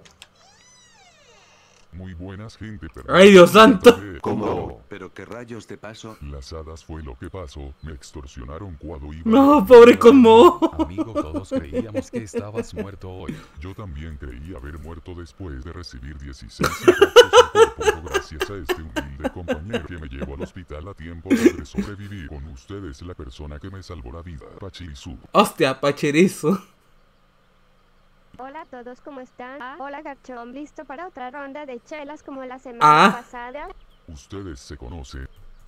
[SPEAKER 8] Muy buenas, gente, pero...
[SPEAKER 1] ¡Ay, Dios santo!
[SPEAKER 5] ¿Cómo? ¿Pero qué rayos te paso?
[SPEAKER 8] Las hadas fue lo que pasó. Me extorsionaron cuando iba...
[SPEAKER 1] No, pobre como.
[SPEAKER 6] Amigo, todos creíamos que estabas muerto hoy.
[SPEAKER 8] Yo también creí haber muerto después de recibir dieciséis impactos en cuerpo, pero gracias a este humilde compañero que me llevó al hospital a tiempo logré sobrevivir. Con ustedes la persona que me salvó la vida, Pachirisu.
[SPEAKER 1] Hostia, Pachirisu.
[SPEAKER 11] Hola a todos, ¿cómo están? Ah, hola Garchomp, ¿listo para otra ronda de chelas como la semana
[SPEAKER 1] Ah.
[SPEAKER 11] pasada?
[SPEAKER 8] Ustedes se conocen.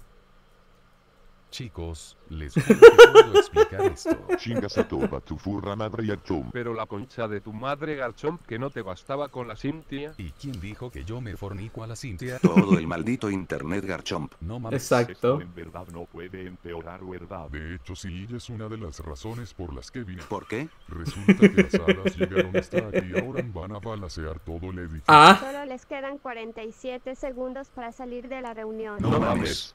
[SPEAKER 6] Chicos, les juro que puedo explicar esto.
[SPEAKER 8] Chingas a toda tu furra madre y a chum.
[SPEAKER 7] Pero la concha de tu madre, Garchomp, que no te bastaba con la Cynthia.
[SPEAKER 6] ¿Y quién dijo que yo me fornico a la Cintia?
[SPEAKER 5] Todo el maldito internet, Garchomp.
[SPEAKER 6] No mames.
[SPEAKER 1] Exacto.
[SPEAKER 8] Esto en verdad no puede empeorar, ¿verdad? De hecho, sí, es una de las razones por las que vine.
[SPEAKER 5] ¿Por qué?
[SPEAKER 8] Resulta que las hadas llegaron hasta aquí y ahora van a balacear todo el edificio.
[SPEAKER 1] Ah.
[SPEAKER 11] Solo les quedan cuarenta y siete segundos para salir de la reunión.
[SPEAKER 5] No mames.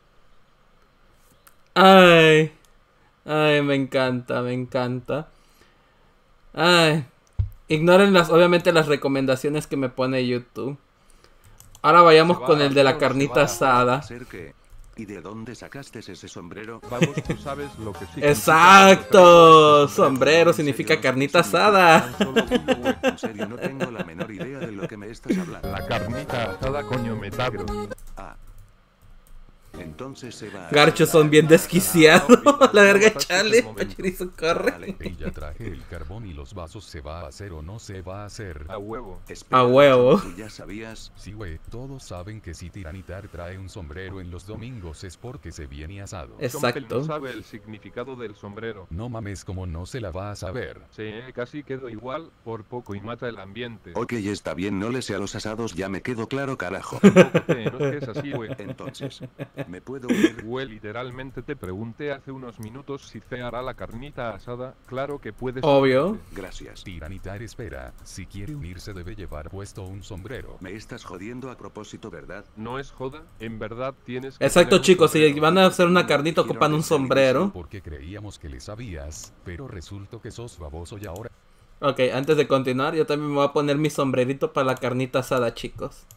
[SPEAKER 1] Ay. Ay, me encanta, me encanta. Ay. Ignoren las, obviamente, las recomendaciones que me pone YouTube. Ahora vayamos
[SPEAKER 7] Se va,
[SPEAKER 1] con el de la
[SPEAKER 7] se
[SPEAKER 1] carnita
[SPEAKER 7] va.
[SPEAKER 1] asada.
[SPEAKER 5] ¿Hacer qué? ¿Y de dónde sacaste ese sombrero?
[SPEAKER 7] Vamos, tú sabes lo que significa.
[SPEAKER 1] Exacto. Sombrero significa carnita asada.
[SPEAKER 7] Tan solo uno, güey.
[SPEAKER 5] En serio, no tengo la menor idea de lo que me estás hablando.
[SPEAKER 7] La carnita asada, coño, Metagro.
[SPEAKER 5] Ah. Entonces se va a...
[SPEAKER 1] Garchos son bien desquiciados. La verga, chale. Pachirisu corre.
[SPEAKER 5] Vale.
[SPEAKER 6] Y ya traje el carbón y los vasos. ¿Se va a hacer o no se va a hacer?
[SPEAKER 7] A huevo.
[SPEAKER 5] Espera,
[SPEAKER 1] A huevo.
[SPEAKER 5] ¿tú ya sabías?
[SPEAKER 6] Sí, güey, todos saben que si Tiranitar trae un sombrero en los domingos es porque se viene asado.
[SPEAKER 7] Chompel
[SPEAKER 1] Exacto.
[SPEAKER 7] no sabe el significado del sombrero.
[SPEAKER 6] No mames, como no se la va a saber.
[SPEAKER 7] Sí, casi quedó igual, por poco y mata el ambiente.
[SPEAKER 5] Ok, está bien, no le sé a los asados, ya me quedo claro, carajo.
[SPEAKER 7] Tampoco te enojes así, güey.
[SPEAKER 5] Entonces, ¿me puedo ir?
[SPEAKER 7] Güey, literalmente te pregunté hace unos minutos si se hará la carnita asada. Claro que puedes.
[SPEAKER 1] Obvio.
[SPEAKER 5] Gracias.
[SPEAKER 6] Tiranitar espera, si quiere unirse debe llevar puesto un sombrero.
[SPEAKER 5] Me estás jodiendo a propósito, ¿verdad?
[SPEAKER 7] No es joda, en verdad tienes que
[SPEAKER 1] Exacto,
[SPEAKER 7] tener un
[SPEAKER 1] chicos. Si
[SPEAKER 7] sombrero.
[SPEAKER 1] van a hacer una carnita, ocupan un sombrero.
[SPEAKER 6] Porque creíamos que le sabías, pero resultó que sos baboso y ahora...
[SPEAKER 1] Ok, antes de continuar, yo también me voy a poner mi sombrerito para la carnita asada, chicos.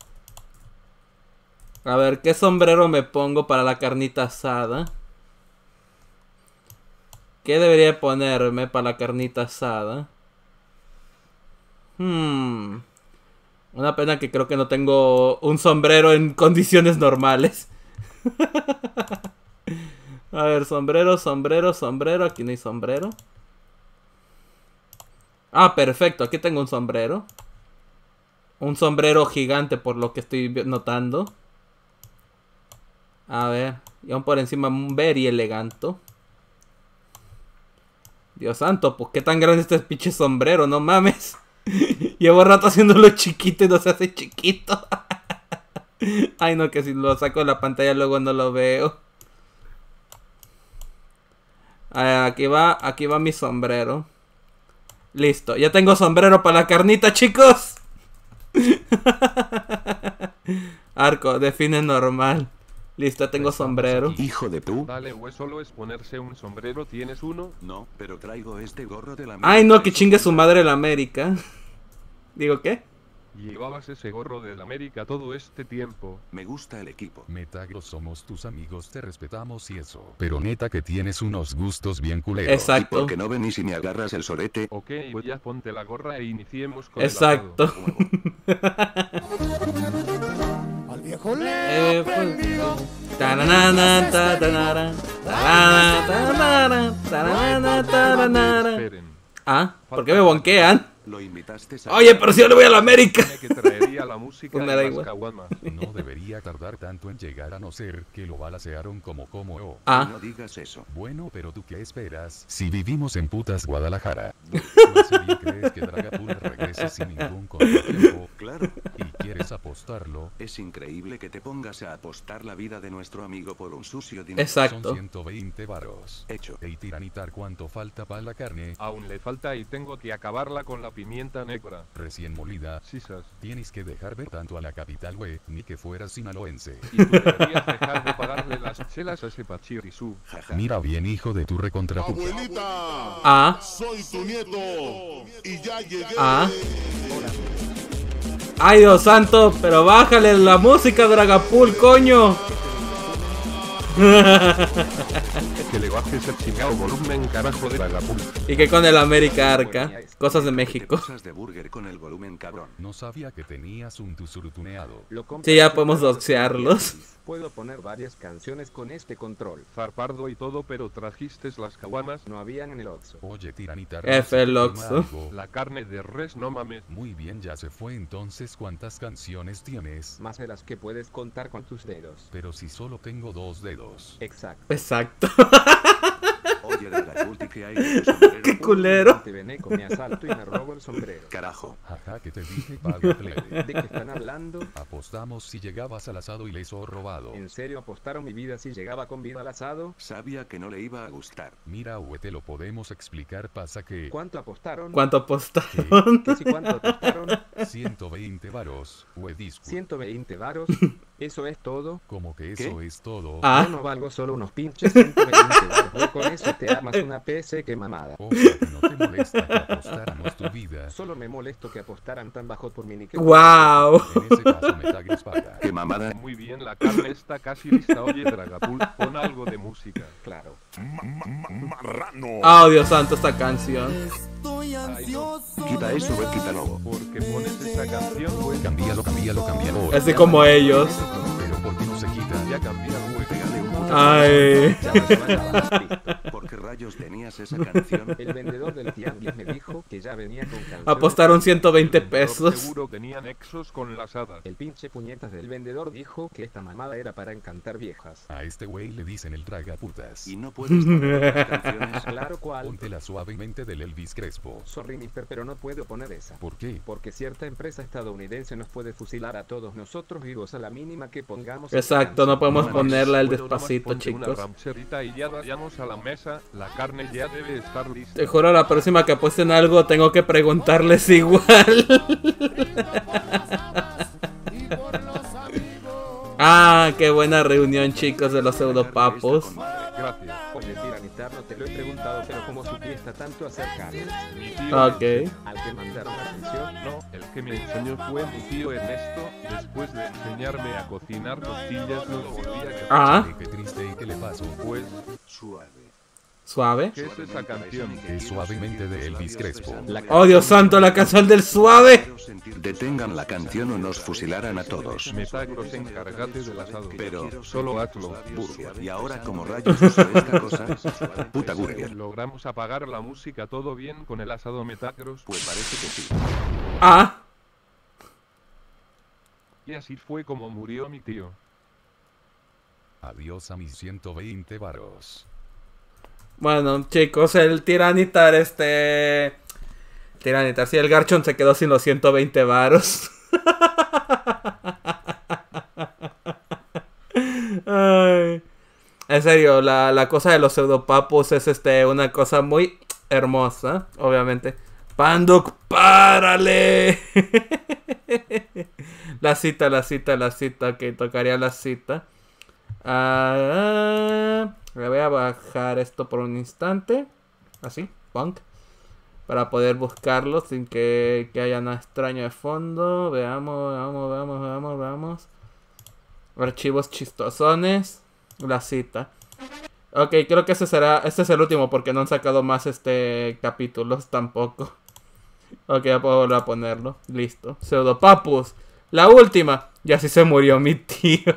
[SPEAKER 1] A ver, ¿qué sombrero me pongo para la carnita asada? ¿Qué debería ponerme para la carnita asada? Hmm. Una pena que creo que no tengo un sombrero en condiciones normales. A ver, sombrero, sombrero, sombrero. Aquí no hay sombrero. Ah, perfecto. Aquí tengo un sombrero. Un sombrero gigante por lo que estoy notando. A ver. Y aún por encima un very elegante. Dios santo, pues qué tan grande este pinche sombrero, no mames. Llevo rato haciéndolo chiquito y no se hace chiquito. Ay no, que si lo saco de la pantalla luego no lo veo. A ver, aquí va, aquí va mi sombrero. Listo, ya tengo sombrero para la carnita, chicos. Arco, define normal. Listo, tengo sombrero.
[SPEAKER 5] Hijo de tú.
[SPEAKER 7] Dale, güey, solo es ponerse un sombrero. ¿Tienes uno?
[SPEAKER 5] No, pero traigo este gorro de la...
[SPEAKER 1] Ay, no, que chingue su madre la América. ¿Digo qué?
[SPEAKER 7] Llevabas ese gorro del América todo este tiempo.
[SPEAKER 5] Me gusta el equipo.
[SPEAKER 6] Metagross, somos tus amigos, te respetamos y eso. Pero neta que tienes unos gustos bien culeros.
[SPEAKER 1] Exacto.
[SPEAKER 5] ¿Y por qué no venís y me agarras el sorete?
[SPEAKER 7] Ok, pues ya ponte la gorra e iniciemos con
[SPEAKER 1] Exacto.
[SPEAKER 7] el asado.
[SPEAKER 12] Al viejo le
[SPEAKER 1] Eh, pues,
[SPEAKER 12] aprendió.
[SPEAKER 1] taranana, taranara, taranana, taranara, taranana, taranara.
[SPEAKER 7] Esperen.
[SPEAKER 1] Ah, ¿por qué me bonquean?
[SPEAKER 5] Lo invitaste a...
[SPEAKER 1] Oye, pero si yo le voy a la América.
[SPEAKER 7] Tiene que traería la música
[SPEAKER 1] Pues me
[SPEAKER 7] y
[SPEAKER 1] da
[SPEAKER 7] las
[SPEAKER 1] igual.
[SPEAKER 7] caguamas.
[SPEAKER 6] No debería tardar tanto en llegar, a no ser que lo balacearon como como yo.
[SPEAKER 1] Ah,
[SPEAKER 5] No digas eso.
[SPEAKER 6] Bueno, pero ¿tú qué esperas? Si vivimos en putas Guadalajara. ¿Tú en serio crees que Dragapool regrese sin ningún contratiempo?
[SPEAKER 5] Claro.
[SPEAKER 6] ¿Y quieres apostarlo?
[SPEAKER 5] Es increíble que te pongas a apostar la vida de nuestro amigo por un sucio dinero.
[SPEAKER 1] exacto.
[SPEAKER 6] Son ciento veinte varos.
[SPEAKER 5] Hecho.
[SPEAKER 6] Ey, tiranitar, ¿cuánto falta para la carne?
[SPEAKER 7] Aún le falta y tengo que acabarla con la pimienta negra.
[SPEAKER 6] Recién molida.
[SPEAKER 7] Sisas.
[SPEAKER 6] Tienes que dejar ver tanto a la capital, güey, ni que fueras sinaloense.
[SPEAKER 7] Y tú deberías dejar de pagarle las chelas a ese pachirisú.
[SPEAKER 5] Jaja.
[SPEAKER 6] Mira bien, hijo de tu recontra puta.
[SPEAKER 12] Abuelita,
[SPEAKER 1] Ah,
[SPEAKER 12] soy tu nieto y ya llegué.
[SPEAKER 1] ah. Ay, Dios santo, pero bájale la música, Dragapool, coño.
[SPEAKER 7] Que le bajes el chingado volumen, carajo de Dragapool.
[SPEAKER 1] Y que con el América Arca. Cosas de
[SPEAKER 5] Te
[SPEAKER 1] México.
[SPEAKER 5] pasas de burger con el volumen, cabrón.
[SPEAKER 6] No sabía que tenías un tusurutuneado.
[SPEAKER 9] Lo compras
[SPEAKER 1] Sí, ya
[SPEAKER 9] en
[SPEAKER 1] podemos
[SPEAKER 9] juegos
[SPEAKER 1] doxearlos.
[SPEAKER 9] gratis. Puedo poner varias canciones con este control.
[SPEAKER 7] Zarpardo y todo, pero trajiste las caguamas.
[SPEAKER 9] No habían en el Oxxo.
[SPEAKER 6] Oye, tiranitar.
[SPEAKER 1] F el
[SPEAKER 6] ¿no se te
[SPEAKER 1] Oxxo.
[SPEAKER 6] quema algo?
[SPEAKER 7] La carne de res, no mames.
[SPEAKER 6] Muy bien, ya se fue. Entonces, ¿cuántas canciones tienes?
[SPEAKER 9] Más de las que puedes contar con tus dedos.
[SPEAKER 6] Pero si solo tengo dos dedos.
[SPEAKER 9] Exacto.
[SPEAKER 1] Exacto.
[SPEAKER 5] Oye, Dragapool, ¿qué hay de tu sombrero?
[SPEAKER 1] Qué culero.
[SPEAKER 9] Te veneco, me asalto y me robo el sombrero.
[SPEAKER 5] Carajo.
[SPEAKER 6] Jaja, que te dije, paga plebe.
[SPEAKER 9] ¿De qué están hablando?
[SPEAKER 6] Apostamos si llegabas al asado y les he robado.
[SPEAKER 9] ¿En serio apostaron mi vida si llegaba con vida al asado?
[SPEAKER 5] Sabía que no le iba a gustar.
[SPEAKER 6] Mira, güey, te lo podemos explicar. Pasa que.
[SPEAKER 9] ¿Cuánto apostaron?
[SPEAKER 1] ¿Cuánto apostaron?
[SPEAKER 9] ¿Qué si cuánto apostaron?
[SPEAKER 6] ciento veinte varos, güey, disco.
[SPEAKER 9] ciento veinte varos. ¿Eso es todo?
[SPEAKER 6] Como que
[SPEAKER 5] ¿Qué?
[SPEAKER 6] eso es todo.
[SPEAKER 1] Ah.
[SPEAKER 9] Yo no valgo solo unos pinches ciento veinte varos. Voy con eso te armas una P C, que mamada.
[SPEAKER 6] O sea, que no te molesta que apostáramos tu vida.
[SPEAKER 9] Solo me molesto que apostaran tan bajo por mi níquel.
[SPEAKER 1] Wow.
[SPEAKER 6] En ese caso, Metagross paga.
[SPEAKER 5] ¡Qué mamada!
[SPEAKER 7] Muy bien, la carne está casi lista. Oye, Dragapool, pon algo de música.
[SPEAKER 9] Claro.
[SPEAKER 12] Marrano.
[SPEAKER 1] Oh, Dios santo, esta canción.
[SPEAKER 12] Estoy ansioso.
[SPEAKER 5] Quita eso, güey, quítalo.
[SPEAKER 7] Porque pones esa canción, güey.
[SPEAKER 6] Cámbialo, cámbialo, cámbialo.
[SPEAKER 1] Así como ellos.
[SPEAKER 6] Pero ¿por qué no se quita?
[SPEAKER 7] Ya cambiado, güey.
[SPEAKER 5] Pégale un puto
[SPEAKER 1] Ay.
[SPEAKER 9] Ya me suena, listo.
[SPEAKER 5] ¿Por qué rayos tenías esa canción?
[SPEAKER 9] El vendedor del tianguis me dijo que ya venía con canciones.
[SPEAKER 1] Apostaron ciento veinte
[SPEAKER 7] El vendedor
[SPEAKER 1] pesos.
[SPEAKER 7] Seguro tenía nexos con las hadas.
[SPEAKER 9] El pinche puñetas del vendedor dijo que esta mamada era para encantar viejas.
[SPEAKER 6] A este güey le dicen el tragaputas.
[SPEAKER 5] Y no puedes poner otras canciones.
[SPEAKER 9] Claro cual.
[SPEAKER 6] Póntela suavemente del Elvis Crespo.
[SPEAKER 9] Sorry mister, pero no puedo poner esa.
[SPEAKER 6] ¿Por qué?
[SPEAKER 9] Porque cierta empresa estadounidense nos puede fusilar a todos nosotros vivos a la mínima que pongamos.
[SPEAKER 1] Exacto, no podemos
[SPEAKER 5] No,
[SPEAKER 1] ponerla el
[SPEAKER 7] Bueno, nomás
[SPEAKER 1] despacito,
[SPEAKER 7] ponte una
[SPEAKER 1] chicos.
[SPEAKER 7] rancherita y ya vayamos a la mesa. La carne ya debe estar lista.
[SPEAKER 1] Te juro, la próxima que apuesten algo tengo que preguntarles igual. Ah, qué buena reunión, chicos, de los pseudopapos.
[SPEAKER 7] Gracias.
[SPEAKER 9] Oye, tiranitar, no te lo he preguntado, pero como supiste tanto acerca de
[SPEAKER 7] Mi tío
[SPEAKER 1] Ok.
[SPEAKER 9] al que mandaron atención.
[SPEAKER 7] No, el que me enseñó fue mi tío Ernesto. Después de enseñarme a cocinar costillas, no lo volví a querer.
[SPEAKER 1] Ah,
[SPEAKER 6] Ay, qué triste, ¿y qué le pasó?
[SPEAKER 7] Pues,
[SPEAKER 5] Suave.
[SPEAKER 1] suave.
[SPEAKER 7] ¿qué es esa canción?
[SPEAKER 6] Es suavemente de Elvis Crespo.
[SPEAKER 9] La
[SPEAKER 1] Oh, Dios santo, la canción del suave.
[SPEAKER 5] Detengan la canción o nos fusilarán a todos.
[SPEAKER 7] Metagross, encárgate del asado.
[SPEAKER 5] Pero,
[SPEAKER 7] Solo hazlo.
[SPEAKER 5] burger. Y ahora, como rayos uso esta cosa, puta burger.
[SPEAKER 7] ¿Logramos apagar la música todo bien con el asado Metagross?
[SPEAKER 5] Pues parece que sí.
[SPEAKER 1] Ah,
[SPEAKER 7] Y así fue como murió mi tío.
[SPEAKER 6] Adiós a mis ciento veinte varos.
[SPEAKER 1] bueno, chicos, el tiranitar, este... Tiranitar, sí, el Garchomp se quedó sin los ciento veinte varos. Ay. En serio, la, la cosa de los pseudopapos es este una cosa muy hermosa, obviamente. Panduk, párale. La cita, la cita, la cita, que tocaría la cita. Ah, le voy a bajar esto por un instante. Así, punk. Para poder buscarlo sin que, que haya nada extraño de fondo. Veamos, veamos, veamos, veamos, veamos. Archivos chistosones. La cita. Ok, creo que ese será. Este es el último porque no han sacado más este capítulos tampoco. Ok, ya puedo volver a ponerlo. Listo. Pseudopapus. La última. Y así se murió mi tío.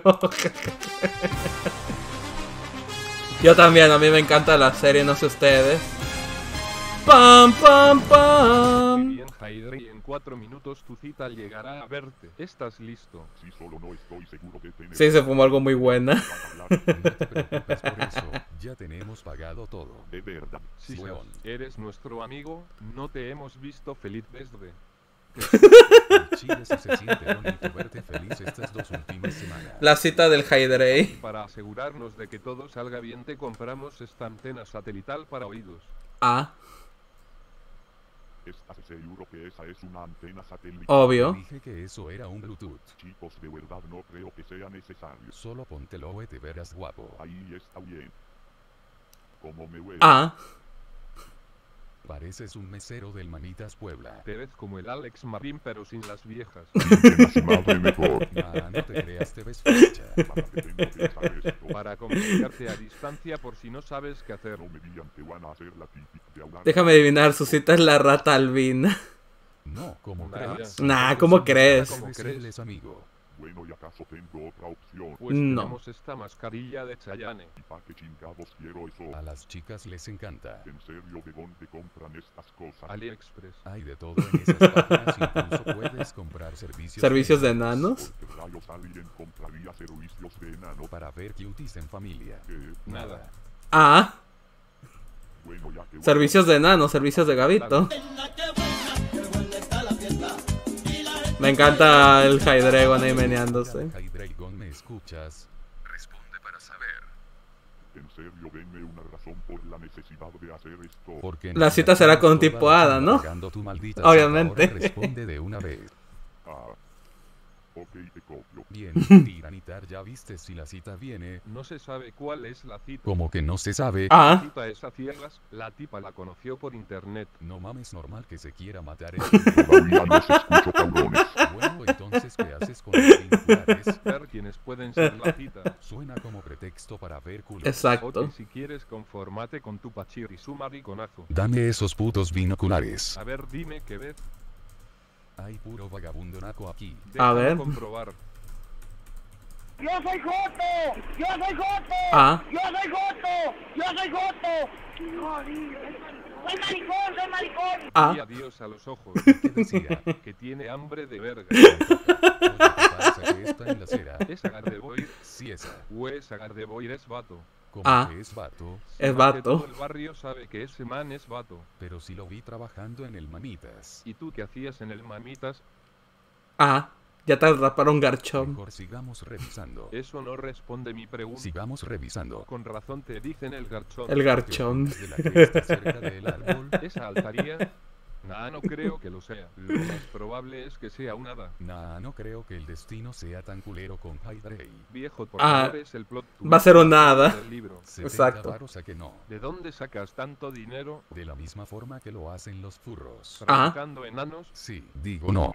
[SPEAKER 1] Yo también, a mí me encanta la serie, no sé ustedes. Pam, pam, pam.
[SPEAKER 7] Muy bien, Hydra, y en cuatro minutos tu cita llegará a verte. ¿Estás listo?
[SPEAKER 8] Si solo no estoy seguro de tener...
[SPEAKER 1] Sí, se fumó algo muy buena.
[SPEAKER 6] No te preocupes por eso, ya tenemos pagado todo.
[SPEAKER 8] De verdad.
[SPEAKER 7] Si
[SPEAKER 6] Weón.
[SPEAKER 7] eres nuestro amigo, no te hemos visto feliz desde...
[SPEAKER 6] El chile si se siente bonito verte feliz estas dos últimas semanas.
[SPEAKER 1] La cita del Hydra.
[SPEAKER 7] Para asegurarnos de que todo salga bien te compramos esta antena satelital para oídos.
[SPEAKER 1] Ah,
[SPEAKER 8] ¿Estás seguro que esa es una antena satelital?
[SPEAKER 1] obvio.
[SPEAKER 6] Dije que eso era un Bluetooth.
[SPEAKER 8] Chicos, de verdad no creo que sea necesario.
[SPEAKER 6] Solo póntelo y te verás guapo.
[SPEAKER 8] Ahí está bien. ¿Cómo me huele?
[SPEAKER 1] Ah,
[SPEAKER 6] Pareces un mesero del Manitas Puebla.
[SPEAKER 7] Te ves como el Alex Marín pero sin las viejas.
[SPEAKER 8] Madre mejor.
[SPEAKER 6] Nah, no te creas, te ves fecha.
[SPEAKER 8] ¿Para qué tengo que saber esto?
[SPEAKER 7] Para comunicarte a distancia por si no sabes qué hacer.
[SPEAKER 8] No me digan que van a hacer la típica de hablar.
[SPEAKER 1] déjame adivinar, su cita es la rata albina.
[SPEAKER 6] No, ¿cómo
[SPEAKER 7] Nah,
[SPEAKER 6] crees?
[SPEAKER 1] Nah, ¿cómo crees?
[SPEAKER 6] ¿Cómo crees, amigo?
[SPEAKER 8] Bueno, ¿y acaso tengo otra opción?
[SPEAKER 7] Pues
[SPEAKER 1] No.
[SPEAKER 7] tenemos esta mascarilla de Chayanne.
[SPEAKER 8] ¿Y para qué chingados quiero eso?
[SPEAKER 6] A las chicas les encanta.
[SPEAKER 8] ¿En serio de dónde compran estas cosas?
[SPEAKER 7] AliExpress.
[SPEAKER 6] Hay de todo en esas páginas, incluso puedes comprar servicios.
[SPEAKER 1] ¿Servicios de enanos?
[SPEAKER 8] ¿Por qué rayos alguien compraría servicios de enano?
[SPEAKER 6] Para ver cuties en familia.
[SPEAKER 8] Eh,
[SPEAKER 7] Nada.
[SPEAKER 1] Ah,
[SPEAKER 8] bueno, ya que...
[SPEAKER 1] servicios de enano, servicios de Gabito. Me encanta el Hydreigon ahí meneándose.
[SPEAKER 6] Hey Dragon, ¿me escuchas? Responde para saber.
[SPEAKER 8] En serio, denme una razón por la necesidad de hacer esto.
[SPEAKER 6] Porque
[SPEAKER 1] La cita será con un tipo hada, ¿no?
[SPEAKER 6] Tu maldita
[SPEAKER 1] Obviamente.
[SPEAKER 6] ahora responde de una vez.
[SPEAKER 8] Ah, ok, te copio.
[SPEAKER 6] Bien, tiranitar, ya viste si la cita viene.
[SPEAKER 7] No se sabe cuál es la cita.
[SPEAKER 6] Como que no se sabe.
[SPEAKER 7] La
[SPEAKER 1] Ah,
[SPEAKER 7] cita es a ciegas. La tipa la conoció por internet.
[SPEAKER 6] No mames, normal que se quiera matar.
[SPEAKER 8] Todavía no se escucho, cabrones.
[SPEAKER 6] Bueno, entonces, ¿qué haces con los vinculares?
[SPEAKER 7] Ver quiénes pueden ser la cita.
[SPEAKER 6] Suena como pretexto para ver culos.
[SPEAKER 1] exacto.
[SPEAKER 7] Ok, si quieres conformate con tu pachir y su mariconazo.
[SPEAKER 6] Dame esos putos binoculares.
[SPEAKER 7] A ver, dime qué ves.
[SPEAKER 6] Hay puro vagabundo naco aquí.
[SPEAKER 7] Déjalo
[SPEAKER 1] ver.
[SPEAKER 7] comprobar.
[SPEAKER 13] ¡Yo soy Joto! ¡Yo soy Joto!
[SPEAKER 1] Ah,
[SPEAKER 13] ¡Yo soy Joto! ¡Yo soy Joto! ¡Soy maricón! ¡Soy maricón!
[SPEAKER 1] ah.
[SPEAKER 7] Y adiós a los ojos.
[SPEAKER 6] ¿Qué decía?
[SPEAKER 7] Que tiene hambre de verga.
[SPEAKER 6] Oye, ¿qué pasa que está en la acera?
[SPEAKER 7] Es Agardeboir.
[SPEAKER 6] Sí, esa.
[SPEAKER 7] O es Agardeboir es vato.
[SPEAKER 6] Como
[SPEAKER 1] Ah.
[SPEAKER 6] que es vato.
[SPEAKER 1] Es
[SPEAKER 7] Más que
[SPEAKER 1] vato.
[SPEAKER 7] Todo el barrio sabe que ese man es vato.
[SPEAKER 6] Pero si lo vi trabajando en el Mamitas.
[SPEAKER 7] ¿Y tú qué hacías en el Mamitas?
[SPEAKER 1] Ah, ya te atraparon garchón.
[SPEAKER 6] Mejor sigamos revisando.
[SPEAKER 7] Eso no responde mi pregunta.
[SPEAKER 6] Sigamos revisando.
[SPEAKER 7] Con razón te dicen el garchón.
[SPEAKER 1] El garchón.
[SPEAKER 6] De la cresta cerca del árbol.
[SPEAKER 7] ¿Esa altaría? Nah, no creo que lo sea. Lo más probable es que sea un hada.
[SPEAKER 6] Nah, no creo que el destino sea tan culero con Hydrey.
[SPEAKER 7] Viejo, por
[SPEAKER 1] Ah,
[SPEAKER 7] favor, es el plot
[SPEAKER 1] va a ser un hada.
[SPEAKER 7] del libro.
[SPEAKER 6] setenta
[SPEAKER 1] Exacto.
[SPEAKER 6] varos a que no.
[SPEAKER 7] ¿De dónde sacas tanto dinero?
[SPEAKER 6] De la misma forma que lo hacen los furros.
[SPEAKER 1] Ah.
[SPEAKER 7] ¿Traficando enanos?
[SPEAKER 6] Sí, digo no.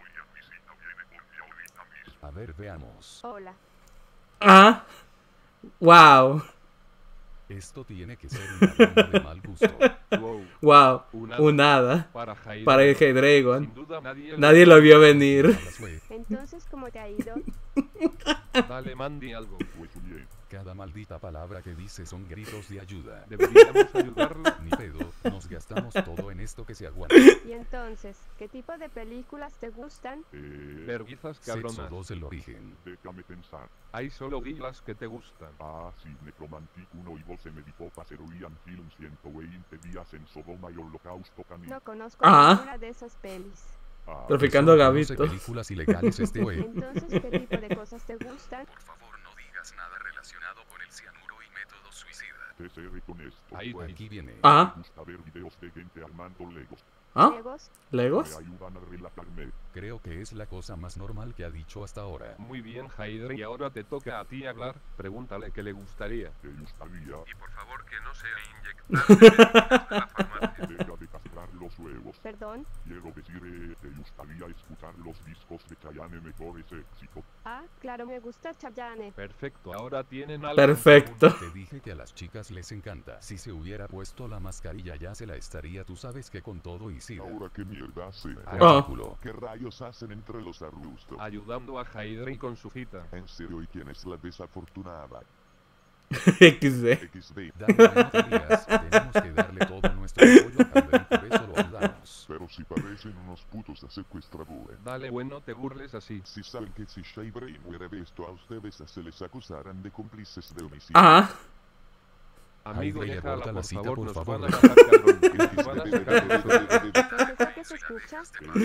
[SPEAKER 6] A ver, veamos.
[SPEAKER 11] Hola.
[SPEAKER 1] Ah, wow,
[SPEAKER 6] Esto tiene que ser una broma de mal gusto.
[SPEAKER 7] Wow.
[SPEAKER 1] wow.
[SPEAKER 7] Un hada.
[SPEAKER 1] Un hada.
[SPEAKER 7] Para Hydra.
[SPEAKER 1] Para el
[SPEAKER 7] Sin
[SPEAKER 1] Hydreigon.
[SPEAKER 7] duda nadie...
[SPEAKER 1] Nadie lo vio venir.
[SPEAKER 11] Entonces, ¿cómo te ha ido?
[SPEAKER 7] Dale, Mandy, algo.
[SPEAKER 8] Pues bien.
[SPEAKER 6] Cada maldita palabra que dice son gritos de ayuda.
[SPEAKER 7] Deberíamos ayudarlo.
[SPEAKER 6] Ni pedo, nos gastamos todo en esto que se aguanta.
[SPEAKER 11] Y entonces, ¿qué tipo de películas te gustan?
[SPEAKER 8] Eh,
[SPEAKER 7] Verguizas
[SPEAKER 6] Sexo
[SPEAKER 7] cabronas.
[SPEAKER 6] dos el origen.
[SPEAKER 8] déjame pensar.
[SPEAKER 7] Hay solo las que te gustan.
[SPEAKER 8] Ah, sí, Necromantic uno y dos se me dijo Paseruian Film ciento veinte días en Sodoma y Holocausto Canin.
[SPEAKER 11] No conozco
[SPEAKER 1] Ah.
[SPEAKER 11] ninguna de esas pelis.
[SPEAKER 8] Ah,
[SPEAKER 1] Traficando
[SPEAKER 6] Solo conoce
[SPEAKER 1] gavitos.
[SPEAKER 6] películas ilegales este güey.
[SPEAKER 11] Entonces, ¿qué tipo de cosas te gustan?
[SPEAKER 6] Por favor, no digas nada relacionado con el cianuro y métodos suicidas.
[SPEAKER 8] Te seré con esto.
[SPEAKER 7] Ahí,
[SPEAKER 6] Aquí viene.
[SPEAKER 1] Ah.
[SPEAKER 8] Me gusta ver videos de gente armando legos.
[SPEAKER 1] ¿Ah?
[SPEAKER 11] ¿Legos?
[SPEAKER 1] ¿Legos?
[SPEAKER 8] Me ayudan a relajarme.
[SPEAKER 6] Creo que es la cosa más normal que ha dicho hasta ahora.
[SPEAKER 7] Muy bien, Hydra, y ahora te toca a ti hablar. Pregúntale qué le gustaría.
[SPEAKER 8] Te gustaría.
[SPEAKER 7] Y por favor que no sea inyectado.
[SPEAKER 8] Deja de castrar los huevos.
[SPEAKER 11] Perdón.
[SPEAKER 8] Quiero decir, eh, te gustaría escuchar los discos de Chayanne Mejores Éxito.
[SPEAKER 11] Ah, claro, me gusta Chayanne.
[SPEAKER 7] Perfecto, ahora tienen algo.
[SPEAKER 1] Perfecto.
[SPEAKER 6] Te dije que a las chicas les encanta. Si se hubiera puesto la mascarilla ya se la estaría, tú sabes que con todo y sida.
[SPEAKER 8] Ahora qué mierda hace.
[SPEAKER 6] Ridículo.
[SPEAKER 8] ¿Qué rayos hacen entre los arbustos?
[SPEAKER 7] Ayudando a Hydra y con su cita.
[SPEAKER 8] En serio, ¿y quién es la desafortunada?
[SPEAKER 1] equis de.
[SPEAKER 8] equis de.
[SPEAKER 6] Dale, no te digas, tenemos que darle todo nuestro apoyo a Hydra y por eso lo ayudamos.
[SPEAKER 8] Pero si parecen unos putos a secuestradores.
[SPEAKER 7] Dale, bueno, te burles así.
[SPEAKER 8] Si saben que si Shaybray muere de esto a ustedes se les acusarán de cómplices de homicidio.
[SPEAKER 1] Ah.
[SPEAKER 7] Amigo,
[SPEAKER 6] Hydra,
[SPEAKER 7] déjala,
[SPEAKER 6] aborta la
[SPEAKER 7] por
[SPEAKER 6] cita,
[SPEAKER 7] favor,
[SPEAKER 6] por
[SPEAKER 7] nos
[SPEAKER 6] favor.
[SPEAKER 7] van a matar, cabrón. Nos van a sacar de
[SPEAKER 11] ¿Dónde fue que se escucha?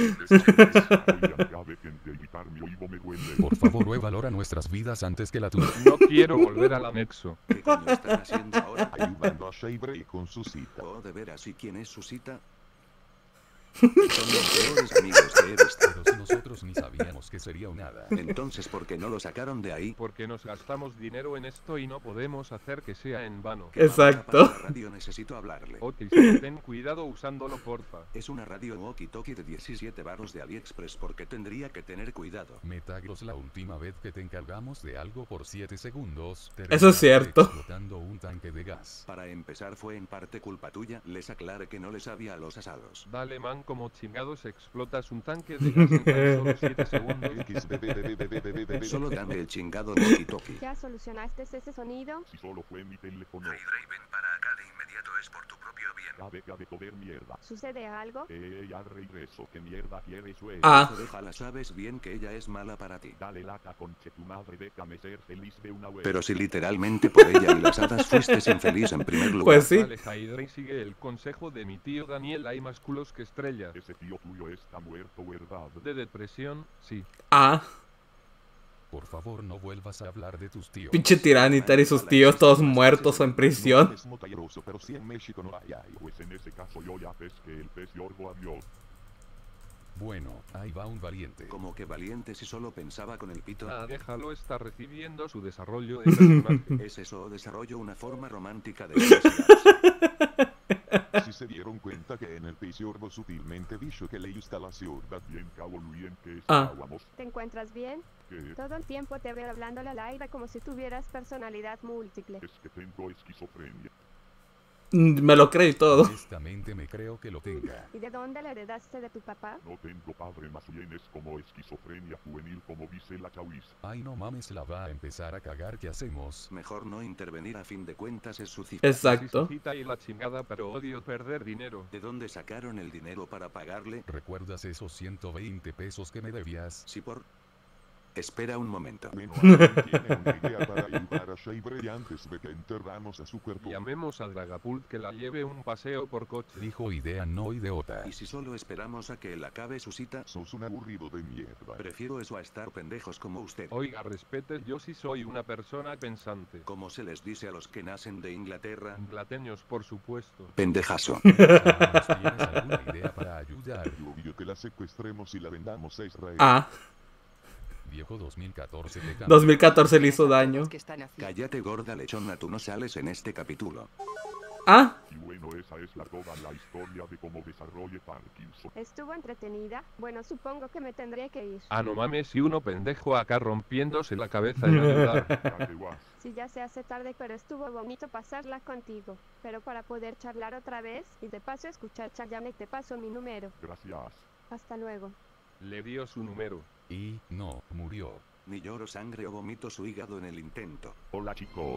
[SPEAKER 6] Por favor, we valora nuestras vidas antes que la tuya.
[SPEAKER 7] No quiero volver al anexo.
[SPEAKER 5] ¿Qué coño están haciendo ahora?
[SPEAKER 8] Ayudando a Shaybray con su cita.
[SPEAKER 5] Oh, de veras, ¿y quién es su cita? Son los peores amigos que he visto.
[SPEAKER 6] Pero si nosotros ni sabíamos que sería un hada.
[SPEAKER 5] Entonces, ¿por qué no lo sacaron de ahí?
[SPEAKER 7] Porque nos gastamos dinero en esto y no podemos hacer que sea en vano.
[SPEAKER 5] Que
[SPEAKER 1] Exacto.
[SPEAKER 5] para la radio necesito hablarle.
[SPEAKER 7] Ok, sí, ten cuidado usándolo, porfa.
[SPEAKER 5] Es una radio walkie-talkie de diecisiete baros de AliExpress porque tendría que tener cuidado.
[SPEAKER 6] Metaglos, la última vez que te encargamos de algo por siete segundos.
[SPEAKER 1] Eso es cierto.
[SPEAKER 6] Explotando un tanque de gas.
[SPEAKER 5] Para empezar fue en parte culpa tuya, les aclaré que no les sabía a los asados.
[SPEAKER 7] Dale, man, como chingados explotas un tanque de gas en tan solo siete segundos.
[SPEAKER 5] Solo dame el chingado walkie-talkie.
[SPEAKER 11] ¿Ya solucionaste ese sonido?
[SPEAKER 8] Si solo fue mi teléfono.
[SPEAKER 5] Ven para acá de inmediato, es por tu propio bien.
[SPEAKER 8] Ya deja de comer mierda.
[SPEAKER 11] ¿Sucede algo?
[SPEAKER 8] Eh, ya regreso. ¿Qué mierda quieres, güey?
[SPEAKER 1] Ah.
[SPEAKER 5] Eso déjala, sabes bien que ella es mala para ti.
[SPEAKER 8] Dale lata, conche tu madre, déjame ser feliz de una vez.
[SPEAKER 5] Pero si literalmente por ella y las hadas fuiste infeliz en primer lugar.
[SPEAKER 1] Pues sí.
[SPEAKER 7] Dale, Hydra, y sigue el consejo de mi tío Daniel, hay más culos que estrellas.
[SPEAKER 8] Ese tío tuyo está muerto, ¿verdad?
[SPEAKER 7] De depresión, sí.
[SPEAKER 1] Ah.
[SPEAKER 6] Por favor, no vuelvas a hablar de tus tíos.
[SPEAKER 1] Pinche Tiranitar y sus tíos todos muertos o en prisión.
[SPEAKER 8] Es motaroso, pero si en México no hay, hay. Pues en ese caso yo ya pesqué el pez yorgo, adiós.
[SPEAKER 6] Bueno, ahí va un valiente.
[SPEAKER 5] Como que valiente si solo pensaba con el pito.
[SPEAKER 7] Ah, déjalo, está recibiendo su desarrollo de personaje.
[SPEAKER 5] Es eso, desarrollo una forma romántica de suicidarse.
[SPEAKER 8] Si se dieron cuenta que en el pez yorgo sutilmente dicho que le instalación da bien cabo bien que
[SPEAKER 1] Ah.
[SPEAKER 8] estábamos.
[SPEAKER 11] ¿Te encuentras bien?
[SPEAKER 8] ¿Qué?
[SPEAKER 11] Todo el tiempo te veo hablándole al aire como si tuvieras personalidad múltiple.
[SPEAKER 8] Es que tengo esquizofrenia.
[SPEAKER 1] Mm, Me lo creo y todo.
[SPEAKER 6] Honestamente me creo que lo tenga.
[SPEAKER 11] ¿Y de dónde le heredaste de tu papá?
[SPEAKER 8] No tengo padre, más bien es como esquizofrenia juvenil, como dice la chaviza.
[SPEAKER 6] Ay, no mames, la va a empezar a cagar. ¿Qué hacemos?
[SPEAKER 5] Mejor no intervenir, a fin de cuentas es su cifra.
[SPEAKER 1] Exacto.
[SPEAKER 7] Sí, cita y la chingada, pero odio perder dinero.
[SPEAKER 5] ¿De dónde sacaron el dinero para pagarle?
[SPEAKER 6] ¿Recuerdas esos ciento veinte pesos que me debías?
[SPEAKER 5] Sí, por... Espera un momento.
[SPEAKER 8] Bueno, alguien tiene una idea para ayudar a Shaybray antes de que enterramos a su cuerpo.
[SPEAKER 7] Llamemos a Dragapult que la lleve un paseo por coche.
[SPEAKER 6] Dijo idea, no idiota.
[SPEAKER 5] ¿Y si solo esperamos a que él acabe su cita?
[SPEAKER 8] Sos un aburrido de mierda.
[SPEAKER 5] Prefiero eso a estar pendejos como usted.
[SPEAKER 7] Oiga, respete, yo sí soy una persona pensante.
[SPEAKER 5] Como se les dice a los que nacen de Inglaterra.
[SPEAKER 7] Inglateños, por supuesto.
[SPEAKER 5] Pendejazo.
[SPEAKER 6] ¿Tienes alguna idea para ayudar?
[SPEAKER 8] Obvio que la secuestremos y la vendamos a Israel.
[SPEAKER 1] Ah.
[SPEAKER 6] Viejo dos mil catorce te cambia.
[SPEAKER 1] dos mil catorce le hizo daño.
[SPEAKER 5] Cállate, gorda lechona, tú no sales en este capítulo.
[SPEAKER 1] Ah.
[SPEAKER 8] Y bueno, esa es la toda la historia de cómo desarrolle Parkinson.
[SPEAKER 11] ¿Estuvo entretenida? Bueno, supongo que me tendré que ir.
[SPEAKER 7] Ah, no mames, y uno pendejo acá rompiéndose la cabeza en ayudar.
[SPEAKER 8] Dale, guas.
[SPEAKER 11] Sí, ya se hace tarde, pero estuvo bonito pasarla contigo. Pero para poder charlar otra vez y de paso escuchar Chayanne, te paso mi número.
[SPEAKER 8] Gracias.
[SPEAKER 11] Hasta luego.
[SPEAKER 7] Le dio su número.
[SPEAKER 6] Y no, murió.
[SPEAKER 5] Ni lloro sangre o vomito su hígado en el intento.
[SPEAKER 8] Hola, chicos.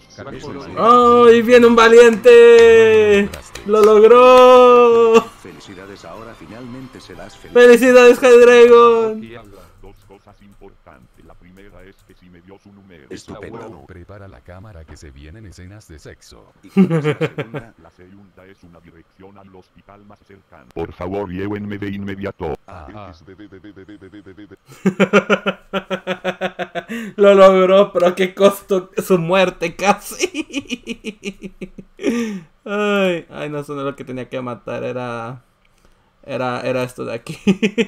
[SPEAKER 1] ¡Ay, viene un valiente! ¡Lo logró!
[SPEAKER 5] Felicidades, ahora finalmente serás feliz.
[SPEAKER 1] ¡Felicidades, Hydreigon!
[SPEAKER 8] Dos cosas importantes. La primera es que si me dio su número.
[SPEAKER 5] Estupendo.
[SPEAKER 6] Prepara la cámara que se vienen escenas de sexo.
[SPEAKER 5] ¿Y cuál es la segunda?
[SPEAKER 8] La segunda es una dirección al hospital más cercano. Por favor, llévenme de inmediato.
[SPEAKER 6] Ah,
[SPEAKER 1] Lo logró, pero a qué costo su muerte casi. Ay, ay, no, eso no es lo que tenía que matar, era... Era, era esto de aquí.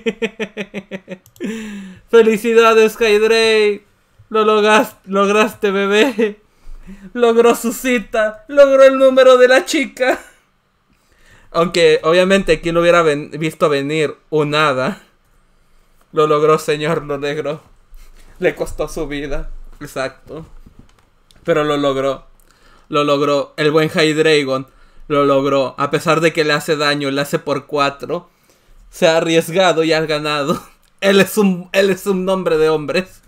[SPEAKER 1] ¡Felicidades, Hydrate! Lo lograste, lograste, bebé. Logró su cita. Logró el número de la chica. Aunque, obviamente, quien lo hubiera ven visto venir un hada. Lo logró, señor, lo logró. Le costó su vida. Exacto. Pero lo logró. Lo logró. El buen Hydreigon lo logró. A pesar de que le hace daño, le hace por cuatro. Se ha arriesgado y ha ganado. Él es un, él es un nombre de hombres.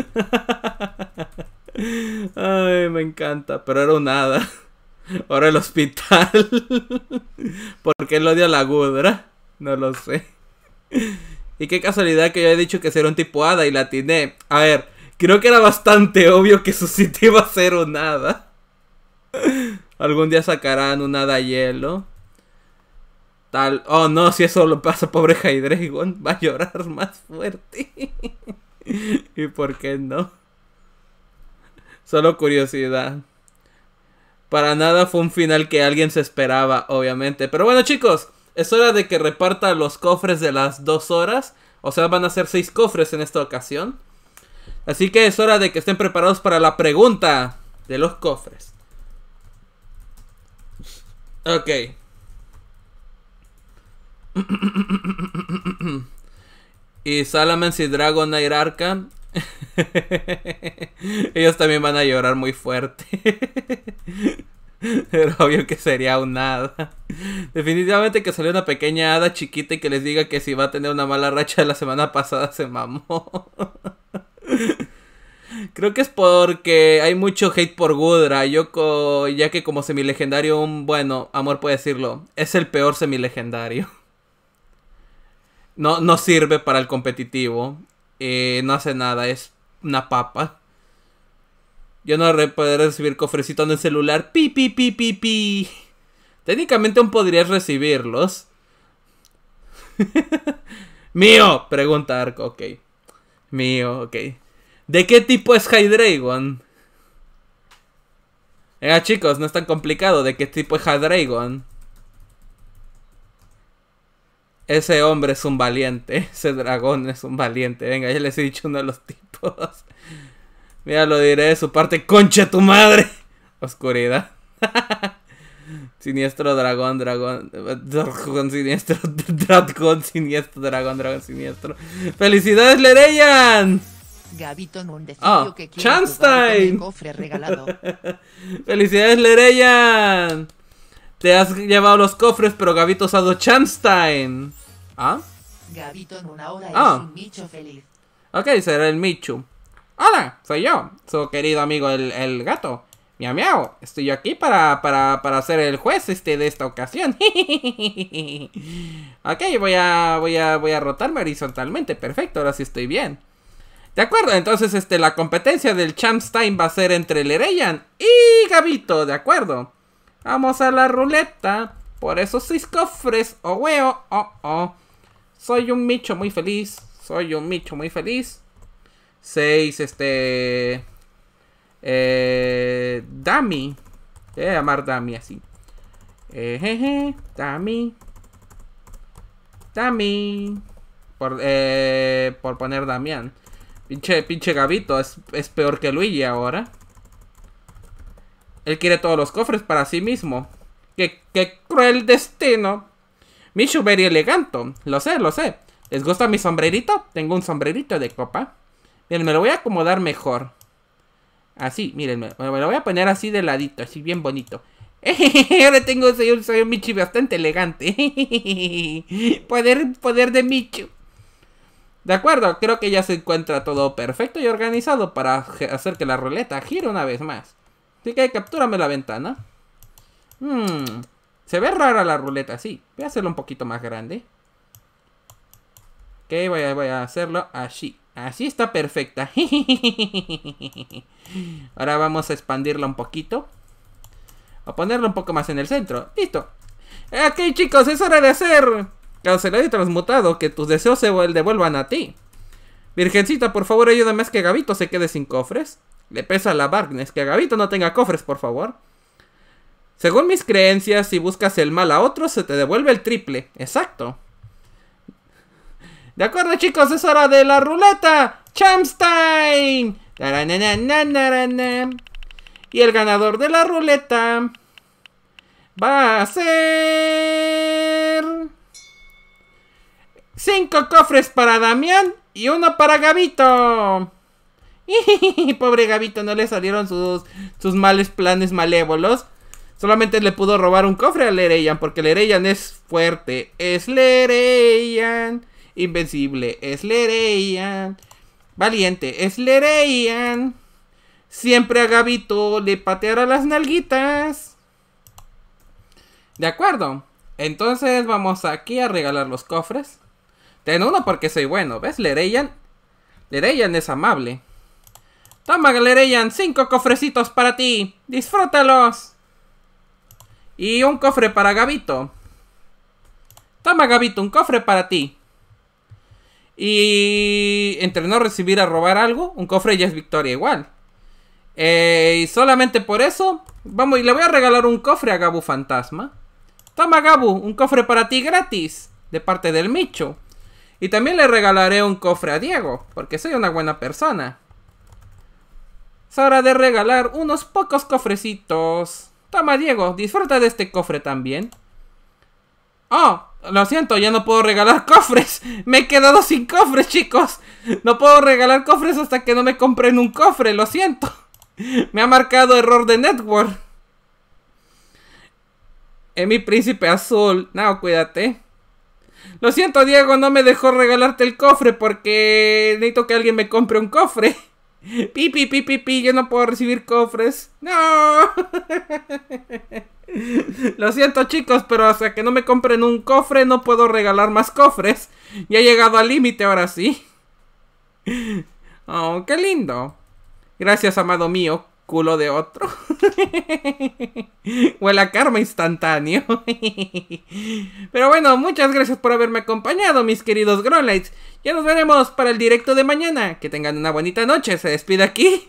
[SPEAKER 1] Ay, me encanta. Pero era un hada. Ahora el hospital. ¿Por qué él odia a la Gudra? No lo sé. Y qué casualidad que yo he dicho que sería un tipo hada y la atiné. A ver, creo que era bastante obvio que su sitio iba a ser un hada. Algún día sacarán un hada hielo. Tal. Oh no, si eso lo pasa, pobre Hydreigon, va a llorar más fuerte. ¿Y por qué no? Solo curiosidad. Para nada fue un final que alguien se esperaba, obviamente. Pero bueno, chicos, es hora de que reparta los cofres de las dos horas. O sea, van a ser seis cofres en esta ocasión. Así que es hora de que estén preparados para la pregunta de los cofres. Ok. Y Salamence y Dragonite Arca. Ellos también van a llorar muy fuerte. Pero obvio que sería un hada. Definitivamente que salió una pequeña hada chiquita y que les diga que si va a tener una mala racha de la semana pasada se mamó. Creo que es porque hay mucho hate por Gudra. Yo, co ya que como semilegendario, un bueno, amor puede decirlo, es el peor semilegendario. No, no sirve para el competitivo. Eh, no hace nada, es una papa. Yo no podré recibir cofrecitos en el celular. Pi, pi, pi, pi, pi. Técnicamente aún podrías recibirlos. Mío, pregunta Arco, ok. Mío, ok. ¿De qué tipo es Hydreigon? Venga, chicos, no es tan complicado. ¿De qué tipo es Hydreigon? Ese hombre es un valiente. Ese dragón es un valiente. Venga, ya les he dicho uno de los tipos. Mira, lo diré de su parte. ¡Concha tu madre! Oscuridad. Siniestro dragón, dragón. Dragón siniestro. Dragón siniestro, dragón, dragón siniestro. ¡Felicidades, Lereyan!
[SPEAKER 3] Gabito en un decidio
[SPEAKER 1] oh,
[SPEAKER 3] que quiere jugar con el cofre regalado.
[SPEAKER 1] ¡Felicidades, Lereyan! Te has llevado los cofres, pero Gabito ha usado Chamstein. ¿Ah?
[SPEAKER 3] Gabito en una hora
[SPEAKER 1] ah.
[SPEAKER 3] es un Micho feliz.
[SPEAKER 1] Ok, será el Michu. Hola, soy yo, su querido amigo el, el gato. Miau miau, estoy yo aquí para, para, para ser el juez este de esta ocasión. Ok, voy a, voy a, voy a rotarme horizontalmente. Perfecto, ahora sí estoy bien. De acuerdo, entonces este, la competencia del Chamstein va a ser entre Lereyan y Gabito, de acuerdo. Vamos a la ruleta. Por esos seis cofres. Oh, weo. Oh, oh. Soy un Micho muy feliz. Soy un Micho muy feliz. Seis, este... Eh... Dami. Voy a llamar Dami así. Eh, jeje. Dami. Dami. Por, eh... Por poner Damián. Pinche, pinche Gabito. Es, es peor que Luigi ahora. Él quiere todos los cofres para sí mismo. ¡Qué, qué cruel destino! Michu very eleganto. Lo sé, lo sé. ¿Les gusta mi sombrerito? Tengo un sombrerito de copa. Miren, me lo voy a acomodar mejor. Así, miren, me, me lo voy a poner así de ladito, así bien bonito. Ahora tengo, soy, soy un Michu bastante elegante. Poder, poder de Michu. De acuerdo, creo que ya se encuentra todo perfecto y organizado para hacer que la ruleta gire una vez más. Así que captúrame la ventana. Hmm, se ve rara la ruleta, sí. Voy a hacerlo un poquito más grande. Ok, voy a, voy a hacerlo así. Así está perfecta. Ahora vamos a expandirla un poquito. A ponerla un poco más en el centro. Listo. Ok, chicos, es hora de hacer cancelado y transmutado. Que tus deseos se devuelvan a ti. Virgencita, por favor, ayúdame a que Gabito se quede sin cofres. Le pesa a la Darkness que Gabito no tenga cofres, por favor. Según mis creencias, si buscas el mal a otros, se te devuelve el triple. Exacto. De acuerdo, chicos, es hora de la ruleta. Champstein. Y el ganador de la ruleta va a ser... Cinco cofres para Damián y uno para Gabito. Pobre Gabito, no le salieron sus, sus males planes malévolos. Solamente le pudo robar un cofre a Lereyan, porque Lereyan es fuerte. Es Lereyan. Invencible es Lereyan. Valiente es Lereyan. Siempre a Gabito le pateará las nalguitas. De acuerdo. Entonces vamos aquí a regalar los cofres. Ten uno porque soy bueno. ¿Ves? Lereyan. Lereyan es amable. Toma, Lereyan. Cinco cofrecitos para ti. Disfrútalos. Y un cofre para Gabito. Toma, Gabito. Un cofre para ti. Y entre no recibir a robar algo, un cofre ya es victoria igual. Eh, y solamente por eso, vamos, y le voy a regalar un cofre a Gabu Fantasma. Toma, Gabu, un cofre para ti gratis, de parte del Micho. Y también le regalaré un cofre a Diego, porque soy una buena persona. Es hora de regalar unos pocos cofrecitos. Toma, Diego, disfruta de este cofre también. Oh, lo siento, ya no puedo regalar cofres. Me he quedado sin cofres, chicos. No puedo regalar cofres hasta que no me compren un cofre, lo siento. Me ha marcado error de network. Es mi príncipe azul. No, cuídate. Lo siento, Diego, no me dejó regalarte el cofre porque necesito que alguien me compre un cofre. Pi, pi, pi, pi, pi, yo no puedo recibir cofres. No. Lo siento, chicos, pero hasta que no me compren un cofre no puedo regalar más cofres. Ya he llegado al límite ahora sí. Oh, qué lindo. Gracias, amado mío, culo de otro. Huele a karma instantáneo. Pero bueno, muchas gracias por haberme acompañado, mis queridos Growlites. Ya nos veremos para el directo de mañana. Que tengan una bonita noche. Se despide aquí.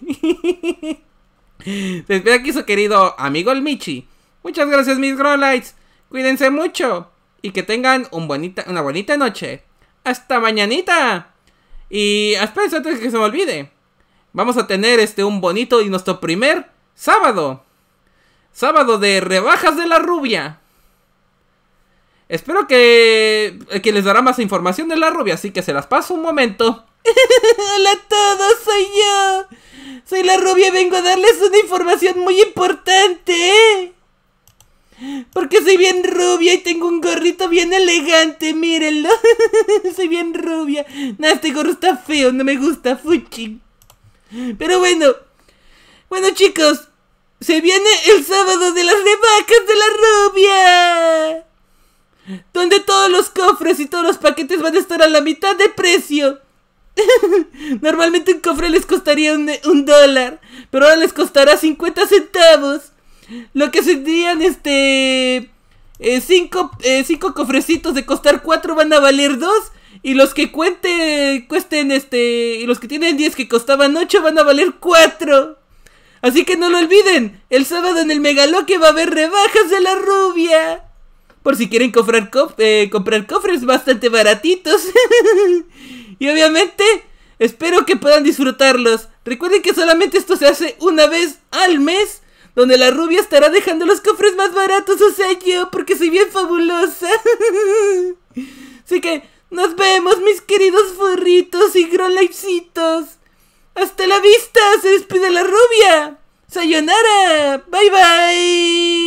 [SPEAKER 1] Se despide aquí su querido amigo el Michi. Muchas gracias, mis Growlites. Cuídense mucho. Y que tengan un bonita, una bonita noche. Hasta mañanita. Y espérense antes de que se me olvide. Vamos a tener este un bonito y nuestro primer sábado. Sábado de rebajas de la rubia. Espero que, que les dará más información de la rubia, así que se las paso un momento. Hola a todos, soy yo. Soy la rubia y vengo a darles una información muy importante. Porque soy bien rubia y tengo un gorrito bien elegante, mírenlo. Soy bien rubia. No, este gorro está feo, no me gusta, fuchi. Pero bueno, bueno chicos, se viene el sábado de las rebajas de la rubia, donde todos los cofres y todos los paquetes van a estar a la mitad de precio. Normalmente un cofre les costaría un, un dólar, pero ahora les costará cincuenta centavos. Lo que serían este... Eh, cinco, eh, cinco cofrecitos de costar cuatro van a valer dos. Y los que cuente, cuesten este... Y los que tienen diez que costaban ocho van a valer cuatro. Así que no lo olviden. El sábado en el Megaloque va a haber rebajas de la rubia. Por si quieren comprar, cof eh, comprar cofres bastante baratitos. Y obviamente espero que puedan disfrutarlos. Recuerden que solamente esto se hace una vez al mes, donde la rubia estará dejando los cofres más baratos. O sea, yo, porque soy bien fabulosa. Así que nos vemos, mis queridos furritos y growlitecitos. Hasta la vista, se despide la rubia. Sayonara, bye bye.